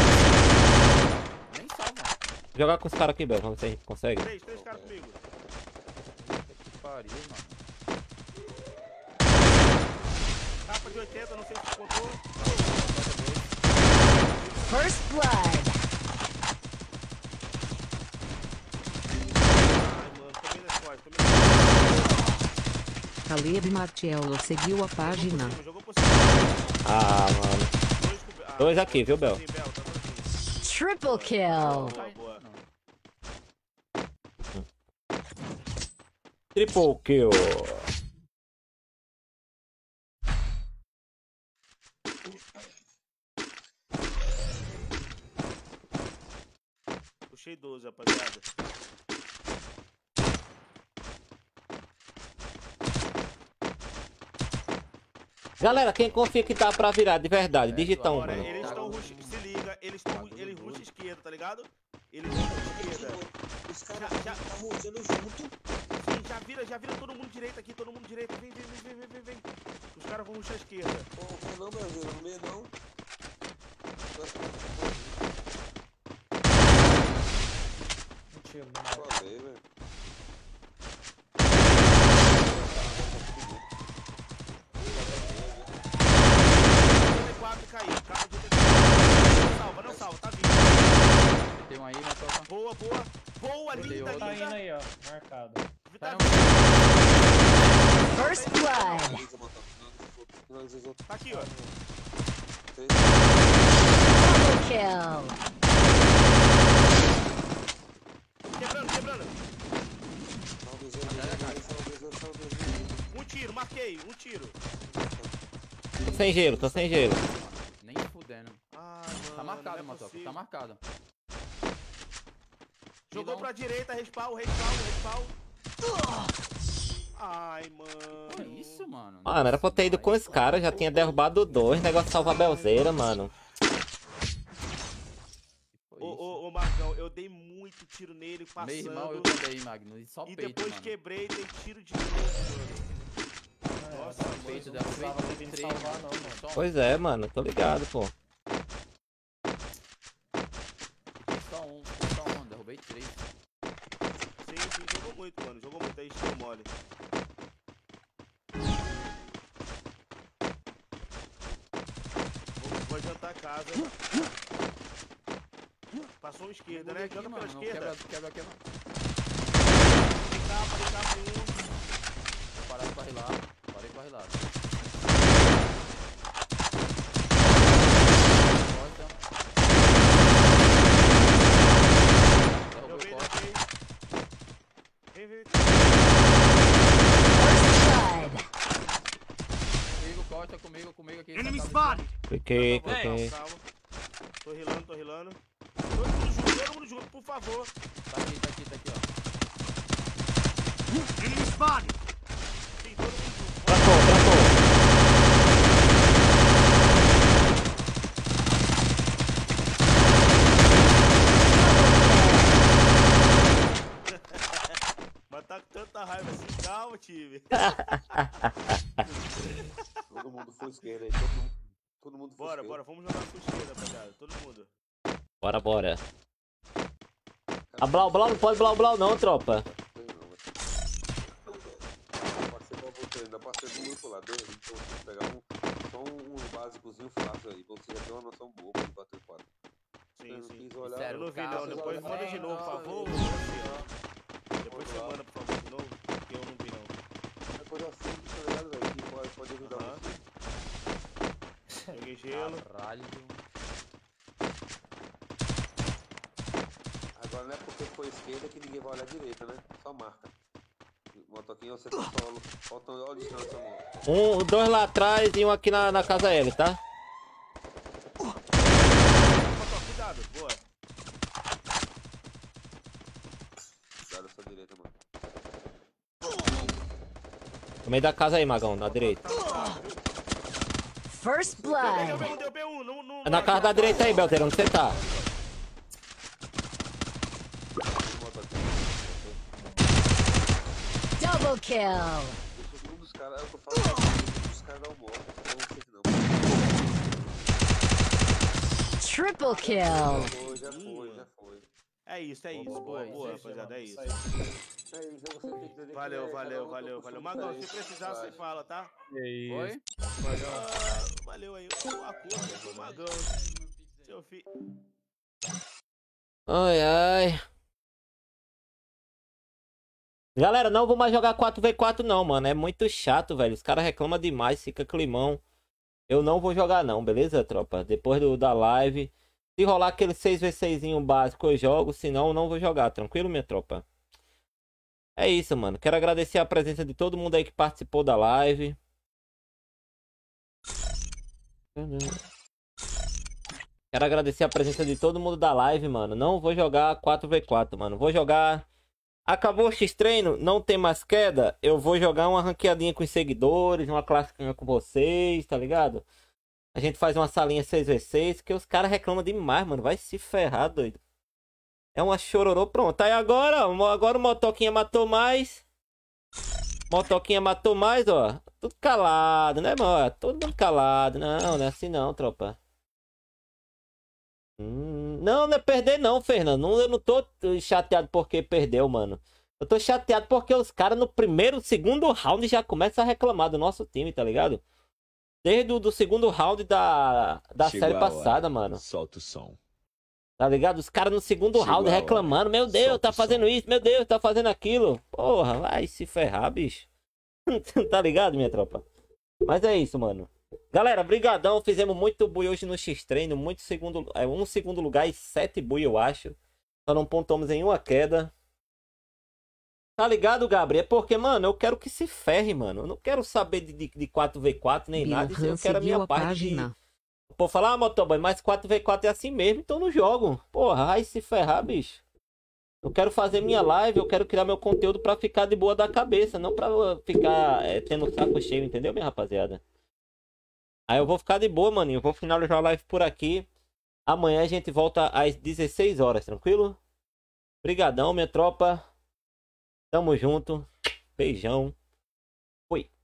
Nem salva. Vou jogar com os caras aqui, Bel. Vamos ver se a gente consegue. 3 caras comigo. Que pariu, mano. Capa de 80, não sei se contou. First blood. Ai, mano, tomei nas costas. Caleb Marcello seguiu a página. Jogou por cima. Ah, mano. 2 aqui, viu, Bel? Triple kill. Boa. Triple kill. Puxei 12, rapaziada. Galera, quem confia que dá pra virar de verdade? Digita um, Agora, mano. eles estão se liga, eles rusham esquerda, tá ligado? Eles rusham esquerda. Os caras já tá rushando junto. Sim, já vira todo mundo direito aqui, todo mundo direito. Vem. Os caras vão rushar a esquerda. Não, Brasil, no meio não. Mentira, Falei, velho. Caiu. Não salva, tá vindo. Tem um aí, Matoca. Boa, linda. Tá indo aí, ó, marcado. First blood. Tá aqui, ó. Double kill. Quebrando. Um tiro, marquei, um tiro. Tô sem gelo. Nem fudendo. Ai, Tá mano, marcado, não é Matoca. possível. Tá marcado. Jogou pra direita, respawn. Ai, mano. Que isso, mano? Mano, era pra eu ter ido com esse cara. Já tinha derrubado 2. Negócio de salvar a Belzeira, mano. Ô, Marcos, eu dei muito tiro nele, passando. Meu irmão, eu também, Magno. E só E peito, depois mano. quebrei, dei tiro de novo, mano. Nossa, peito, mano. dá peito, salvar, não, mano. Pois é, mano. Tô ligado, pô. Só um, derrubei 3. Sim, jogou muito, mano. Jogou muito, aí estou mole. Vou jantar a casa. Passou uma esquerda, né? Janta pela esquerda. Quebra. Falei cá, Parei pra rilar. Derrubei. Vem. Comigo aqui. Enemy spotted! Cliquei. Calma. Tô rilando. Todo mundo junto, por favor. Tá aqui, ó. Enemy spotted! Sim, todo mundo junto. Trancou. Mas tá com tanta raiva assim, calma, time. Todo mundo foi esquerda aí, todo mundo foi Bora, esquerda. vamos jogar com esquerda, rapaziada. Todo mundo. Bora. A Blau não pode Blau não, tropa. Ainda passei do grupo lá, deu, então você pegar só uns básicozinhos fáceis aí, pra você já ter uma noção boa pra bater 4. Sim. Olhar, Eu não vi não, depois manda de novo, por favor. Depois você manda, por favor, de novo, porque eu não vi não. Depois assim, tá ligado, velho, que pode ajudar você. Joguei gelo. Caralho. Agora não é porque foi esquerda que ninguém vai olhar direita, né? Só marca. Motoquinho, você tá solo. Olha a distância, amor. 2 lá atrás e um aqui na casa L, tá? Cuidado, boa. Cuidado à sua direita, mano. No meio da casa aí, Magão, na direita. First blood. Deu B1, não. É na casa da direita aí, Belteiro, onde você tá? Double kill. Um dos caras, é o que eu falo, um dos caras dá um moto, não sei não. Triple kill. Já foi. É isso. Boa, rapaziada, é isso. Valeu. Magão, se precisar, você fala, tá? E aí? Oi? Valeu aí, o acordo do Magão. Seu filho. Ai. Galera, não vou mais jogar 4v4 não, mano. É muito chato, velho. Os caras reclamam demais, fica climão. Eu não vou jogar não, beleza, tropa? Depois da live. Se rolar aquele 6v6zinho básico, eu jogo. Senão, eu não vou jogar. Tranquilo, minha tropa? É isso, mano. Quero agradecer a presença de todo mundo aí que participou da live. Quero agradecer a presença de todo mundo da live, mano. Não vou jogar 4v4, mano. Vou jogar... Acabou o X-Treino, não tem mais queda. Eu vou jogar uma ranqueadinha com os seguidores, uma clássica com vocês, tá ligado? A gente faz uma salinha 6v6, que os caras reclamam demais, mano. Vai se ferrar, doido. É uma chororô, pronto. Aí agora o Motoquinha matou mais. Motoquinha matou mais, ó. Tudo calado, né, mano? Todo mundo calado. Não é assim não, tropa. Não é perder não, Fernando. Eu não tô chateado porque perdeu, mano. Eu tô chateado porque os caras no segundo round já começam a reclamar do nosso time, tá ligado? Desde o segundo round da série passada, mano. Solta o som. Tá ligado? Os caras no segundo round reclamando. Meu Deus, tá fazendo isso. Meu Deus, tá fazendo aquilo. Porra, vai se ferrar, bicho. Tá ligado, minha tropa? Mas é isso, mano. Galera, brigadão. Fizemos muito bui hoje no X-Treino. Muito um segundo lugar e 7 bui, eu acho. Só não pontuamos em uma queda. Tá ligado, Gabriel? É porque, mano, eu quero que se ferre, mano. Eu não quero saber de 4v4 nem nada. Eu quero a minha parte de... Pô, falar, motoboy, mas 4v4 é assim mesmo, então não jogo. Porra, vai se ferrar, bicho. Eu quero fazer minha live, eu quero criar meu conteúdo pra ficar de boa da cabeça, não pra ficar tendo o saco cheio, entendeu, minha rapaziada? Aí eu vou ficar de boa, maninho. Eu vou finalizar a live por aqui. Amanhã a gente volta às 16 horas, tranquilo? Brigadão, minha tropa. Tamo junto. Beijão. Fui.